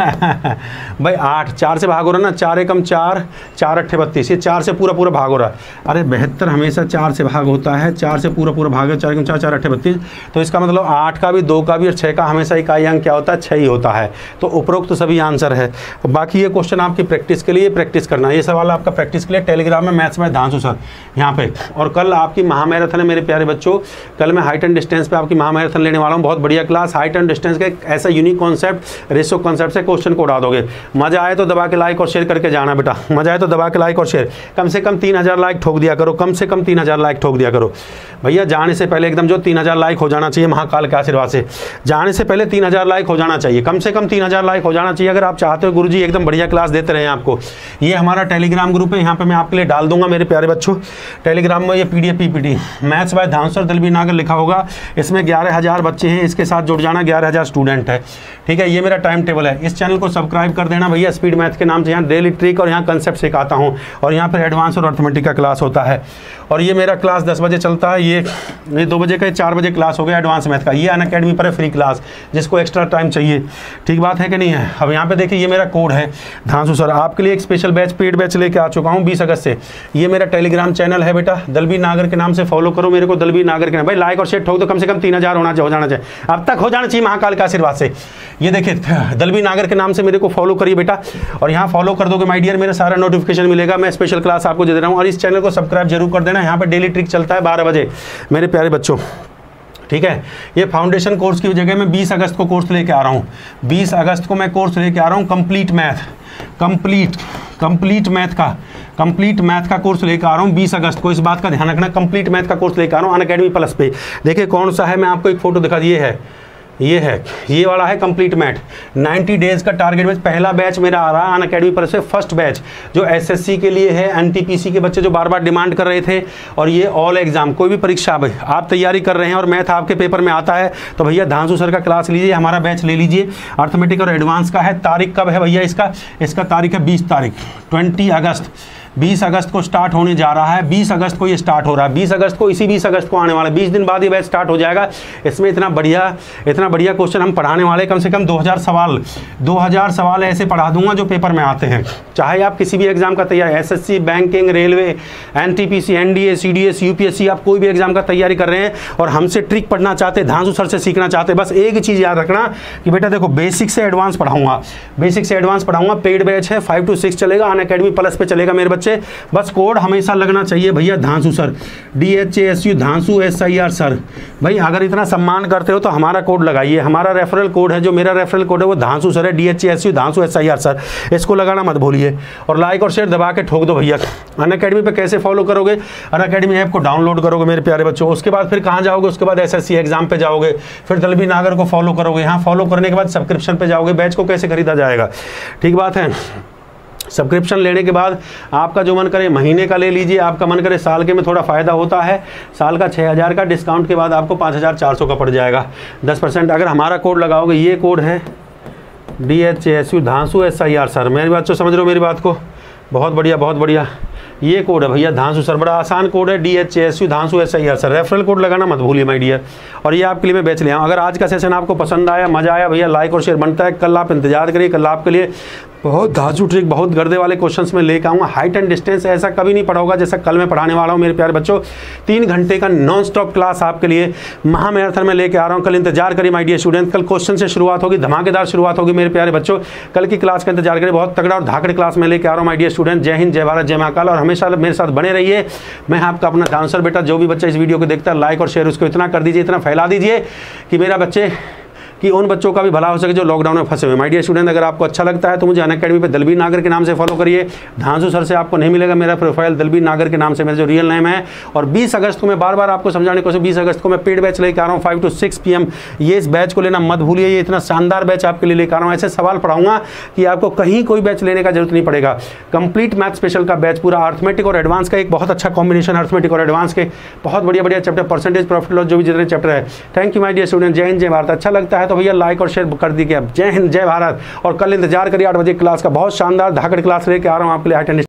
भाई। आठ चार से भाग हो रहा ना, चार एकम चार, चार अट्ठे बत्तीस, ये चार से पूरा पूरा भाग हो रहा है। अरे बेहतर हमेशा चार से भाग होता है, चार से पूरा पूरा भाग है। चार एकम चार, चार अट्ठे बत्तीस। तो इसका मतलब आठ का भी, दो का भी और छः का हमेशा इकाई अंक क्या होता है? छः ही होता है। तो उपरोक्त तो सभी आंसर है। बाकी ये क्वेश्चन आपकी प्रैक्टिस के लिए प्रैक्टिस करना है। ये सवाल आपका प्रैक्टिस के लिए टेलीग्राम में मैथ्स में धांसू सर यहाँ पे। और कल आपकी महामैराथन है मेरे प्यारे बच्चों। कल मैं हाइट एंड डिस्टेंस पे आपकी महामैराथन लेने वाला हूँ। बहुत बढ़िया क्लास, हाइट एंड डिस्टेंस का एक ऐसा यूनिक कॉन्सेप्ट, रेशो कॉन्सेप्ट से क्वेश्चन को उड़ा दोगे। मजा आए तो दबा के लाइक और शेयर करके जाना बेटा। मजा आए तो दबा के लाइक और शेयर, कम से कम तीन हज़ार लाइक ठोक दिया करो। कम से कम तीन हज़ार लाइक ठोक दिया करो भैया। जाने से पहले एकदम जो तीन हज़ार लाइक हो जाना चाहिए महाकाल के आशीर्वाद से। जाने से पहले तीन हज़ार लाइक हो जाना चाहिए, कम से कम तीन हज़ार लाइक हो जाना चाहिए अगर आप चाहते हो गुरुजी एकदम बढ़िया क्लास देते रहे आपको। ये हमारा टेलीग्राम ग्रुप है, यहाँ पे मैं आपके लिए डाल दूंगा मेरे प्यारे बच्चों। टेलीग्राम में ये PDF PPT maths by Dhansu sir Dalvi Nagar लिखा होगा। इसमें ग्यारह हज़ार बच्चे हैं, इसके साथ जुड़ जाना, ग्यारह हज़ार स्टूडेंट है। ठीक है, ये मेरा टाइम टेबल है। इस चैनल को सब्सक्राइब कर देना भैया, स्पीड मैथ के नाम से। यहाँ डेली ट्रिक और यहाँ कंसेप्ट सिखाता हूँ, और यहाँ पर एडवांस और अर्थमेटिक का क्लास होता है। और ये मेरा क्लास दस बजे चलता है। ये ये दो बजे का चार बजे क्लास हो गया एडवांस मैथ का। ये अनअकैडमी पर है फ्री क्लास, जिसको एक्स्ट्रा टाइम चाहिए। ठीक बात है कि नहीं है? अब यहाँ पे देखिए ये मेरा कोड है धांसू सर। आपके लिए एक स्पेशल बैच, पेड बैच लेके आ चुका हूँ बीस अगस्त से। ये मेरा टेलीग्राम चैनल है बेटा, दलवी नागर के नाम से फॉलो करो मेरे को, दलवी नागर के नाम। भाई लाइक और शेयर ठोक दो, कम से कम तीन हज़ार होना हो जाना चाहिए, अब तक हो जाना चाहिए महाकाल के आशीर्वाद से। ये देखिए दलवी नागर के नाम से मेरे को फॉलो करिए बेटा, और यहाँ फॉलो कर दोगे माय डियर, मेरा सारा नोटिफिकेशन मिलेगा। मैं स्पेशल क्लास आपको दे रहा हूँ। और इस चैनल को सब्सक्राइब जरूर कर देना। यहाँ पर डेली ट्रिक चलता है बारह बजे मेरे प्यारे बच्चों। ठीक है, ये फाउंडेशन कोर्स की जगह मैं बीस अगस्त को कोर्स लेके आ रहा हूँ। बीस अगस्त को मैं कोर्स लेके आ रहा हूँ complete math, complete complete math का कंप्लीट मैथ का कोर्स लेकर आ रहा हूँ बीस अगस्त को। इस बात का ध्यान रखना, कंप्लीट मैथ का कोर्स लेकर आ रहा हूँ अनअकैडमी प्लस पे। देखिए कौन सा है, मैं आपको एक फोटो दिखा, ये है, ये है, ये वाला है कंप्लीट मैथ। नब्बे डेज का टारगेट बैच, पहला बैच मेरा आ रहा है अनअकैडमी पर से, फर्स्ट बैच जो एसएससी के लिए है, एनटीपीसी के बच्चे जो बार बार डिमांड कर रहे थे। और ये ऑल एग्जाम, कोई भी परीक्षा आप तैयारी कर रहे हैं और मैथ आपके पेपर में आता है तो भैया धांसू सर का क्लास लीजिए, हमारा बैच ले लीजिए। अर्थमेटिक और एडवांस का है। तारीख कब है भैया इसका? इसका तारीख है बीस तारीख, ट्वेंटी अगस्त। बीस अगस्त को स्टार्ट होने जा रहा है। बीस अगस्त को ये स्टार्ट हो रहा है, बीस अगस्त को, इसी बीस अगस्त को आने वाला है। बीस दिन बाद ये बैच स्टार्ट हो जाएगा। इसमें इतना बढ़िया इतना बढ़िया क्वेश्चन हम पढ़ाने वाले, कम से कम दो हज़ार सवाल दो हज़ार सवाल ऐसे पढ़ा दूंगा जो पेपर में आते हैं। चाहे आप किसी भी एग्जाम का तैयारी, SSC, banking, railway, NTPC, NDA, CDS, UPSC, आप कोई भी एग्जाम का तैयारी कर रहे हैं और हमसे ट्रिक पढ़ना चाहते हैं, धांसू सर से सीखना चाहते हैं, बस एक चीज़ याद रखना कि बेटा देखो बेसिक से एडवांस पढ़ाऊंगा, बेसिक से एडवांस पढ़ाऊंगा। पेड बैच है, फाइव टू सिक्स चलेगा, अनअकैडमी प्लस पे चलेगा मेरे बच्चे। बस कोड हमेशा लगना चाहिए भैया Dhansu sir, D H A S U Dhansu S I R sir. भाई अगर इतना सम्मान करते हो तो हमारा कोड लगाइए। हमारा रेफरल कोड है, जो मेरा रेफरल कोड है वो धांसू सर है, D H A S U Dhansu S I R sir. इसको लगाना मत भूलिए, और लाइक और शेयर दबा के ठोक दो भैया। अनअकैडमी पे कैसे फॉलो करोगे? अनअकैडमी ऐप को डाउनलोड करोगे मेरे प्यारे बच्चों। उसके बाद फिर कहाँ जाओगे? उसके बाद एस एस सी एग्जाम पे जाओगे, फिर दलवी नागर को फॉलो करोगे। यहाँ फॉलो करने के बाद सब्सक्रिप्शन पे जाओगे। बैच को कैसे खरीदा जाएगा? ठीक बात है। सब्सक्रिप्शन लेने के बाद आपका जो मन करे महीने का ले लीजिए, आपका मन करे साल के में थोड़ा फ़ायदा होता है। साल का छः हज़ार का डिस्काउंट के बाद आपको पाँच हज़ार चार सौ का पड़ जाएगा, दस परसेंट। अगर हमारा कोड लगाओगे, ये कोड है D H A S U Dhansu S I R sir. मेरी बात तो समझ रहे हो मेरी बात को? बहुत बढ़िया बहुत बढ़िया। ये कोड है भैया धांसू सर, बड़ा आसान कोड है, D H A S U Dhansu S I R sir. Referral code लगाना मत भूलिए माय डियर। और ये आपके लिए मैं बेच ले आऊँ। अगर आज का सेशन आपको पसंद आया, मज़ा आया भैया, लाइक और शेयर बनता है। कल आप इंतजार करिए, कल आपके लिए बहुत धांसू ट्रिक, बहुत गर्दे वाले क्वेश्चंस में लेकर आऊँगा। हाइट एंड डिस्टेंस ऐसा कभी नहीं पढ़ा होगा जैसा कल मैं पढ़ाने वाला हूँ मेरे प्यारे बच्चों। तीन घंटे का नॉन स्टॉप क्लास आपके लिए महामैराथन में लेके आ रहा हूँ। कल इंतजार करिए माय डियर स्टूडेंट। कल क्वेश्चन से शुरुआत होगी, धमाकेदार शुरुआत होगी मेरे प्यारे बच्चों। कल की क्लास का इंतजार करिए, बहुत तगड़ा और धाकड़ क्लास में लेके आ रहा हूँ माय डियर स्टूडेंट। जय हिंद, जय भारत, जय महाकाल। और हमेशा मेरे साथ बने रहिए। मैं आपका अपना डांसर बेटा। जो भी बच्चा इस वीडियो को देखता है, लाइक और शेयर उसको इतना कर दीजिए, इतना फैला दीजिए कि मेरा बच्चे कि उन बच्चों का भी भला हो सके जो लॉकडाउन में फंसे हुए। माय डियर स्टूडेंट, अगर आपको अच्छा लगता है तो मुझे अनअकैडमी पे दलबीर नागर के नाम से फॉलो करिए। धांसू सर से आपको नहीं मिलेगा मेरा प्रोफाइल, दलबीर नागर के नाम से मेरा जो रियल नेम है। और बीस अगस्त को मैं बार बार आपको समझाने को बीस अगस्त को मैं पेड बैच लेकर आ रहा हूँ five two six P M. ये इस बैच को लेना मत भूलिए, ये इतना शानदार बैच आपके लिए लेकर आ रहा हूँ। ऐसे सवाल पढ़ाऊंगा कि आपको कहीं कोई बैच लेने का जरूरत नहीं पड़ेगा। कंप्लीट मैथ स्पेशल का बैच, पूरा अर्थमेटिक और एडवांस का एक बहुत अच्छा कॉम्बिनेशन, अर्थमेटिक और एडवांस के बहुत बढ़िया बढ़िया चैप्टर, परसेंटेज, प्रॉफिट लॉस, जो भी जितने चैप्टर है। Thank you my dear student, जय हिंद जय भारत। अच्छा लगता है तो भैया लाइक और शेयर कर दीजिए। जय हिंद जय भारत। और कल इंतजार करिए आठ बजे क्लास का, बहुत शानदार धाकड़ क्लास लेके आ रहा हूँ आपके लिए।